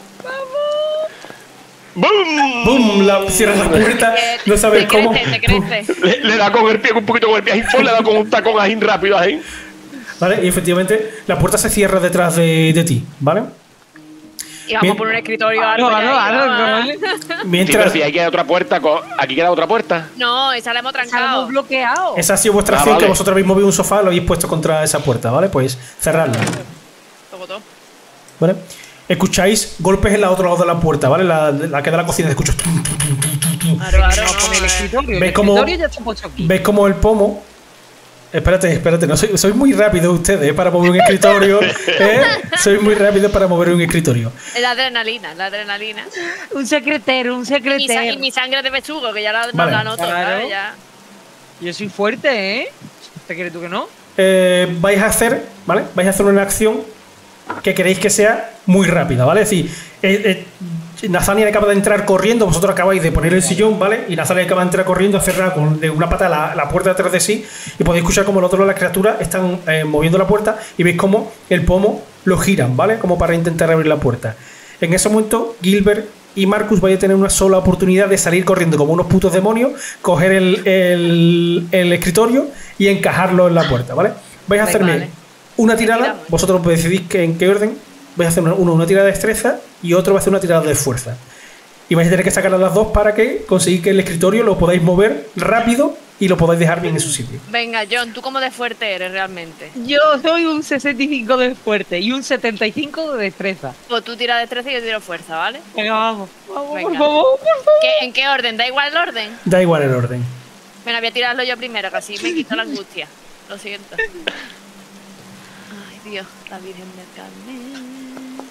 ¡Bum! ¡Bum! La, cierras la puerta, no sabes te cómo. crece, te crece. Le, le da con el pie, un poquito con el pie, ahí, le da con un tacón ahí rápido ahí. ¿Vale? Y efectivamente la puerta se cierra detrás de, de ti, ¿vale? Y vamos Bien. por un escritorio Claro, algo. claro, ya, y claro, vamos. ¿vale? Sí, pero Mientras. si ahí queda otra puerta, co- aquí queda otra puerta. No, esa la hemos Estamos trancado. bloqueados. Esa ha sido vuestra Ah, acción, vale. que vosotros habéis movido un sofá y lo habéis puesto contra esa puerta, ¿vale? Pues cerrarla, Todo, todo. ¿vale? Escucháis golpes en la otro lado de la puerta, ¿vale? La, la que da la cocina, escucho. tum, tum, tum, tum, tum, tum. Claro, claro, Vamos con el no, eh. escritorio. El ¿Ves cómo- escritorio ya está puesto aquí. ¿Ves como el pomo? Espérate, espérate, no soy, soy muy rápido ustedes ¿eh? para mover un escritorio. ¿eh? Soy muy rápido para mover un escritorio. Es la adrenalina, la adrenalina. Un secretero, un Y mi, sa- secretero. y mi sangre de besugo, que ya la, no Vale. la noto. Claro. ¿sabes? Ya. Yo soy fuerte, ¿eh? ¿Te crees tú que no? Eh, vais a hacer, ¿vale? Vais a hacer una acción que queréis que sea muy rápida, ¿vale? Es decir, eh, eh, Nathaniel acaba de entrar corriendo, vosotros acabáis de poner el sillón, ¿vale? Y Nathaniel acaba de entrar corriendo a cerrar con de una pata la, la puerta detrás de sí y podéis escuchar como el otro lado de las criaturas están eh, moviendo la puerta y veis como el pomo lo giran, ¿vale? Como para intentar abrir la puerta. En ese momento, Gilbert y Marcus vais a tener una sola oportunidad de salir corriendo como unos putos demonios, coger el, el, el escritorio y encajarlo en la puerta, ¿vale? Vais a Vale, hacerme vale. una tirada, Tiramos. vosotros decidís que, en qué orden. Vais a hacer una, uno una tirada de destreza y otro va a hacer una tirada de fuerza. Y vais a tener que sacar a las dos para que conseguir que el escritorio lo podáis mover rápido y lo podáis dejar bien en su sitio. Venga, John, ¿tú cómo de fuerte eres realmente? Yo soy un sesenta y cinco de fuerte y un setenta y cinco de destreza. Pues tú tiras destreza y yo tiro fuerza, ¿vale? Venga, vamos. Vamos, Venga. por favor, por favor. ¿Qué- ¿En qué orden? ¿Da igual el orden? Da igual el orden. Venga, voy a tirarlo yo primero, que así me quito la angustia. Lo siento. Ay, Dios, la Virgen del Carmen.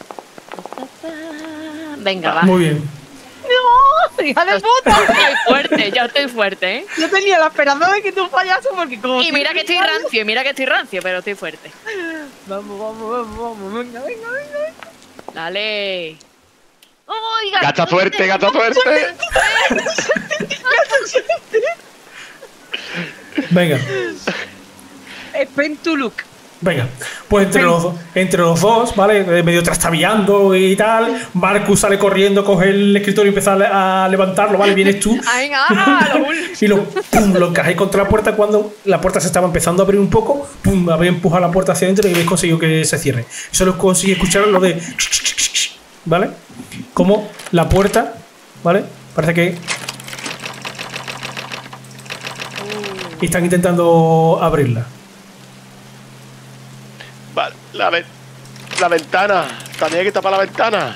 Venga, va. Muy bien. ¡No! ¡Hija de puta! Estoy fuerte, yo estoy fuerte, ¿eh? Yo tenía la esperanza de que tú fallases porque como... Y mira que estoy rancio, y mira que estoy rancio, pero estoy fuerte. Vamos, vamos, vamos, vamos. Venga, venga, venga. Dale. ¡Oiga! Gata suerte, gata suerte. Venga. Spin to look. Venga, pues entre los, entre los dos, ¿vale? Eh, Medio trastabillando y tal. Marcus sale corriendo, coge el escritorio y empieza a, le- a levantarlo, ¿vale? Vienes tú. ¡Ay, ah, lo último! Y lo, pum, lo encajáis contra la puerta cuando la puerta se estaba empezando a abrir un poco. Pum, habéis empujado la puerta hacia adentro y habéis conseguido que se cierre. Solo conseguí escuchar lo de... ¿Vale? Como la puerta, ¿vale? Parece que... Y están intentando abrirla. Vale, la, ve- la ventana. También hay que tapar la ventana.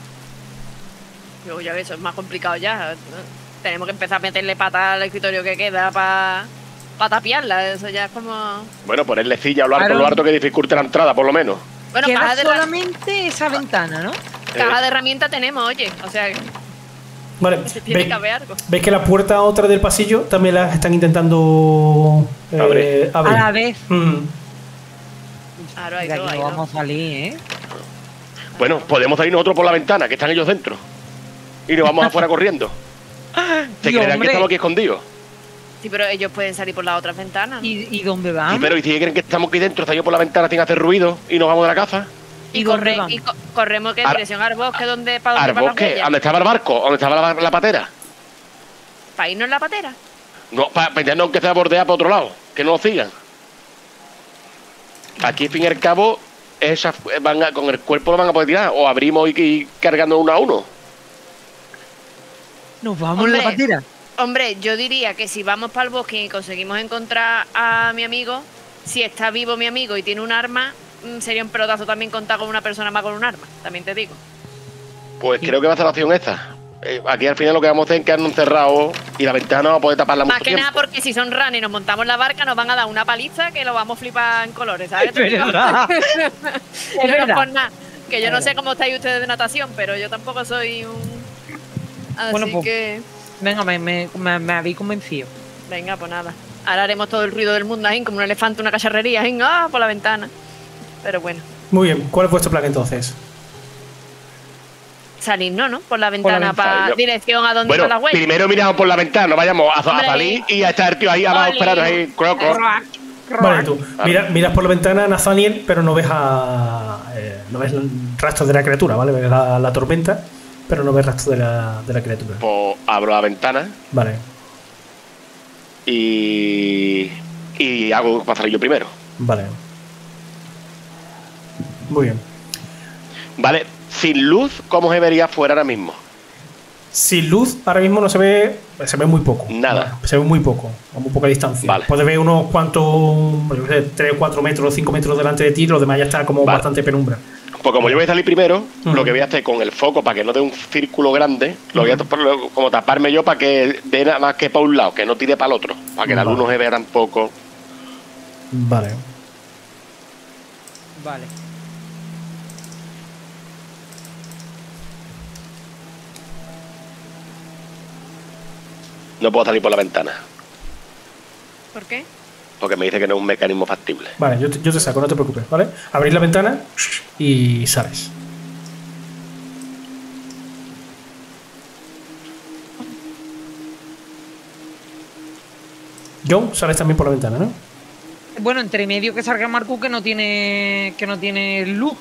Yo ya ves, eso es más complicado ya. Tenemos que empezar a meterle pata al escritorio que queda para pa tapiarla. Eso ya es como... Bueno, ponerle silla o lo harto, Claro. lo harto que dificulte la entrada, por lo menos. Bueno, Queda caja de, herra- solamente esa ventana, ¿no? caja de herramientas tenemos, oye. O sea, Vale, se tiene ¿veis, que haber algo. veis que la puerta otra del pasillo también la están intentando eh, Abre. abrir? A la vez. Mm. Claro, ahí De todo, aquí ahí no todo. vamos a salir, ¿eh? Bueno, podemos salir nosotros por la ventana, que están ellos dentro. Y nos vamos afuera corriendo. Se Tío, creerán que hombre. estamos aquí escondidos. Sí, pero ellos pueden salir por las otras ventanas. ¿Y, y dónde Sí, vamos? pero ¿y si creen que estamos aquí dentro, salimos por la ventana sin hacer ruido y nos vamos de la casa? Y, ¿Y dónde corre, vamos? y co- corremos que en Ar- dirección al bosque, donde, para Al donde van las bosque, huellas. ¿dónde estaba el barco? ¿Dónde estaba la, la patera? ¿Para irnos en la patera? No, para pensarnos que sea bordear para otro lado, que no nos sigan. Aquí, al fin y al cabo, esas van a- con el cuerpo lo van a poder tirar, o abrimos y, y cargando uno a uno. Nos vamos en la Hombre. patera. Hombre, yo diría que si vamos para el bosque y conseguimos encontrar a mi amigo, si está vivo mi amigo y tiene un arma, mm, sería un pelotazo también contar con una persona más con un arma, también te digo. Pues creo que va a ser la opción esta. Eh, aquí al final lo que vamos a hacer es quedarnos encerrados y la ventana no va a poder taparla Más mucho que tiempo. nada porque si son run y nos montamos en la barca nos van a dar una paliza que lo vamos a flipar en colores, ¿sabes? Es verdad. Yo Es no verdad. por nada. Que yo no sé cómo estáis ustedes de natación, pero yo tampoco soy un... Así Bueno, pues- que... Venga, me, me, me, me habéis convencido. Venga, pues nada. Ahora haremos todo el ruido del mundo ahí, como un elefante, una cacharrería, ahí, ¡ah! Por la ventana. Pero bueno. Muy bien, ¿cuál es vuestro plan entonces? Salir, ¿no? ¿no? Por la ventana ventana, para yo- dirección a donde Bueno, está la huella. primero miramos por la ventana, no vayamos a, a Hombre. salir y a estar tío ahí abajo Oli. esperando ahí. Croc, croc. Vale, tú mira- miras por la ventana a Nathaniel, pero no ves a eh, no ves el rastro de la criatura, ¿vale? Ves la, la tormenta, pero no ves rastro de la, de la criatura. Pues abro la ventana Vale, y. Y hago pasar yo primero. vale. Muy bien. Vale, sin luz, ¿cómo se vería fuera ahora mismo? Sin luz, ahora mismo no se ve, se ve muy poco. Nada. Se ve muy poco, a muy poca distancia. Vale. Puedes ver unos cuantos, yo qué sé, tres o cuatro metros, cinco metros delante de ti, los demás ya está como Vale. bastante penumbra. Pues como yo voy a salir primero, Ujú. lo que voy a hacer con el foco para que no dé un círculo grande, lo voy a tapar- como taparme yo para que dé nada más que para un lado, que no tire para el otro, para que la luz Vale. no se vea tampoco. Vale. Vale. No puedo salir por la ventana, ¿Por qué? porque me dice que no es un mecanismo factible. Vale, yo te, yo te saco, no te preocupes, ¿vale? Abrís la ventana y sales. John, sales también por la ventana, ¿no? Bueno, entre medio que salga Marcus que no tiene que no tiene luz.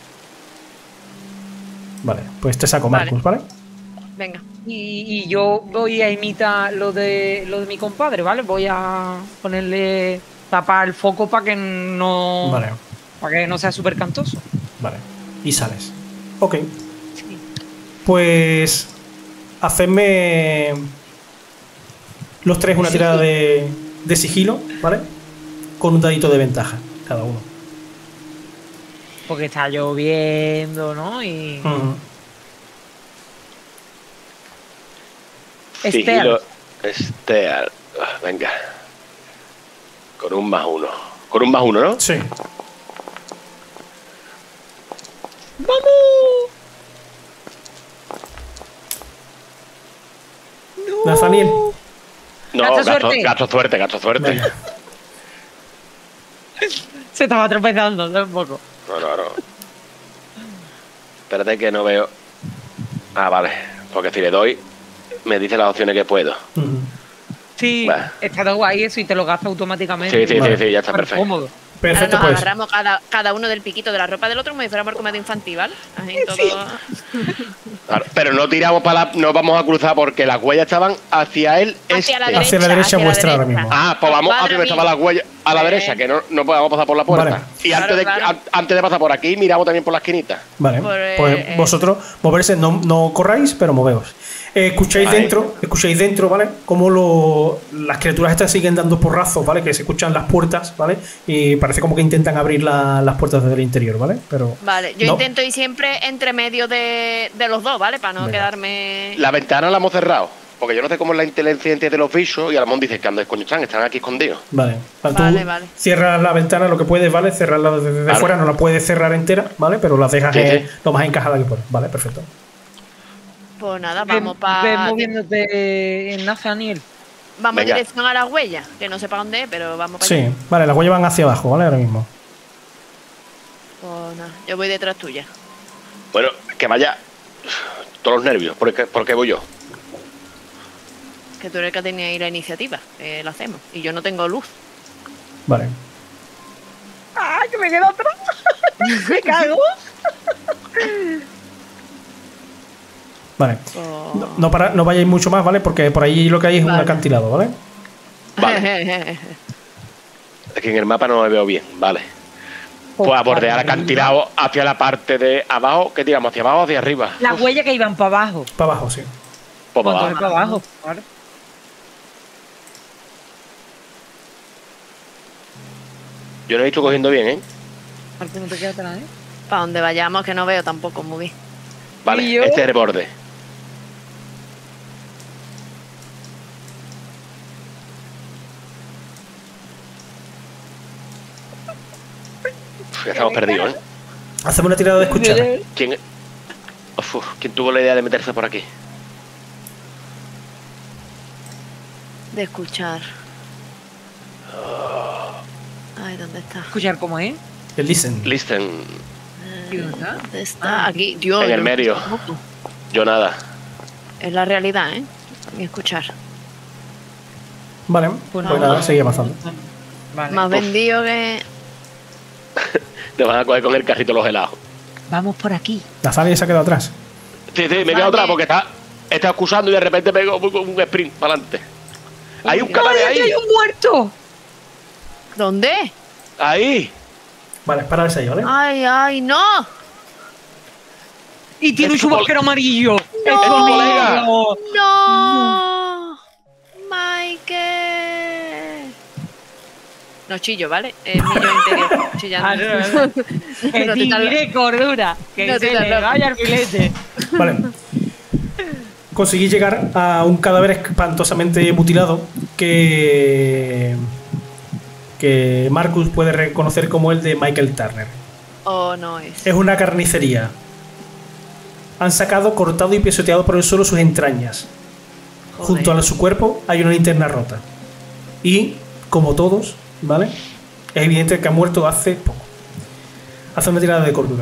Vale, pues te saco, Vale. Marcus, ¿vale? Venga. Y, y yo voy a imitar lo de lo de mi compadre, ¿vale? Voy a ponerle tapar el foco para que no Vale, para que no sea súper cantoso. vale. Y sales. Ok. Pues hacedme los tres una tirada de, de sigilo, ¿vale? Con un dadito de ventaja, cada uno. Porque está lloviendo, ¿no? Y... Uh-huh. Sigilo. Esteal. Venga. Con un más uno. Con un más uno, ¿no? Sí. ¡Vamos! No. Nathaniel. No, Gasto gasto, suerte. gasto suerte, gasto suerte. Venga. Se estaba tropezando un poco. No, no, no. Espérate que no veo. Ah, vale. Porque si le doy, me dice las opciones que puedo. Uh-huh. Sí, Bah. está todo guay eso y te lo gasta automáticamente. Sí, sí, Vale. sí, sí, ya está Súper perfecto. cómodo. Perfecto, Ahora nos pues. agarramos cada, cada uno del piquito de la ropa del otro como si fuéramos al comedia infantil, ¿vale? Así todo. Sí. Claro, pero no tiramos para la. No vamos a cruzar porque las huellas estaban hacia el Hacia este. la derecha. Hacia la derecha hacia la vuestra ahora derecha. mismo. Ah, pues vamos Cuadra hacia donde mismo. estaban las huellas. A la Eh. derecha, que no, no podemos pasar por la puerta. Vale. Y Claro, antes, de, claro. an- antes de pasar por aquí, miramos también por la esquinita. Vale, Por, eh, pues eh. vosotros moverse, no, no corráis, pero moveos. Eh, escucháis Vale. dentro, escucháis dentro, ¿vale? Como lo, las criaturas estas siguen dando porrazos, ¿vale? Que se escuchan las puertas, ¿vale? Y parece como que intentan abrir la- las puertas desde el interior, ¿vale? Pero Vale, yo no. intento ir siempre entre medio de, de los dos, ¿vale? Para no Venga. quedarme. La ventana la hemos cerrado. Porque yo no sé cómo es la inteligencia de los bichos. Y Alamón dice que anda coño están, están aquí escondidos. Vale, Tú Vale, vale. cierras la ventana lo que puedes, ¿vale? Cerrarla desde, desde Vale. fuera, no la puedes cerrar entera, ¿vale? Pero las dejas Sí, eh, sí. lo más encajada que puedes, ¿vale? Perfecto. Pues nada, Ven- vamos ven para. moviéndote en Nathaniel. Vamos Venga. dirección a las huellas, que no sé para dónde es, pero vamos para Sí, allá. vale, las huellas van hacia abajo, ¿vale? Ahora mismo. Pues nada, yo voy detrás tuya. Bueno, que vaya. Todos los nervios. ¿Por qué, por qué voy yo? Que tú eres el que tenía ahí la iniciativa. Eh, la hacemos. Y yo no tengo luz. Vale. ¡Ah, que me quedo atrás! ¡Me cago! Vale. Pues- No, no, para, no vayáis mucho más, ¿vale? Porque por ahí lo que hay es un Vale. acantilado, ¿vale? Vale. Es que en el mapa no me veo bien. Vale. Pues a bordear acantilado hacia la parte de abajo. ¿Qué tiramos? ¿Hacia abajo o hacia arriba? Las huellas que iban para abajo. Para abajo, sí. Pues Pues para entonces abajo. para abajo. Claro. Yo no he visto cogiendo bien, ¿eh? Marco, no te queda atrás, ¿eh? Para donde vayamos, que no veo tampoco muy bien. Vale, ¿Y yo? este es el borde. Uf, ya estamos perdidos, ¿eh? Hacemos una tirada de escuchar. ¿Quién, Uf, ¿quién tuvo la idea de meterse por aquí? De escuchar. Ay, ¿dónde está? Escuchar cómo es. El listen. Listen, ¿Y dónde está? ¿Dónde está? Aquí, Dios. en el yo- medio. Yo nada. Es la realidad, ¿eh? Ni escuchar. Vale, Pues pues no. nada, seguí avanzando. Vale. Más vendido que. Te van a coger con el carrito los helados. Vamos por aquí. La Zalia se ha quedado atrás. Sí, sí, me quedo atrás porque está, está excusando y de repente pego un un sprint para adelante. Hay un cadáver ¡Ay, aquí ahí. hay un muerto! ¿Dónde? Ahí. Vale, pararse ahí, ¿vale? Ay, ay, no. Y tiene un Es tu chubasquero amarillo. Es tu colega. mío. No. Michael. No chillo, ¿vale? Es mi yo interior chillando. Ah, no, no. Que No te tarda- tigre cordura. Que No te se le tarda- vaya al filete. Vale. Conseguí llegar a un cadáver espantosamente mutilado que. que Marcus puede reconocer como el de Michael Turner. Oh, no es. Es una carnicería. Han sacado, cortado y pisoteado por el suelo sus entrañas. Joder. Junto a su cuerpo hay una linterna rota. Y, como todos, ¿vale? Es evidente que ha muerto hace poco. Hace una tirada de cordura.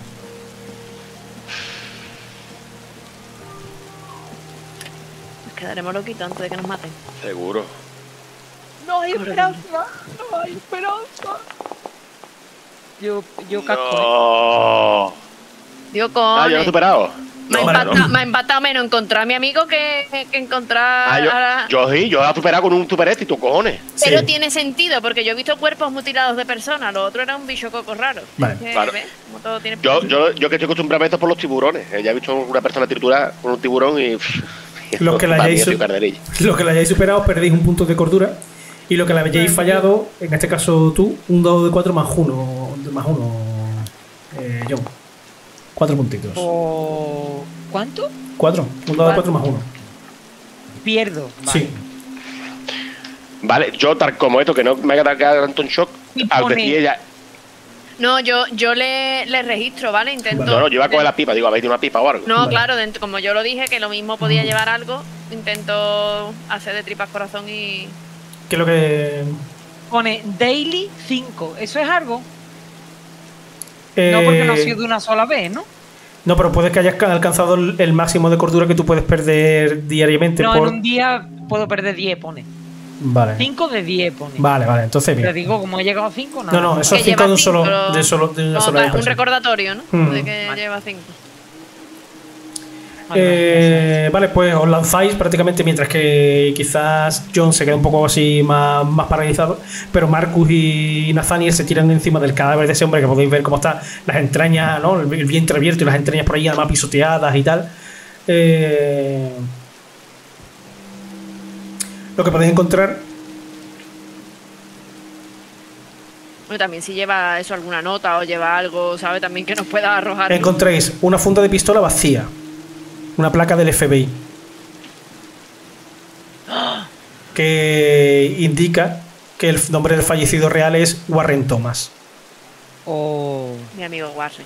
Nos quedaremos loquitos antes de que nos maten. Seguro. No hay esperanza. No hay esperanza. Yo, yo casco. ¿eh? No. Dios, con. Ah, yo lo he superado. Me ha No, vale, empatado, no. me ha empatado menos encontrar a mi amigo que, que encontrar Ah, a yo, la- yo sí, yo lo he superado con un super éxito, cojones. Pero Sí. tiene sentido, porque yo he visto cuerpos mutilados de personas, lo otro era un bicho coco raro. Vale. Es que, Claro. ¿ves? Como todo tiene Yo, yo, yo que estoy acostumbrado a esto por los tiburones. Eh, Ya he visto una persona triturada con un tiburón y pff, Los que la Pa' mí hayáis, soy su- carderilla. los que la hayáis superado perdéis un punto de cordura. Y lo que la hayáis fallado, en este caso tú, un dado de cuatro más uno. Más uno, eh, John. Cuatro puntitos. O... ¿Cuánto? Cuatro. Un dado de cuatro más uno. Pierdo. Vale. Sí. Vale, yo tal como esto, que no me haga tanto un shock, Y al pone- decir ella, No, yo, yo le, le registro, ¿vale? Intento. no, no, yo iba a coger la pipa, digo, ¿habéis tenido una pipa o algo? No, Vale. claro, dentro- como yo lo dije, que lo mismo podía llevar algo, intento hacer de tripas corazón y. ¿Qué es lo que...? Pone daily cinco. ¿Eso es algo? Eh, No, porque no ha sido de una sola vez, ¿no? no, pero puede que hayas ca- alcanzado el, el máximo de cordura que tú puedes perder diariamente No, por... en un día puedo perder diez, pone. Vale. cinco de diez, pone. Vale, vale, entonces Pero bien. digo, como he llegado a cinco, nada. No, no, eso Que es cinco lleva de un solo... cinco, De, solo, de una como sola para un impresión. recordatorio, ¿no? Mm. De que Vale. lleva cinco. Vale, Eh, vale, pues os lanzáis prácticamente mientras que quizás John se queda un poco así más, más paralizado, pero Marcus y Nathaniel se tiran encima del cadáver de ese hombre que podéis ver cómo está las entrañas, ¿no? El, el vientre abierto y las entrañas por ahí además pisoteadas y tal. Eh, lo que podéis encontrar, Bueno, también si lleva eso, alguna nota o lleva algo, ¿sabe? También que nos pueda arrojar. encontráis una funda de pistola vacía, una placa del F B I que indica que el nombre del fallecido real es Warren Thomas. O... Mi amigo Warren.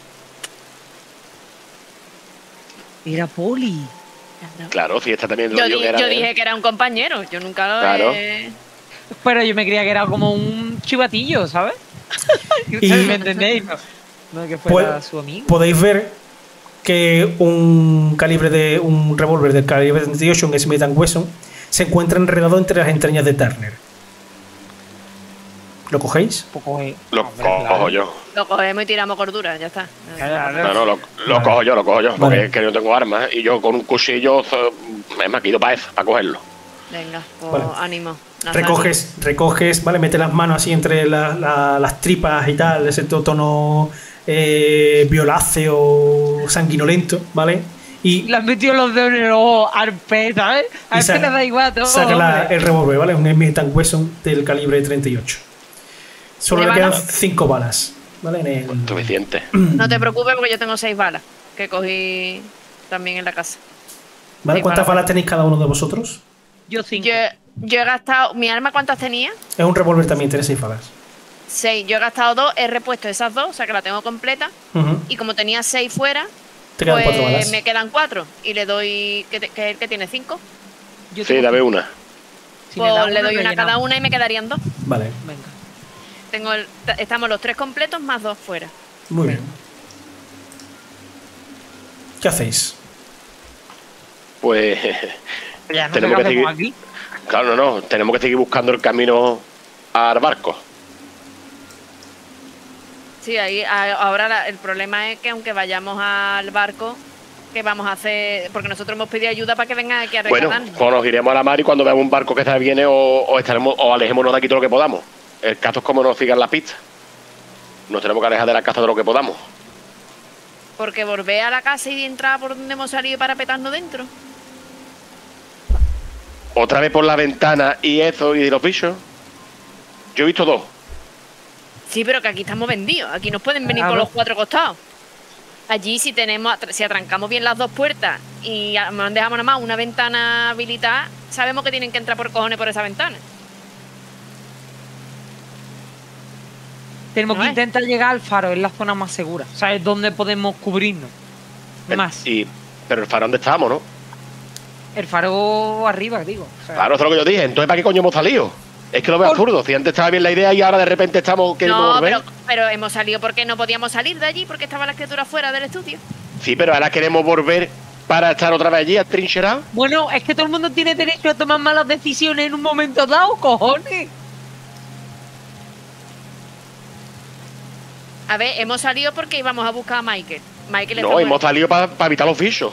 Era Poli. Claro, si esta también lo Yo, digo di- que era yo de- dije que era un compañero, yo nunca lo Claro. he. Pero yo me creía que era como un chivatillo, ¿sabes? Y- ¿Me entendéis? No, no que fuera Pues- su amigo. Podéis ver que un calibre de un revólver del calibre treinta y ocho, un Smith and Wesson, se encuentra enredado entre las entrañas de Turner. ¿Lo cogéis? Poco eh, Lo hombre, cojo claro. yo. Lo cogemos y tiramos cordura, ya está. Claro. No, no, lo, lo Vale. cojo yo, lo cojo yo, porque Vale. es que no tengo armas y yo con un cuchillo zo- es más que ido para eso, para cogerlo. Venga, pues Vale. ánimo. Nazario. Recoges, recoges, ¿vale? Mete las manos así entre la- la- las tripas y tal, ese to- tono eh, violáceo, sanguinolento, ¿vale? Y, Le han metido los dedos en el ojo Arpe, ¿sabes? A y Arpe le da igual todo. saca la- hombre. el revólver, ¿vale? Un Smith and Wesson del calibre treinta y ocho. Solo ¿Tiene le quedan balas? cinco balas, ¿vale? En el- Suficiente. No te preocupes porque yo tengo seis balas que cogí también en la casa. ¿Vale? Sí, ¿Cuántas para- balas tenéis cada uno de vosotros? Yo cinco. Yo, yo he gastado. ¿Mi arma cuántas tenía? Es un revólver también, tiene seis balas. Seis. Yo he gastado dos, he repuesto esas dos, o sea que la tengo completa. Ujú. Y como tenía seis fuera, Te quedan cuatro pues balas. me quedan cuatro. Y le doy. ¿Qué, te- qué es el que tiene cinco? Yo Sí, tengo dame cinco. una. Si me Pues da le doy una a rellenamos. cada una y me quedarían dos. Vale, Venga. Tengo el- t- estamos los tres completos más dos fuera. muy bien. ¿Qué hacéis? Pues Ya no sé Tenemos qué que hacemos seguir- aquí. claro, no, no, tenemos que seguir buscando el camino al barco. Sí, ahí a- ahora la- el problema es que aunque vayamos al barco, ¿qué vamos a hacer? Porque nosotros hemos pedido ayuda para que vengan aquí a Bueno, rescatarnos. pues nos iremos a la mar y cuando veamos un barco que está viene o, o estaremos o alejémonos de aquí todo lo que podamos. El caso es como nos sigan las pistas. Nos tenemos que alejar de la casa todo lo que podamos. Porque volver a la casa y entrar por donde hemos salido para petarnos dentro. Otra vez por la ventana y eso y los bichos. Yo he visto dos. Sí, pero que aquí estamos vendidos. Aquí nos pueden venir Claro. por los cuatro costados. Allí si tenemos, si atrancamos bien las dos puertas y a- dejamos nada más una ventana habilitada, sabemos que tienen que entrar por cojones por esa ventana. Tenemos No que es. intentar llegar al faro, es la zona más segura. O sea, es donde podemos cubrirnos. El- Más. Y, pero el faro donde estábamos, ¿no? El faro arriba, digo. O sea, Claro, eso es lo que yo dije. Entonces, ¿para qué coño hemos salido? Es que lo veo Por- absurdo. Si antes estaba bien la idea y ahora de repente estamos queriendo No, volver. pero, pero hemos salido porque no podíamos salir de allí porque estaba la criatura fuera del estudio. Sí, pero ahora queremos volver para estar otra vez allí atrincherado. Bueno, es que todo el mundo tiene derecho a tomar malas decisiones en un momento dado, cojones. A ver, hemos salido porque íbamos a buscar a Michael. Michael está No, hemos muerto. salido para evitar los bichos.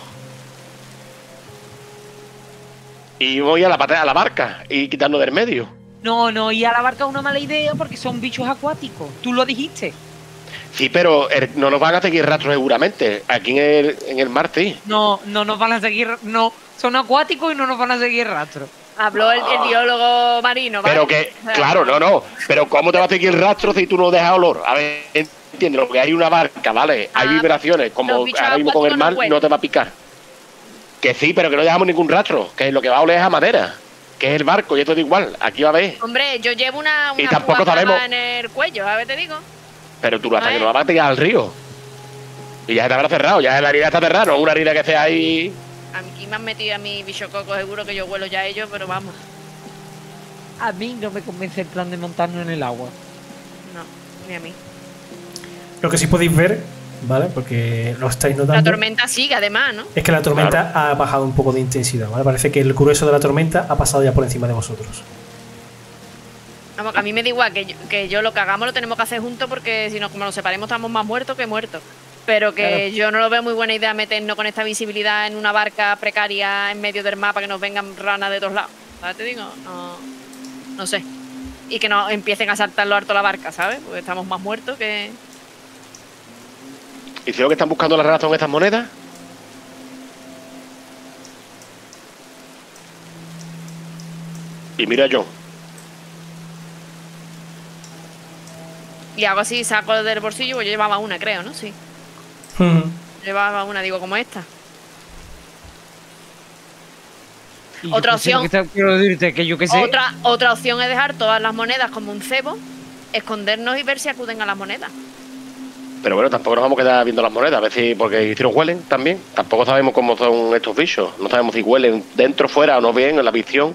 Y voy a la pata a la barca y quitarnos del medio. No, no, y a la barca es una mala idea porque son bichos acuáticos. Tú lo dijiste. Sí, pero el- no nos van a seguir rastros seguramente. Aquí en el, en el mar, sí. No, no nos van a seguir, no, son acuáticos y no nos van a seguir rastro. Habló el, el biólogo marino, ¿vale? Pero que, O sea, claro, no, no. Pero ¿cómo te va a seguir rastro si tú no dejas olor? A ver, entiende, lo que hay una barca, ¿vale? Hay Ah, vibraciones, como los bichos ahora mismo con el acuáticos mar, no huelen. no te va a picar. Que sí, pero que no dejamos ningún rastro. Que lo que va a oler es a madera. Que es el barco, y esto es igual. Aquí va a ver. Hombre, yo llevo una, Y una tampoco púa sabemos- clavada en el cuello, a ver, te digo. Pero tú hasta Ay. que no la vas a tirar al río. Y ya se te habrá cerrado, ya la herida está cerrada, no una herida que sea ahí. Aquí me han metido a mi bichococo, seguro que yo huelo ya a ellos, pero vamos, A mí no me convence el plan de montarnos en el agua. no, ni a mí. Lo que sí podéis ver, ¿vale? Porque lo estáis La notando. tormenta sigue, además, ¿no? Es que la tormenta ha bajado un poco de intensidad, ¿vale? Parece que el grueso de la tormenta ha pasado ya por encima de vosotros. Vamos, que a mí me da igual que yo, que yo lo que hagamos lo tenemos que hacer juntos porque si no, como nos separemos, estamos más muertos que muertos. Pero que Claro. yo no lo veo muy buena idea meternos con esta visibilidad en una barca precaria en medio del mapa que nos vengan ranas de todos lados. ¿Sabes? Te digo, no, no sé. Y que nos empiecen a saltar lo harto la barca, ¿sabes? Porque estamos más muertos que. ¿Y si lo que están buscando las ranas son estas monedas? Y mira yo. Y hago así, saco del bolsillo, pues yo llevaba una, creo, ¿no? Sí. Ujú. Llevaba una, digo, como esta. Y yo Otra qué sé, lo opción. que te- quiero decirte que yo qué sé. Otra, otra opción es dejar todas las monedas como un cebo, escondernos y ver si acuden a las monedas. Pero bueno, tampoco nos vamos a quedar viendo las monedas, a ver si, porque si nos huelen también. Tampoco sabemos cómo son estos bichos. No sabemos si huelen dentro, fuera o no bien, en la visión.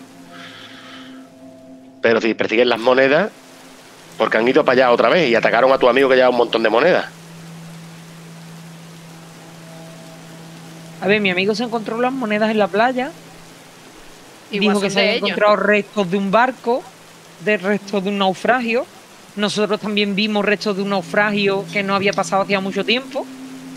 Pero si persiguen las monedas, porque han ido para allá otra vez y atacaron a tu amigo que lleva un montón de monedas. A ver, mi amigo se encontró las monedas en la playa. Igual Dijo que son se de había ellos. encontrado restos de un barco, de restos de un naufragio. Nosotros también vimos restos de un naufragio que no había pasado hacía mucho tiempo.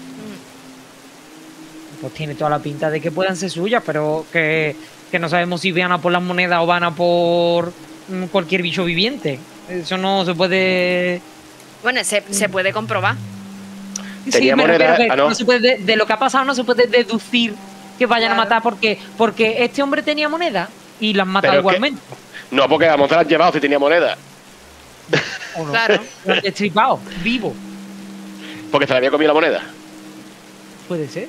Pues tiene toda la pinta de que puedan ser suyas, pero que, que no sabemos si van a por las monedas o van a por mm, cualquier bicho viviente. Eso no se puede. Bueno, se, se puede comprobar. Tenía me refiero monedas- que ah, no. no se puede, de, de lo que ha pasado no se puede deducir que vayan Claro. a matar porque, porque este hombre tenía moneda y las mata Pero es que- igualmente. No, porque a Monza las han llevado si tenía monedas. ¿O no? Claro. Lo han destripado, vivo. Porque se le había comido la moneda. Puede ser.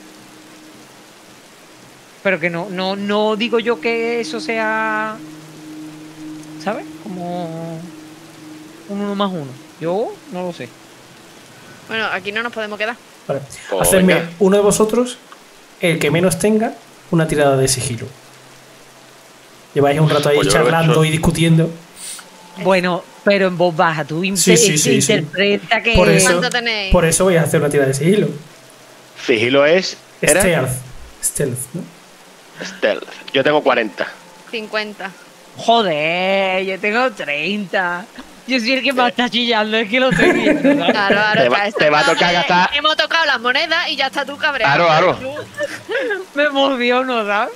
Pero que no, no, no digo yo que eso sea. ¿Sabes? Como un uno más uno. Yo no lo sé. Bueno, aquí no nos podemos quedar. Vale. Pues Hacedme venga. uno de vosotros, el que menos tenga, una tirada de sigilo. Lleváis un rato ahí Pues yo lo he charlando hecho. y discutiendo. Bueno, pero en voz baja, tú Sí, inte- sí, sí, sí. interpreta que. Por eso, ¿Cuánto tenéis? por eso voy a hacer una tirada de sigilo. Sigilo es. ¿Era? Stealth. Stealth, ¿no? Stealth. Yo tengo cuarenta. cincuenta. Joder, yo tengo treinta. Yo soy el que más está chillando, es que lo estoy viendo, ¿sabes? Claro, ahora Te va- está- te va a está- tocar eh, gastar- Hemos tocado las monedas y ya está tú cabreado. Claro, claro. Me emociono, ¿sabes?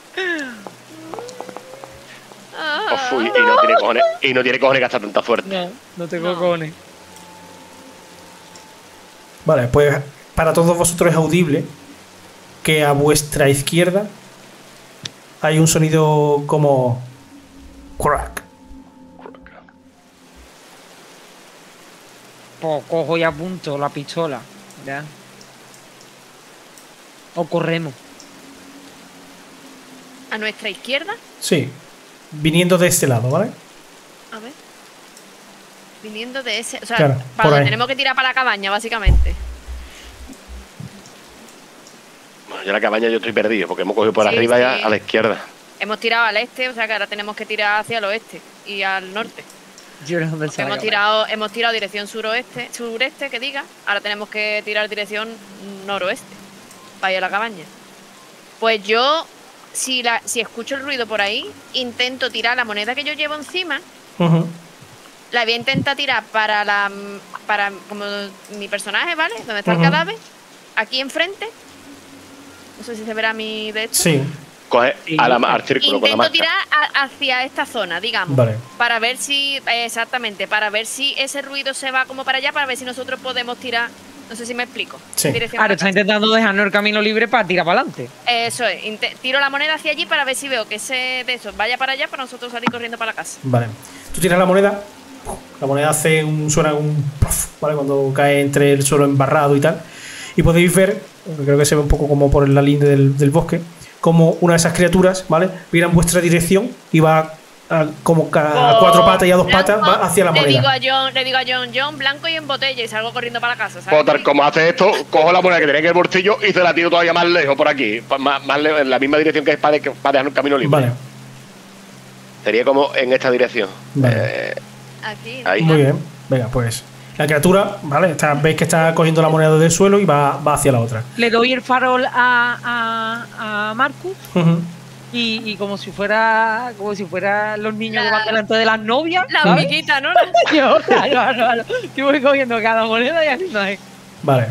Ah. Uf, uy, y no tiene cojones. Y no tiene cojones gastar tanta suerte. No, no tengo No. cojones. Vale, pues para todos vosotros es audible que a vuestra izquierda hay un sonido como crack. Pues cojo y apunto la pistola. Ya. O corremos. A nuestra izquierda. Sí, viniendo de este lado, ¿vale? A ver. Viniendo de ese. O sea, Claro, para por donde ahí. tenemos que tirar para la cabaña, básicamente. Bueno, yo en la cabaña yo estoy perdido porque hemos cogido por Sí, arriba sí. ya a la izquierda. Hemos tirado al este, o sea que ahora tenemos que tirar hacia el oeste y al norte. Yo no sé dónde está la Hemos cámara. tirado, hemos tirado dirección suroeste, sureste, que diga. Ahora tenemos que tirar dirección noroeste para ir a la cabaña. Pues yo, si, la, si escucho el ruido por ahí, intento tirar la moneda que yo llevo encima. Ujú. La voy a intentar tirar para la para como mi personaje, ¿vale? Donde está Ujú. el cadáver. Aquí enfrente. No sé si se verá mi de esto. Sí, Coge Sí. a la, al círculo con la Intento marca. tirar a- hacia esta zona, digamos. Vale. Para ver si, eh, exactamente, para ver si ese ruido se va como para allá, para ver si nosotros podemos tirar. No sé si me explico. Sí. en dirección a Ahora la está casa. intentando dejarnos el camino libre para tirar para adelante. Eso es, inte- tiro la moneda hacia allí para ver si veo que ese de esos vaya para allá para nosotros salir corriendo para la casa. Vale. Tú tiras la moneda, la moneda hace un suena un puff, ¿vale? Cuando cae entre el suelo embarrado y tal. Y podéis ver, creo que se ve un poco como por la línea del, del bosque, como una de esas criaturas, ¿vale? Viene en vuestra dirección y va a, como a cuatro patas y a dos patas, Blanco, va hacia la Le digo moneda. a John, le digo a John, John, blanco y en botella y salgo corriendo para la casa. ¿sabes? Pues tal como hace esto, cojo la moneda que tenía en el bolsillo y se la tiro todavía más lejos por aquí. pa- Más, más lejos, en la misma dirección que es para, de- para dejar un camino libre. Vale, Sería como en esta dirección. Vale. Eh, Aquí. Ahí. muy bien. Venga, pues la criatura, ¿vale? Está, veis que está cogiendo la moneda del suelo y va, va hacia la otra. Le doy el farol a, a, a Marcus Ujú. y, y como si fuera como si fuera los niños que La- van delante de las novias. La ¿sabes? amiguita, ¿no? Yo, claro, claro, claro. Yo voy cogiendo cada moneda y haciendo ahí. Vale,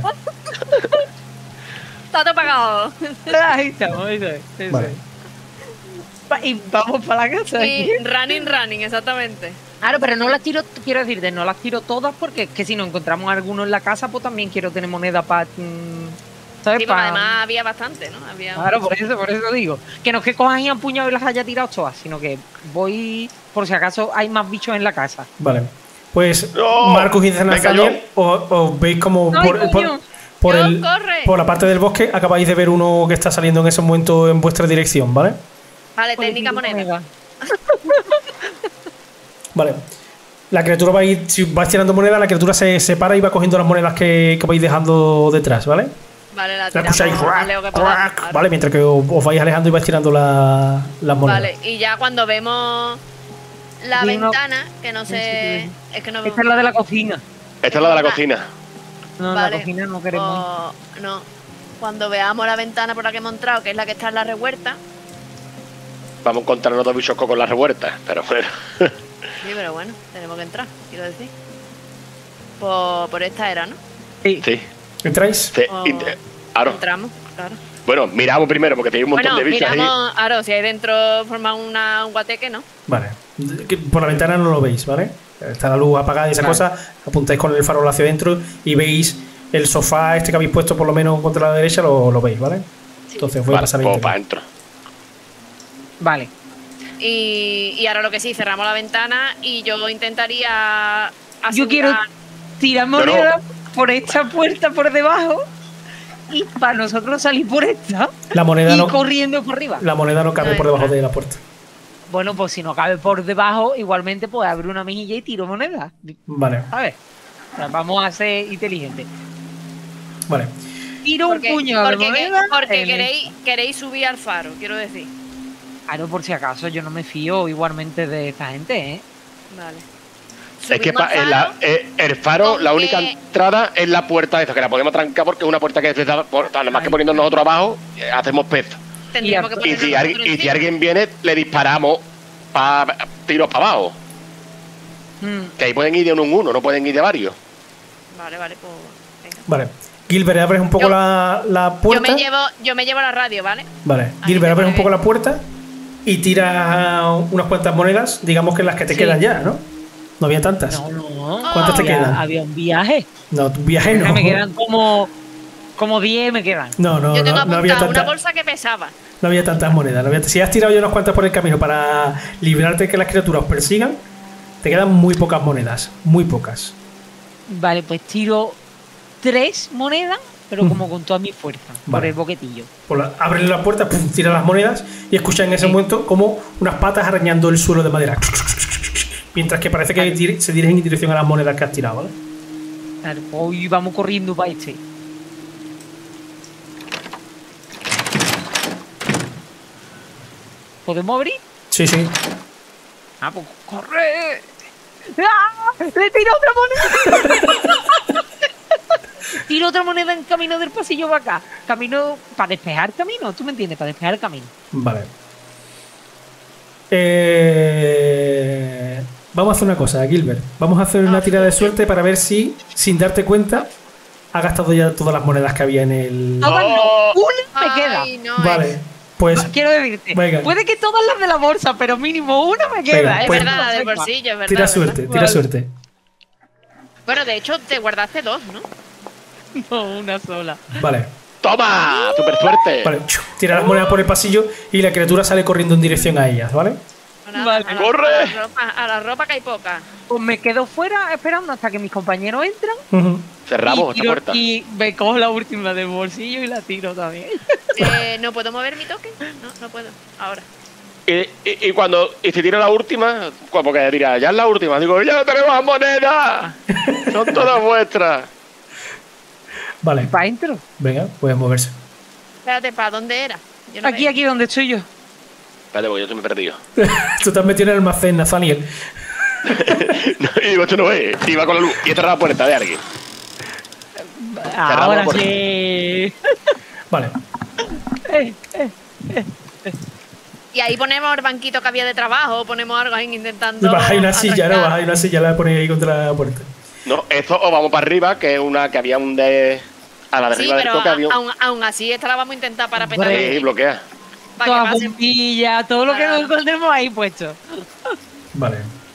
Está todo pagado. Ahí estamos, eso es, eso vale. es. Pa- Y vamos para la casa. Y running, running, exactamente. Claro, pero no las tiro, quiero decirte, no las tiro todas porque es que si nos encontramos alguno en la casa, pues también quiero tener moneda para. ¿Sabes? Sí, porque Pa- además había bastante, ¿no? Había Claro, por eso, por eso digo. Que no es que cojan y han puñado y las haya tirado todas, sino que voy por si acaso hay más bichos en la casa. Vale. Pues ¡No! Marcus y ¡Me cayó! Nathaniel os, os veis como ¡Ay, por, por, coño! por John, el, corre. por la parte del bosque acabáis de ver uno que está saliendo en ese momento en vuestra dirección, ¿vale? Vale, Pues, técnica moneda. Vale. La criatura va a ir, si vais tirando monedas, la criatura se separa y va cogiendo las monedas que, que vais dejando detrás, ¿vale? Vale, la La tiramos. escucháis, más lejos que podamos, crack, claro. ¿vale? Mientras que os, os vais alejando y vais tirando la- las monedas. Vale, y ya cuando vemos la Sí, no- ventana, que no sé. Es que no Esta es la de la cocina. esta es la de la cocina. No, Vale, la cocina no queremos. o- no. Cuando veamos la ventana por la que hemos entrado, que es la que está en la revuelta. Vamos a encontrarnos dos bichos con las revueltas. Pero bueno. Sí, pero bueno, tenemos que entrar, quiero decir. Por, por esta era, ¿no? Sí. Sí. ¿Entráis? sí. Oh. Int- Aro. Entramos, claro. Bueno, miramos primero porque hay un montón Bueno, de bichos ahí. miramos, claro, si hay dentro forma una, un guateque, ¿no? Vale. Que Por la ventana no lo veis, ¿vale? Está la luz apagada y esa Vale. cosa. Apuntáis con el farol hacia adentro y veis el sofá este que habéis puesto por lo menos contra la derecha, lo, lo veis, ¿vale? Entonces voy a Vale, pasar pues el para interior. adentro. Vale. Y, y ahora lo que sí, cerramos la ventana y yo intentaría Yo quiero asegurar- tirar Pero- moneda por esta puerta por debajo y para nosotros salir por esta La moneda y no, corriendo por arriba. la moneda no cabe No por debajo entra. de la puerta. Bueno, pues si no cabe por debajo, igualmente pues abro una mejilla y tiro moneda. Vale, ¿Sabes? O sea, vamos a ser inteligentes. vale. Tiro un porque, puño de porque, moneda. porque en- queréis, queréis subir al faro, quiero decir. Claro, por si acaso, yo no me fío igualmente de esta gente, ¿eh? Vale. Es que Subimos pa- al en la- faro. eh, el faro, la Aunque- única entrada es la puerta esta, que la podemos trancar porque es una puerta que desde por, nada más que poniendo nosotros abajo, eh, hacemos pez. Tendríamos y- que Y ponernos si, alguien- nosotros y si encima. alguien viene, le disparamos para tiros para abajo. Mm, Que ahí pueden ir de uno en uno, no pueden ir de varios. Vale, vale, pues venga. Vale. Gilbert, abres un poco Yo- la, la Yo puerta. me llevo, yo me llevo la radio, ¿vale? Vale. Ahí Gilbert, te abres un pone poco bien. la puerta y tiras unas cuantas monedas, digamos que las que te Sí. quedan ya, ¿no? No había tantas. no, no. ¿Cuántas te había, quedan? Había un viaje. No, tu viaje no. Me quedan como como diez me quedan. No, no, yo tengo no, no había apuntado una tanta- bolsa que pesaba. no había tantas monedas. no había- Si has tirado ya unas cuantas por el camino para librarte de que las criaturas os persigan, te quedan muy pocas monedas. Muy pocas. Vale, pues tiro tres monedas, pero Mm. como con toda mi fuerza, por Vale. el boquetillo. Por la- abres la puerta, pum, tiras las monedas y escuchas en ese Sí. momento como unas patas arañando el suelo de madera. Mientras que parece que Vale. dir- se dirigen en dirección a las monedas que has tirado, ¿vale? Claro, hoy vamos corriendo para este. ¿Podemos abrir? Sí, sí. Ah, pues corre. ¡Ah! ¡Le tiro otra moneda! Tiro otra moneda en camino del pasillo para acá. Camino para despejar camino, ¿tú me entiendes? Para despejar el camino. Vale. Eh, Vamos a hacer una cosa, Gilbert. Vamos a hacer una tirada de suerte para ver si, sin darte cuenta, has gastado ya todas las monedas que había en el. Todas no, una me queda. Ay, no, Vale. es- Pues, quiero decirte, venga. puede que todas las de la bolsa, pero mínimo una me queda. Venga, ¿eh? Es pues- verdad, No la del sepa. bolsillo, es verdad. tira es verdad. suerte, tira Vale. suerte. Bueno, de hecho, te guardaste dos, ¿no? No, una sola. Vale. ¡Toma! ¡Super suerte! Vale, chu, tira las monedas por el pasillo y la criatura sale corriendo en dirección a ellas, ¿vale? Nada, Vale. a la- ¡Corre! A la, ropa, a la ropa que hay poca. Pues me quedo fuera esperando hasta que mis compañeros entran. Ujú. Cerramos y, esta tiro- puerta. y me cojo la última del bolsillo y la tiro también. Eh, ¿No puedo mover mi toque? No, no puedo. Ahora. Y, y, y cuando y si tiro la última, pues porque dirá, ya es la última, digo, ya no tenemos monedas, son todas vuestras. Vale, ¿Para adentro? venga, puedes moverse. Espérate, ¿para dónde era? Yo no Aquí, veo. aquí donde estoy yo. Espérate, porque yo estoy perdido. Tú te has metido en el almacén, Nathaniel. No, y digo, esto no es, y va con la luz, y he cerrado la puerta de alguien. Ahora por- sí. Vale, Eh, eh. Y ahí ponemos el banquito que había de trabajo, ponemos algo ahí intentando. bajáis una silla, ¿no? arrancar. Bajáis una silla, la ponéis ahí contra la puerta. No, esto o vamos para arriba, que es una que había un de... A la de Sí, arriba del pero toque había un... aún, aún así, esta la vamos a intentar para petar. Hombre. Sí, bloquea. Para Todas que pase. bombillas, todo lo que Para- nos encontremos ahí puesto. Vale,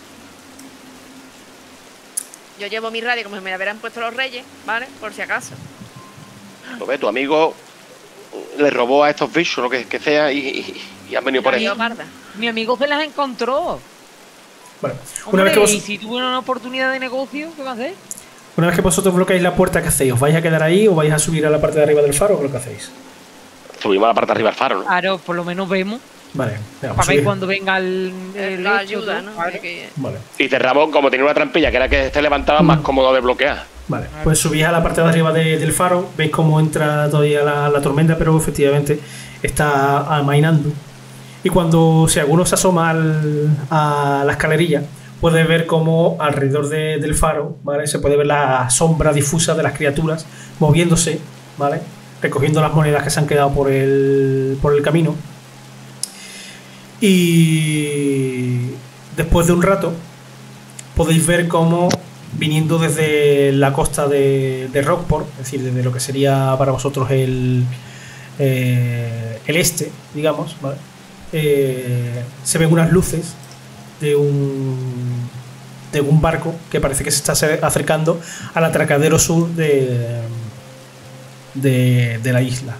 Yo llevo mi radio como si me la hubieran puesto los reyes, ¿vale? Por si acaso. Pues ve, tu amigo le robó a estos bichos, lo que, que sea, y, y, y han venido por La ahí. leoparda. Mi amigo se las encontró. vale. Una Hombre, vez, que y vos, si tuve una oportunidad de negocio, ¿qué va a hacer? una vez que vosotros bloqueáis la puerta, ¿qué hacéis? ¿Os vais a quedar ahí o vais a subir a la parte de arriba del faro o qué es lo que hacéis? Subimos a la parte de arriba del faro, ¿no? Claro, por lo menos vemos. Vale, venga, pues Para ver subid. cuando venga el, el La hecho, ayuda, todo. ¿no? Claro. Que- Vale, Y cerramos, como tenía una trampilla, que era que se levantaba, más cómodo de bloquear. vale. Pues subís a la parte de arriba de- del faro, veis cómo entra todavía la, la tormenta, pero efectivamente está amainando. Y cuando si alguno se asoma al- a la escalerilla, puede ver cómo alrededor de- del faro, ¿vale? Se puede ver la sombra difusa de las criaturas moviéndose, ¿vale? Recogiendo las monedas que se han quedado por el, por el camino. Y después de un rato podéis ver cómo viniendo desde la costa de, de Rockport, es decir, desde lo que sería para vosotros el, eh, el este, digamos, ¿vale? Eh, se ven unas luces de un de un barco que parece que se está acer- acercando al atracadero sur de, de, de la isla.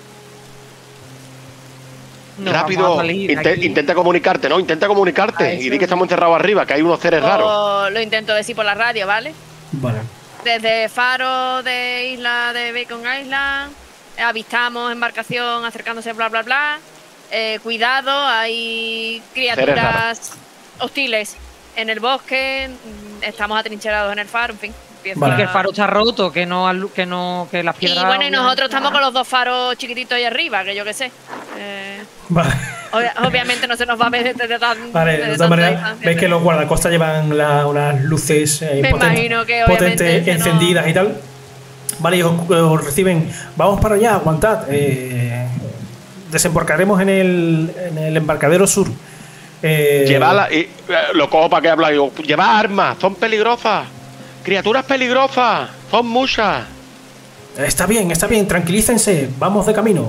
No Rápido, vamos a salir inte- aquí. intenta comunicarte, ¿no? Intenta comunicarte. Ah, Y eso di que estamos encerrados arriba, que hay unos seres raros. O lo intento decir por la radio, ¿vale? Vale. Desde faro de isla de Bacon Island, avistamos embarcación acercándose, bla, bla, bla. Eh, cuidado, hay criaturas hostiles en el bosque. mm, Estamos atrincherados en el faro, en fin. empieza Vale. Que el faro está roto, que no, alu- que no, que las Y piedras. bueno, y nosotros obviamente- estamos con los dos faros chiquititos ahí arriba, que yo qué sé. Eh, Vale. obvia- obviamente no se nos va a ver desde tan. Vale, desde de todas tanta maneras, distancia, veis que pero- los guardacostas llevan la- unas luces eh, Me poten- imagino que obviamente potentes ese no- encendidas y tal. Vale, y os, os reciben. Vamos para allá, aguantad. eh, desembarcaremos en el, en el embarcadero sur. Eh, Llevad y eh, lo cojo para que habla. Digo, llevad armas, son peligrosas. Criaturas peligrosas, son muchas. Está bien, está bien, tranquilícense, vamos de camino.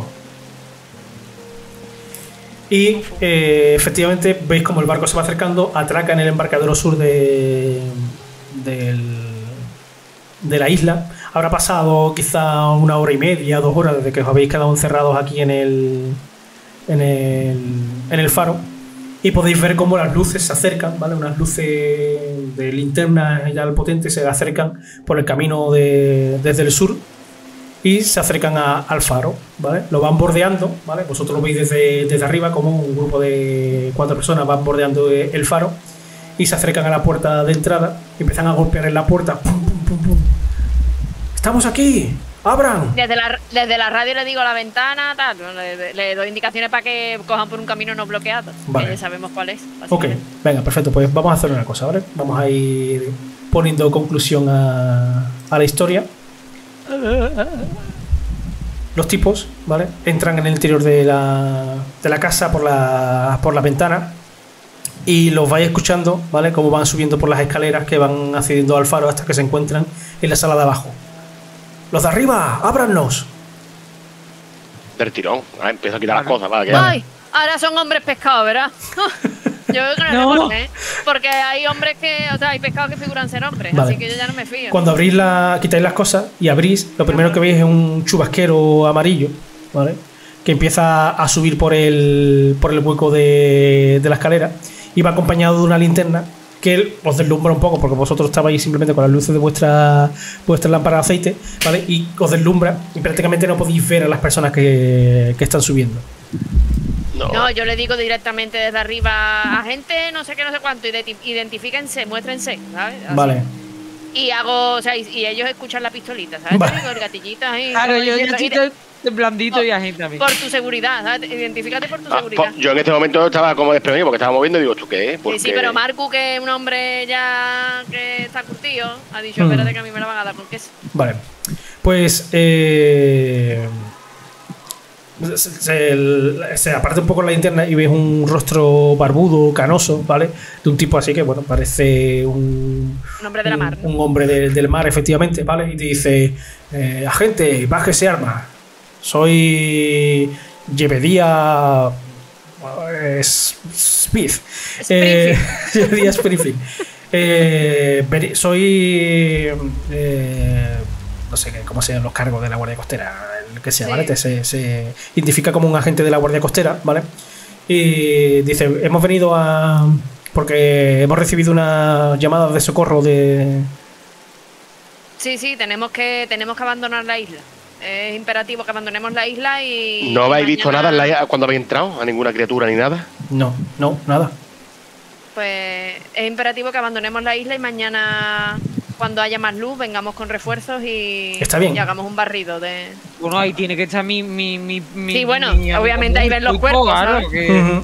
Y eh, efectivamente veis como el barco se va acercando, atraca en el embarcadero sur de, del, de la isla. Habrá pasado quizá una hora y media, dos horas desde que os habéis quedado encerrados aquí en el, en el, en el faro. Y podéis ver cómo las luces se acercan, ¿vale? Unas luces de linterna ya potentes se acercan por el camino de, desde el sur y se acercan a- al faro, ¿vale? Lo van bordeando, ¿vale? Vosotros lo veis desde, desde arriba como un grupo de cuatro personas van bordeando el faro y se acercan a la puerta de entrada y empiezan a golpear en la puerta. ¡Pum, pum, pum, pum! ¡Estamos aquí! ¡Abran! Desde la, desde la radio le digo a la ventana, tal, le, le doy indicaciones para que cojan por un camino no bloqueado. Vale. Que ya sabemos cuál es. Ok, básicamente. venga, perfecto. Pues vamos a hacer una cosa, ¿vale? Vamos a ir poniendo conclusión a, a la historia. Los tipos, ¿vale? Entran en el interior de la, de la casa por la, por la ventana y los vais escuchando, ¿vale? Como van subiendo por las escaleras que van accediendo al faro hasta que se encuentran en la sala de abajo. ¡Los de arriba! ¡Ábrannos! Del tirón. Ah, empiezo a quitar Vale. las cosas, va, que Ay, ahora son hombres pescados, ¿verdad? Yo creo que no, No. es deporte, ¿eh? Porque hay hombres que, o sea, hay pescados que figuran ser hombres, Vale. así que yo ya no me fío. Cuando abrís la, quitáis las cosas y abrís, lo primero que veis es un chubasquero amarillo, ¿vale? Que empieza a subir por el, por el hueco de, de la escalera y va acompañado de una linterna que él os deslumbra un poco porque vosotros estabais simplemente con las luces de vuestra, vuestra lámpara de aceite, ¿vale? Y os deslumbra y prácticamente no podéis ver a las personas que, que están subiendo. no. No, yo le digo directamente desde arriba a gente, no sé qué, no sé cuánto, identi- identifíquense, muéstrense, ¿sabes? Así. Vale. Y hago, o sea, y, y ellos escuchan la pistolita, ¿sabes? Vale. Te digo, el gatillito ahí. Claro, como yo diciendo, ya ide- estoy blandito y agente a mí. por tu seguridad, ¿sabes? Identifícate por tu Ah, seguridad. po- yo en este momento estaba como desprevenido porque estaba moviendo y digo, ¿tú qué? Sí, Porque... sí, pero Marcu, que es un hombre ya que está curtido, ha dicho, Mm. espérate que a mí me la van a dar porque es... Vale. Pues eh, se, se- se aparta un poco la linterna y ves un rostro barbudo, canoso, ¿vale? De un tipo así que, bueno, parece un, Un hombre de la mar, ¿no? un, un hombre de- del mar, efectivamente, ¿vale? Y te dice, eh, agente, bájese arma. Soy Llevedía eh, Smith. Eh, Llevedía Springfield. Eh, veri- soy eh, no sé qué- cómo se llaman los cargos de la Guardia Costera, el que sea, Sí. ¿vale? Te- se, se identifica como un agente de la Guardia Costera, ¿vale? Y dice, hemos venido a... porque hemos recibido una llamada de socorro de... Sí, sí, tenemos que, tenemos que abandonar la isla. Es imperativo que abandonemos la isla y... ¿No y habéis visto mañana, nada en la- cuando habéis entrado? ¿A ninguna criatura ni nada? No, no, nada. Pues es imperativo que abandonemos la isla y mañana, cuando haya más luz, vengamos con refuerzos y, Está bien. y hagamos un barrido de... Bueno, ahí tiene que estar mi. mi, mi, mi Sí, bueno, mi obviamente ahí ven los muy cuerpos, claro, ¿sabes? que- Ujú.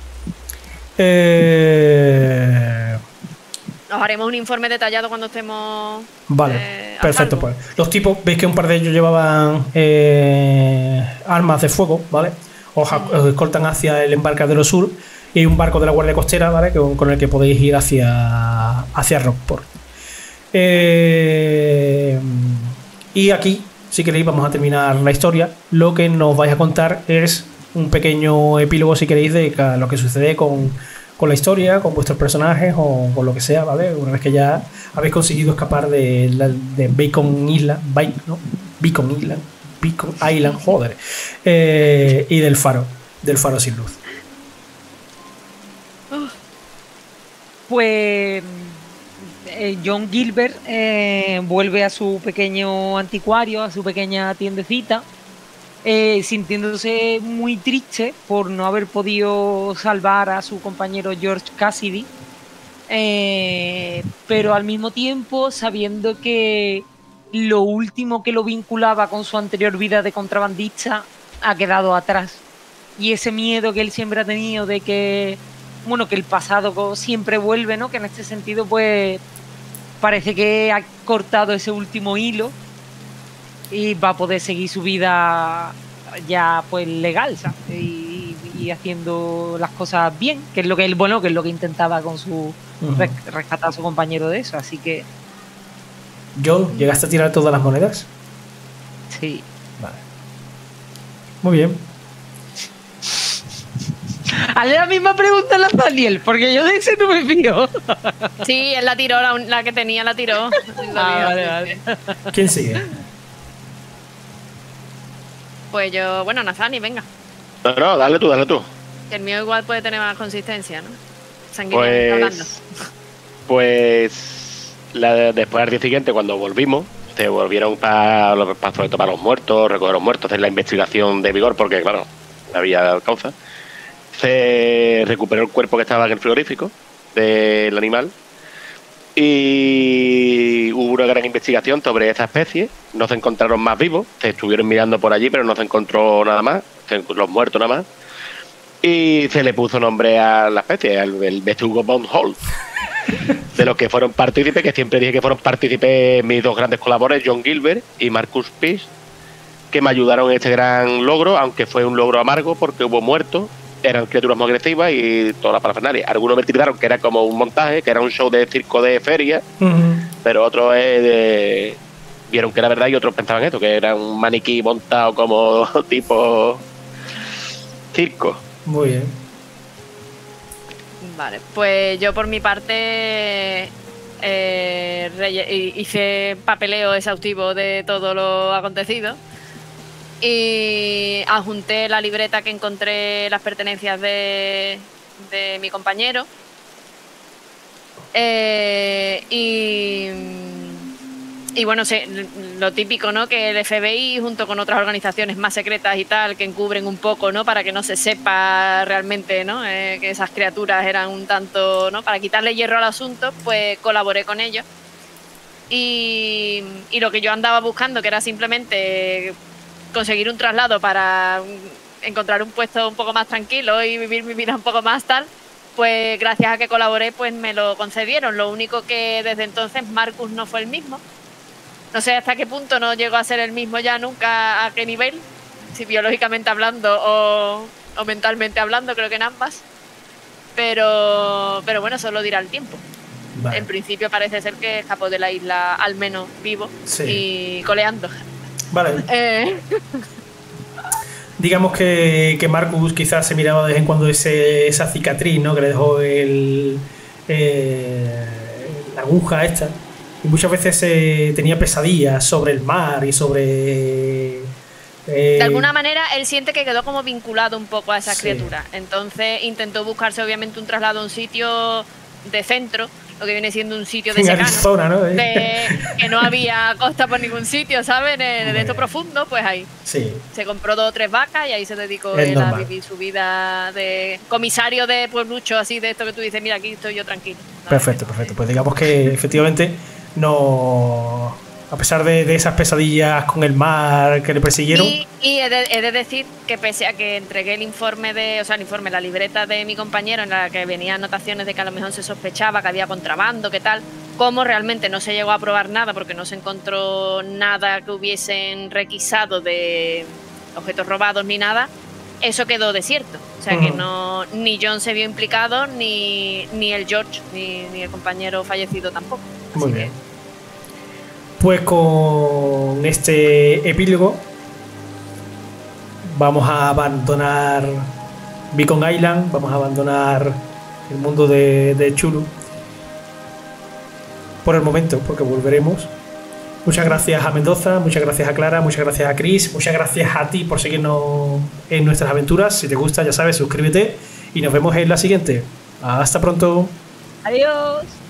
Eh, Os haremos un informe detallado cuando estemos... Vale, eh, a perfecto. salvo. Pues los tipos, veis que un par de ellos llevaban eh, armas de fuego, ¿vale? Os, ac- os escoltan hacia el embarcadero sur y hay un barco de la Guardia Costera, ¿vale? Con, con el que podéis ir hacia, hacia Rockport. Eh, y aquí, si queréis, vamos a terminar la historia. Lo que nos vais a contar es un pequeño epílogo, si queréis, de ca- lo que sucede con, con la historia, con vuestros personajes o con lo que sea, ¿vale? Una vez que ya habéis conseguido escapar de, la- de Bacon Island, Bake, ¿no? Beacon Island, Beacon Island, joder, eh, y del faro, del faro sin luz. Pues eh, John Gilbert eh, vuelve a su pequeño anticuario, a su pequeña tiendecita, eh, sintiéndose muy triste por no haber podido salvar a su compañero George Cassidy, eh, pero al mismo tiempo sabiendo que lo último que lo vinculaba con su anterior vida de contrabandista ha quedado atrás. Y ese miedo que él siempre ha tenido de que, bueno, que el pasado co- siempre vuelve, ¿no? Que en este sentido, pues, parece que ha cortado ese último hilo y va a poder seguir su vida ya, pues, legal, ¿sabes? Y, y haciendo las cosas bien, que es lo que él, bueno, que es lo que intentaba con su Ujú. res- rescatar a su compañero de eso, así que John, ¿llegaste a tirar todas las monedas? sí. Vale. Muy bien. Hazle la misma pregunta a la Daniel, porque yo de ese no me fío. Sí, él la tiró, la, un- la que tenía la tiró. Lo Ah, digo, vale, sí, vale. sí. ¿Quién sigue? Pues yo, bueno, Nazani, venga. No, no, dale tú, dale tú. Que el mío igual puede tener más consistencia, ¿no? Sanguíneo, hablando. Pues, pues la, después al día siguiente, cuando volvimos, se volvieron para, para, sobre todo para los muertos, recoger los muertos, hacer la investigación de vigor, porque claro, no había causa. Se recuperó el cuerpo que estaba en el frigorífico del animal y hubo una gran investigación sobre esa especie. No se encontraron más vivos, se estuvieron mirando por allí, pero no se encontró nada más, los muertos nada más. Y se le puso nombre a la especie, el, el betugo Bond Hall, de los que fueron partícipes, que siempre dije que fueron partícipes mis dos grandes colaboradores, John Gilbert y Marcus Peace, que me ayudaron en este gran logro, aunque fue un logro amargo porque hubo muertos, eran criaturas muy agresivas y toda la parafernalia. Algunos me tiraron que era como un montaje, que era un show de circo de feria, Ujú. pero otro es de vieron que era verdad y otros pensaban esto, que era un maniquí montado como tipo circo. Muy bien. Vale, pues yo por mi parte eh, relle- hice papeleo exhaustivo de todo lo acontecido y adjunté la libreta que encontré las pertenencias de, de mi compañero. Eh, y, y bueno, sé, lo típico, ¿no? Que el F B I junto con otras organizaciones más secretas y tal, que encubren un poco, ¿no? Para que no se sepa realmente, ¿no? Eh, que esas criaturas eran un tanto, ¿no? Para quitarle hierro al asunto, pues colaboré con ellos. Y, y lo que yo andaba buscando, que era simplemente conseguir un traslado para encontrar un puesto un poco más tranquilo y vivir mi vida un poco más tal, pues gracias a que colaboré, pues me lo concedieron. Lo único que desde entonces Marcus no fue el mismo. No sé hasta qué punto no llegó a ser el mismo ya nunca, a qué nivel, si biológicamente hablando o, o mentalmente hablando, creo que en ambas. Pero, pero bueno, eso lo dirá el tiempo. Vale. En principio parece ser que escapó de la isla al menos vivo, Sí. y coleando. Vale. Eh, Digamos que, que Marcus quizás se miraba de vez en cuando ese, esa cicatriz, ¿no? Que le dejó el, eh, la aguja esta. Y muchas veces eh, tenía pesadillas sobre el mar y sobre... eh, de alguna manera él siente que quedó como vinculado un poco a esa Sí. criatura. Entonces intentó buscarse obviamente un traslado a un sitio de centro, lo que viene siendo un sitio de en secano. Arizona, ¿no? De, que no había costa por ningún sitio, ¿sabes? De, de esto Bueno. profundo, pues ahí. Sí. Se compró dos o tres vacas y ahí se dedicó Es él a normal. vivir su vida de comisario de pueblucho, así de esto que tú dices, mira, aquí estoy yo tranquilo. Perfecto, perfecto. Pues digamos que efectivamente no... A pesar de, de esas pesadillas con el mar que le persiguieron... Y, y he, de, he de decir que pese a que entregué el informe de, o sea, el informe, la libreta de mi compañero en la que venían anotaciones de que a lo mejor se sospechaba que había contrabando, que tal, como realmente no se llegó a probar nada porque no se encontró nada que hubiesen requisado de objetos robados ni nada, eso quedó desierto. O sea que Ujú. no, ni John se vio implicado, ni, ni el George, ni, ni el compañero fallecido tampoco. Así Muy que- bien. Pues con este epílogo vamos a abandonar Beacon Island, vamos a abandonar el mundo de, de Chulu por el momento, porque volveremos. Muchas gracias a Mendoza, muchas gracias a Clara, muchas gracias a Chris, muchas gracias a ti por seguirnos en nuestras aventuras. Si te gusta, ya sabes, suscríbete y nos vemos en la siguiente. Hasta pronto. Adiós.